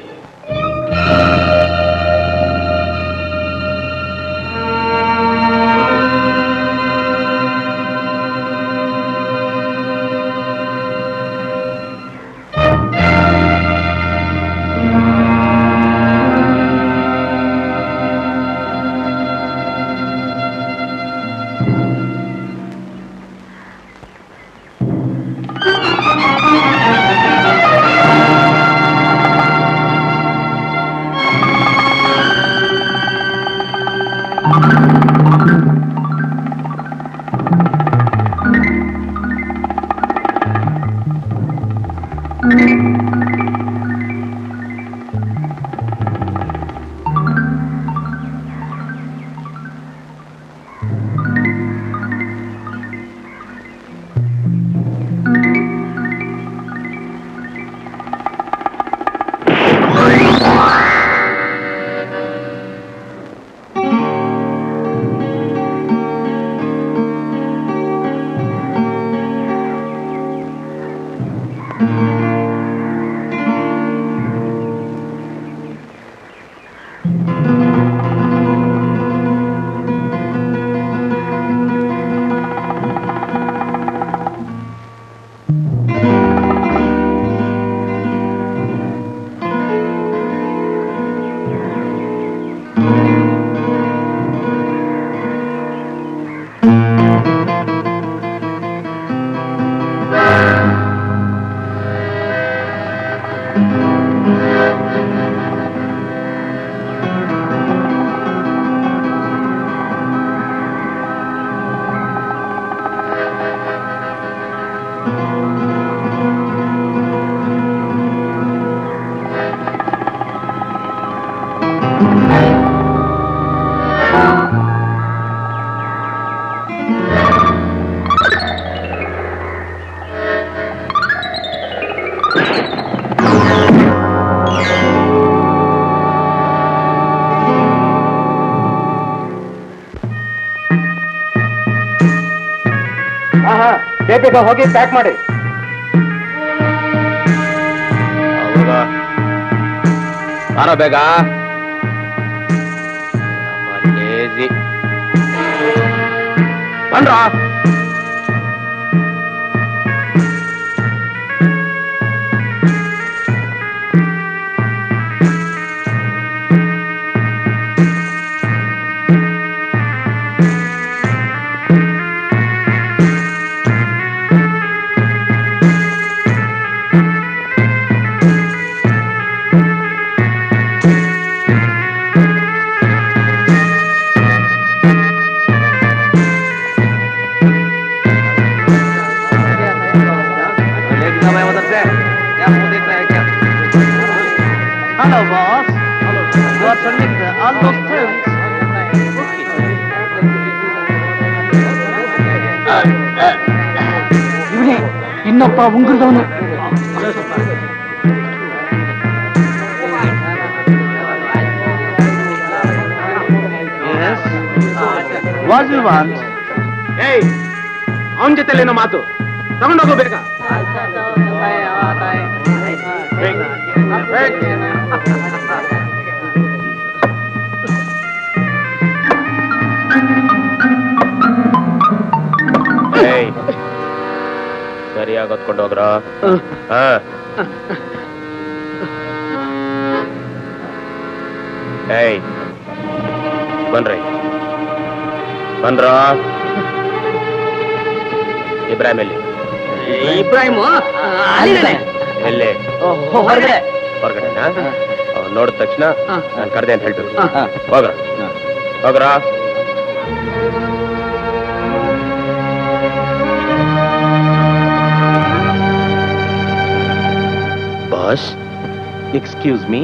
ಬೇಗ ಹೋಗಿ ಪ್ಯಾಕ್ ಮಾಡಿ. ಬಾರೋ ಬೇಗ. ಲೇಜಿ ಬಂದ್ರ. Hello, boss. Hello. You are sending all those things. ಇವನೇ ಇನ್ನೊಬ್ಬ ಉಂಗುರದವನು. Yes. What do you want? ಏಯ್, ಅವನ ಜೊತೆಲೇನೋ ಮಾತು. ತಗೊಂಡೋಗು ಬೇಗ. ಸರಿಯಾಗಿ ಹೊತ್ಕೊಂಡು ಹೋಗ್ರ. ಏಯ್ ಬನ್ರಿ ಬನ್ರ. ಇಬ್ರಾಹಿಂ ಎಲ್ಲಿ? ಇಬ್ರಾಹಿಂ ಎಲ್ಲಿ? ಹೊರಗಡೆ. ಹೊರಗಡೆನಾ? ನೋಡಿದ ತಕ್ಷಣ ನಾನು ಕರೆದೆ ಅಂತ ಹೇಳ್ಬೇಕು. ಹೋಗ್ರ ಹೋಗ್ರ. Boss, excuse me.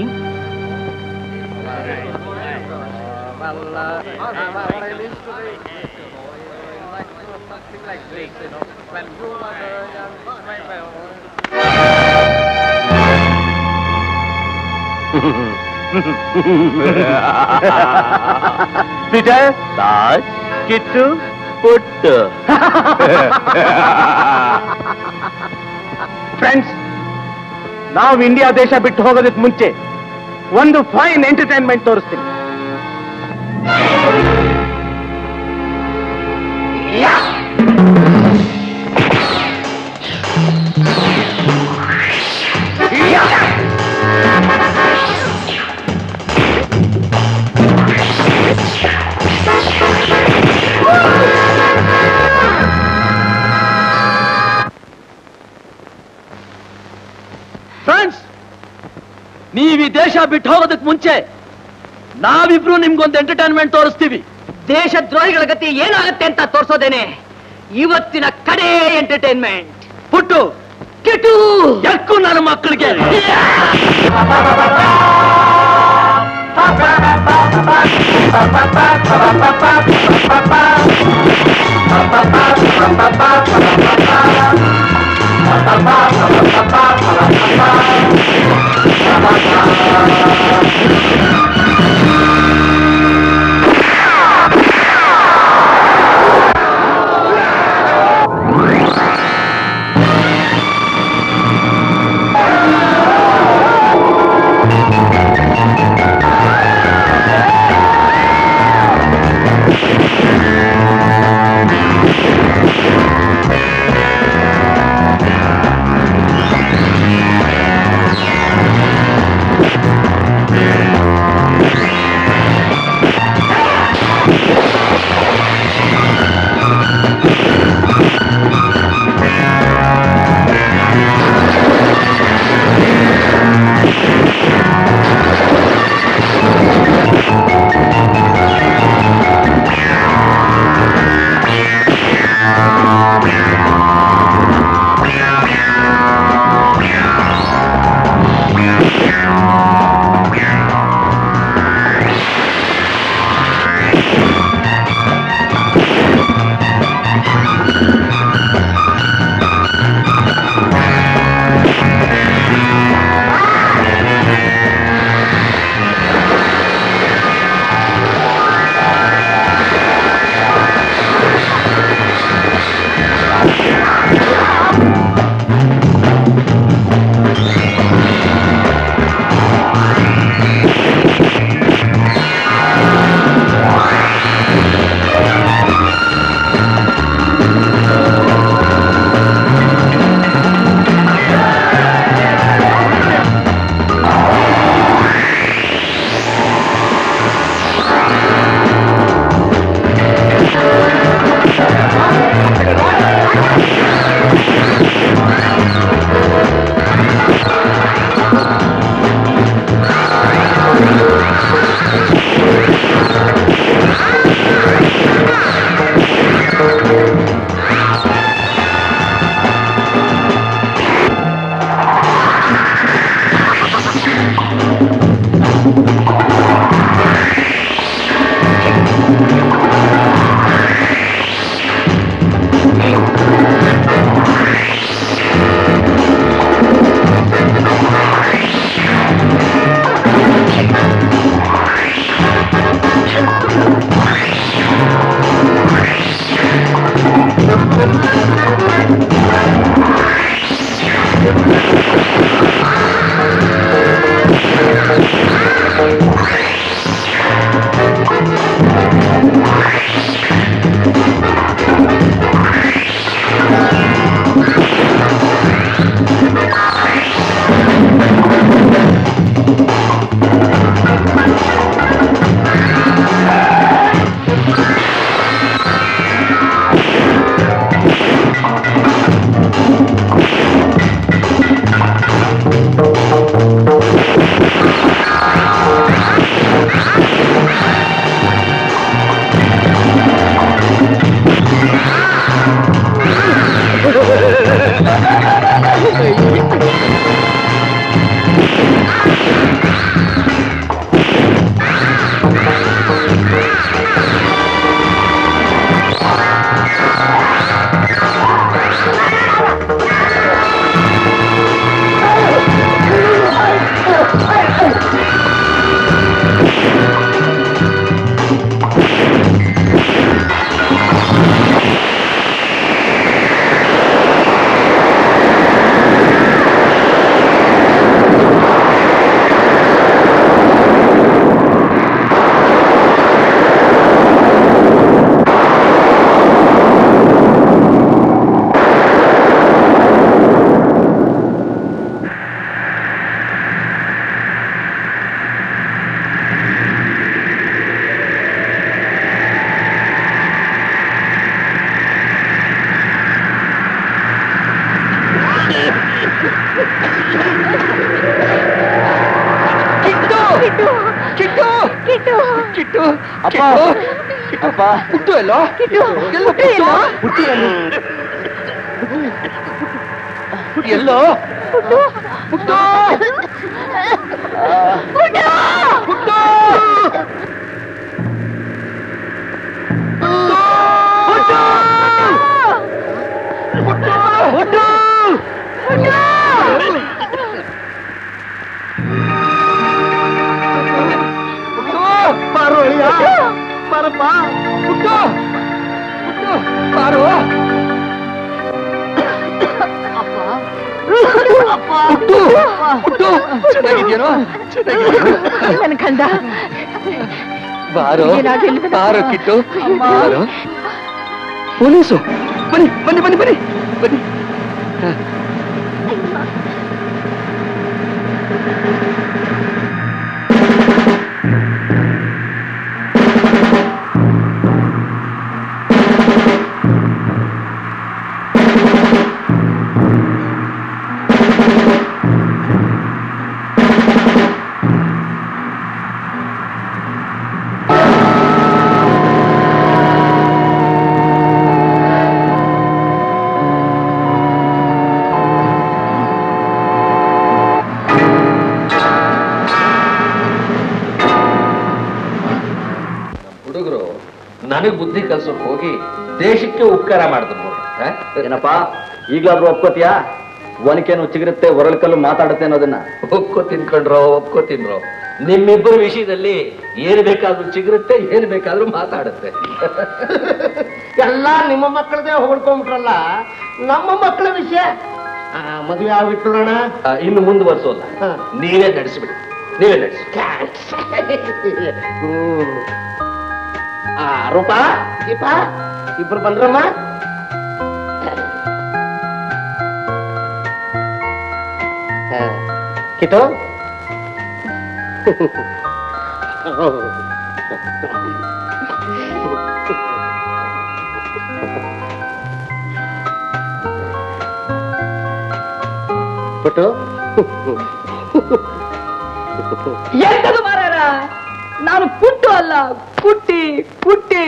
Vijaya, Raj, Kittu Puttu. Friends, ನಾವು ಇಂಡಿಯಾ ದೇಶ ಬಿಟ್ಟು ಹೋಗೋದಕ್ಕೆ ಮುಂಚೆ ಒಂದು ಫೈನ್ ಎಂಟರ್ಟೈನ್ಮೆಂಟ್ ತೋರಿಸ್ತೀನಿ. ಫ್ರೆಂಡ್ಸ್, ನೀವು ಈ ದೇಶ ಬಿಟ್ಟು ಹೋಗೋದಕ್ಕೆ ಮುಂಚೆ ನಾವಿಬ್ರು ನಿಮ್ಗೊಂದು ಎಂಟರ್ಟೈನ್ಮೆಂಟ್ ತೋರಿಸ್ತೀವಿ. ದೇಶದ್ರೋಹಿಗಳ ಗತಿ ಏನಾಗುತ್ತೆ ಅಂತ ತೋರಿಸೋದೇನೆ ಇವತ್ತಿನ ಕಡೆ ಎಂಟರ್ಟೈನ್ಮೆಂಟ್. ಪುಟ್ಟು, ಕಿಟ್ಟು, ಎಕ್ಕು ನನ್ನ ಮಕ್ಕಳಿಗೆ. ಕಿಟ್ಟು ಕಿಟ್ಟು ಕಿಟ್ಟು ಅಪ್ಪ ಅಪ್ಪ ಪುಟ್ಟು ಎಲ್ಲೋ ಎಲ್ಲೋ ಪುಟ್ಟು ಎಲ್ಲೋ ಪುಟ್ಟು ಪುಟ್ಟು ಪುಟ್ಟು ಬಾರೋ ಅಳಿಯ ಬಾರಪ್ಪ ಪುಟ್ಟು ಪುಟ್ಟು ಬಾರೋ ಅಪ್ಪ ಪುಟ್ಟು ಪುಟ್ಟು ಚೆನ್ನಾಗಿದ್ಯೇನೋ ನನ್ನ ಕಂದ ಬಾರೋ ಬಾರೋ ಕಿಟ್ಟು ಬಾರೋ ಪೊಲೀಸು ಬನ್ನಿ ಬನ್ನಿ ಬನ್ನಿ ಬನ್ನಿ ಬನ್ನಿ ನನಗ್ ಬುದ್ಧಿ ಕಲ್ಸೋಕ್ ಹೋಗಿ ದೇಶಕ್ಕೆ ಉಪಕಾರ ಮಾಡಿದ್ರು ಏನಪ್ಪಾ ಈಗ್ಲಾದ್ರೂ ಒಪ್ಕೋತಿಯಾ ಒನಕೇನು ಚಿಗುರುತ್ತೆ ಒರಳ್ಕಲ್ಲು ಮಾತಾಡುತ್ತೆ ಅನ್ನೋದನ್ನ ಒಪ್ಕೋತೀನ್ರೋ ನಿಮ್ಮಿಬ್ಬರ ವಿಷಯದಲ್ಲಿ ಏನ್ ಬೇಕಾದ್ರೂ ಚಿಗುರುತ್ತೆ ಏನ್ ಬೇಕಾದ್ರೂ ಮಾತಾಡುತ್ತೆ ಎಲ್ಲ ನಿಮ್ಮ ಮಕ್ಕಳದೇ ಹೊಡ್ಕೊಂಡ್ಬಿಟ್ರಲ್ಲ ನಮ್ಮ ಮಕ್ಕಳ ವಿಷಯ ಮದುವೆ ಆಗ್ಬಿಟ್ರೋಣ ಇನ್ನು ಮುಂದುವರ್ಸೋಲ್ಲ ನೀವೇ ನಡೆಸಿಬಿಡಿ ನೀವೇ ನಡೆಸಿ ರೂಪಾ ದೀಪಾ ಇಬ್ರು ಬಂದ್ರಮ್ಮ ಕಿಟ್ಟು ಪುಟ್ಟು ಎಂತದು ಮಾರಾರ ನಾನು ಪುಟ್ಟು ಅಲ್ಲ ಪುಟ್ಟಿ ಪುಟ್ಟಿ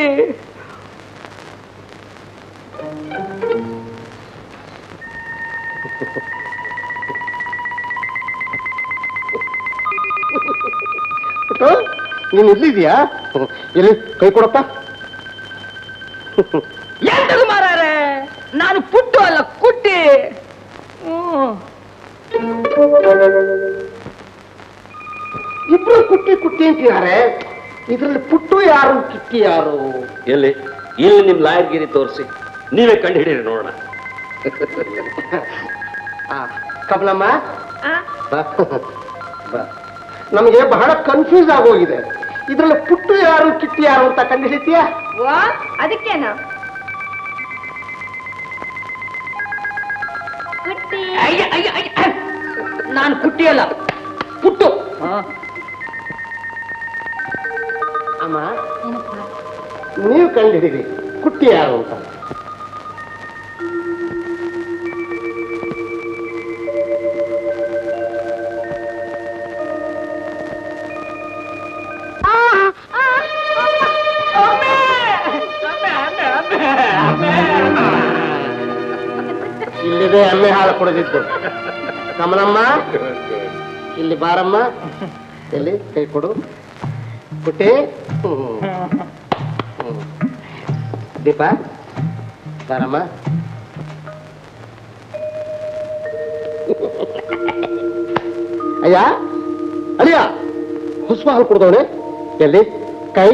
ಪುಟ್ಟು ನೀನ್ ಇಲ್ಲಿದ್ಯಾ ಎಲ್ಲಿ ಕೈ ಕೊಡಪ್ಪ ಎಂತದು ಮಾರಾರೆ ನಾನು ಪುಟ್ಟು ಅಲ್ಲ ಕುಟ್ಟಿ ಇಬ್ರು ಕುಟ್ಟಿ ಕುಟ್ಟಿ ಅಂತಿದ್ದಾರೆ ಇದ್ರಲ್ಲಿ ಪುಟ್ಟು ಯಾರು ಕಿಟ್ಟಿ ಯಾರು ಎಲ್ಲಿ ಇಲ್ಲಿ ನಿಮ್ ಲಾಯರ್ಗಿರಿ ತೋರಿಸಿ ನೀವೇ ಕಂಡು ಹಿಡೀರಿ ನೋಡೋಣ ಕಮಲಮ್ಮ ನಮಗೆ ಬಹಳ ಕನ್ಫ್ಯೂಸ್ ಆಗೋಗಿದೆ ಇದ್ರಲ್ಲಿ ಪುಟ್ಟು ಯಾರು ಕಿಟ್ಟಿ ಯಾರು ಅಂತ ಕಂಡುಹಿಡಿತೀಯಾ ಅದಕ್ಕೇನು ನಾನು ಕುಟ್ಟಿ ಅಲ್ಲ ಪುಟ್ಟು ಅಮ್ಮ ನೀವು ಕಂಡುಹಿಡಿರಿ ಕುಟ್ಟಿ ಯಾರು ಅಂತ ಇಲ್ಲಿದೆ ಅಮ್ಮೆ ಹಾಳು ಕೊಡದಿದ್ದು ಕಮಲಮ್ಮ ಇಲ್ಲಿ ಬಾರಮ್ಮ ಎಲ್ಲಿ ಕೈ ಕೊಡು ಕುಟ್ಟಿ ದೀಪ ಬಾರಮ್ಮ ಅಯ್ಯ ಅಳಿಯ ಹುಸ್ವ ಹಾಲು ಕುಡ್ದವನೆ ಎಲ್ಲಿ ಕೈ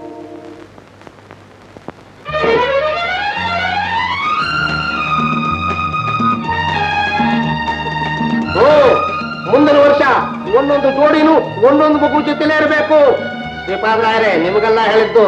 ಮುಂದಿನ ವರ್ಷ ಒಂದೊಂದು ಜೋಡಿನು ಒಂದೊಂದು ಮಗು ಜೊತೆಲೇ ಇರಬೇಕು ಶ್ರೀಪಾದರಾಯರೇ ನಿಮಗೆಲ್ಲ ಹೇಳಿದ್ದು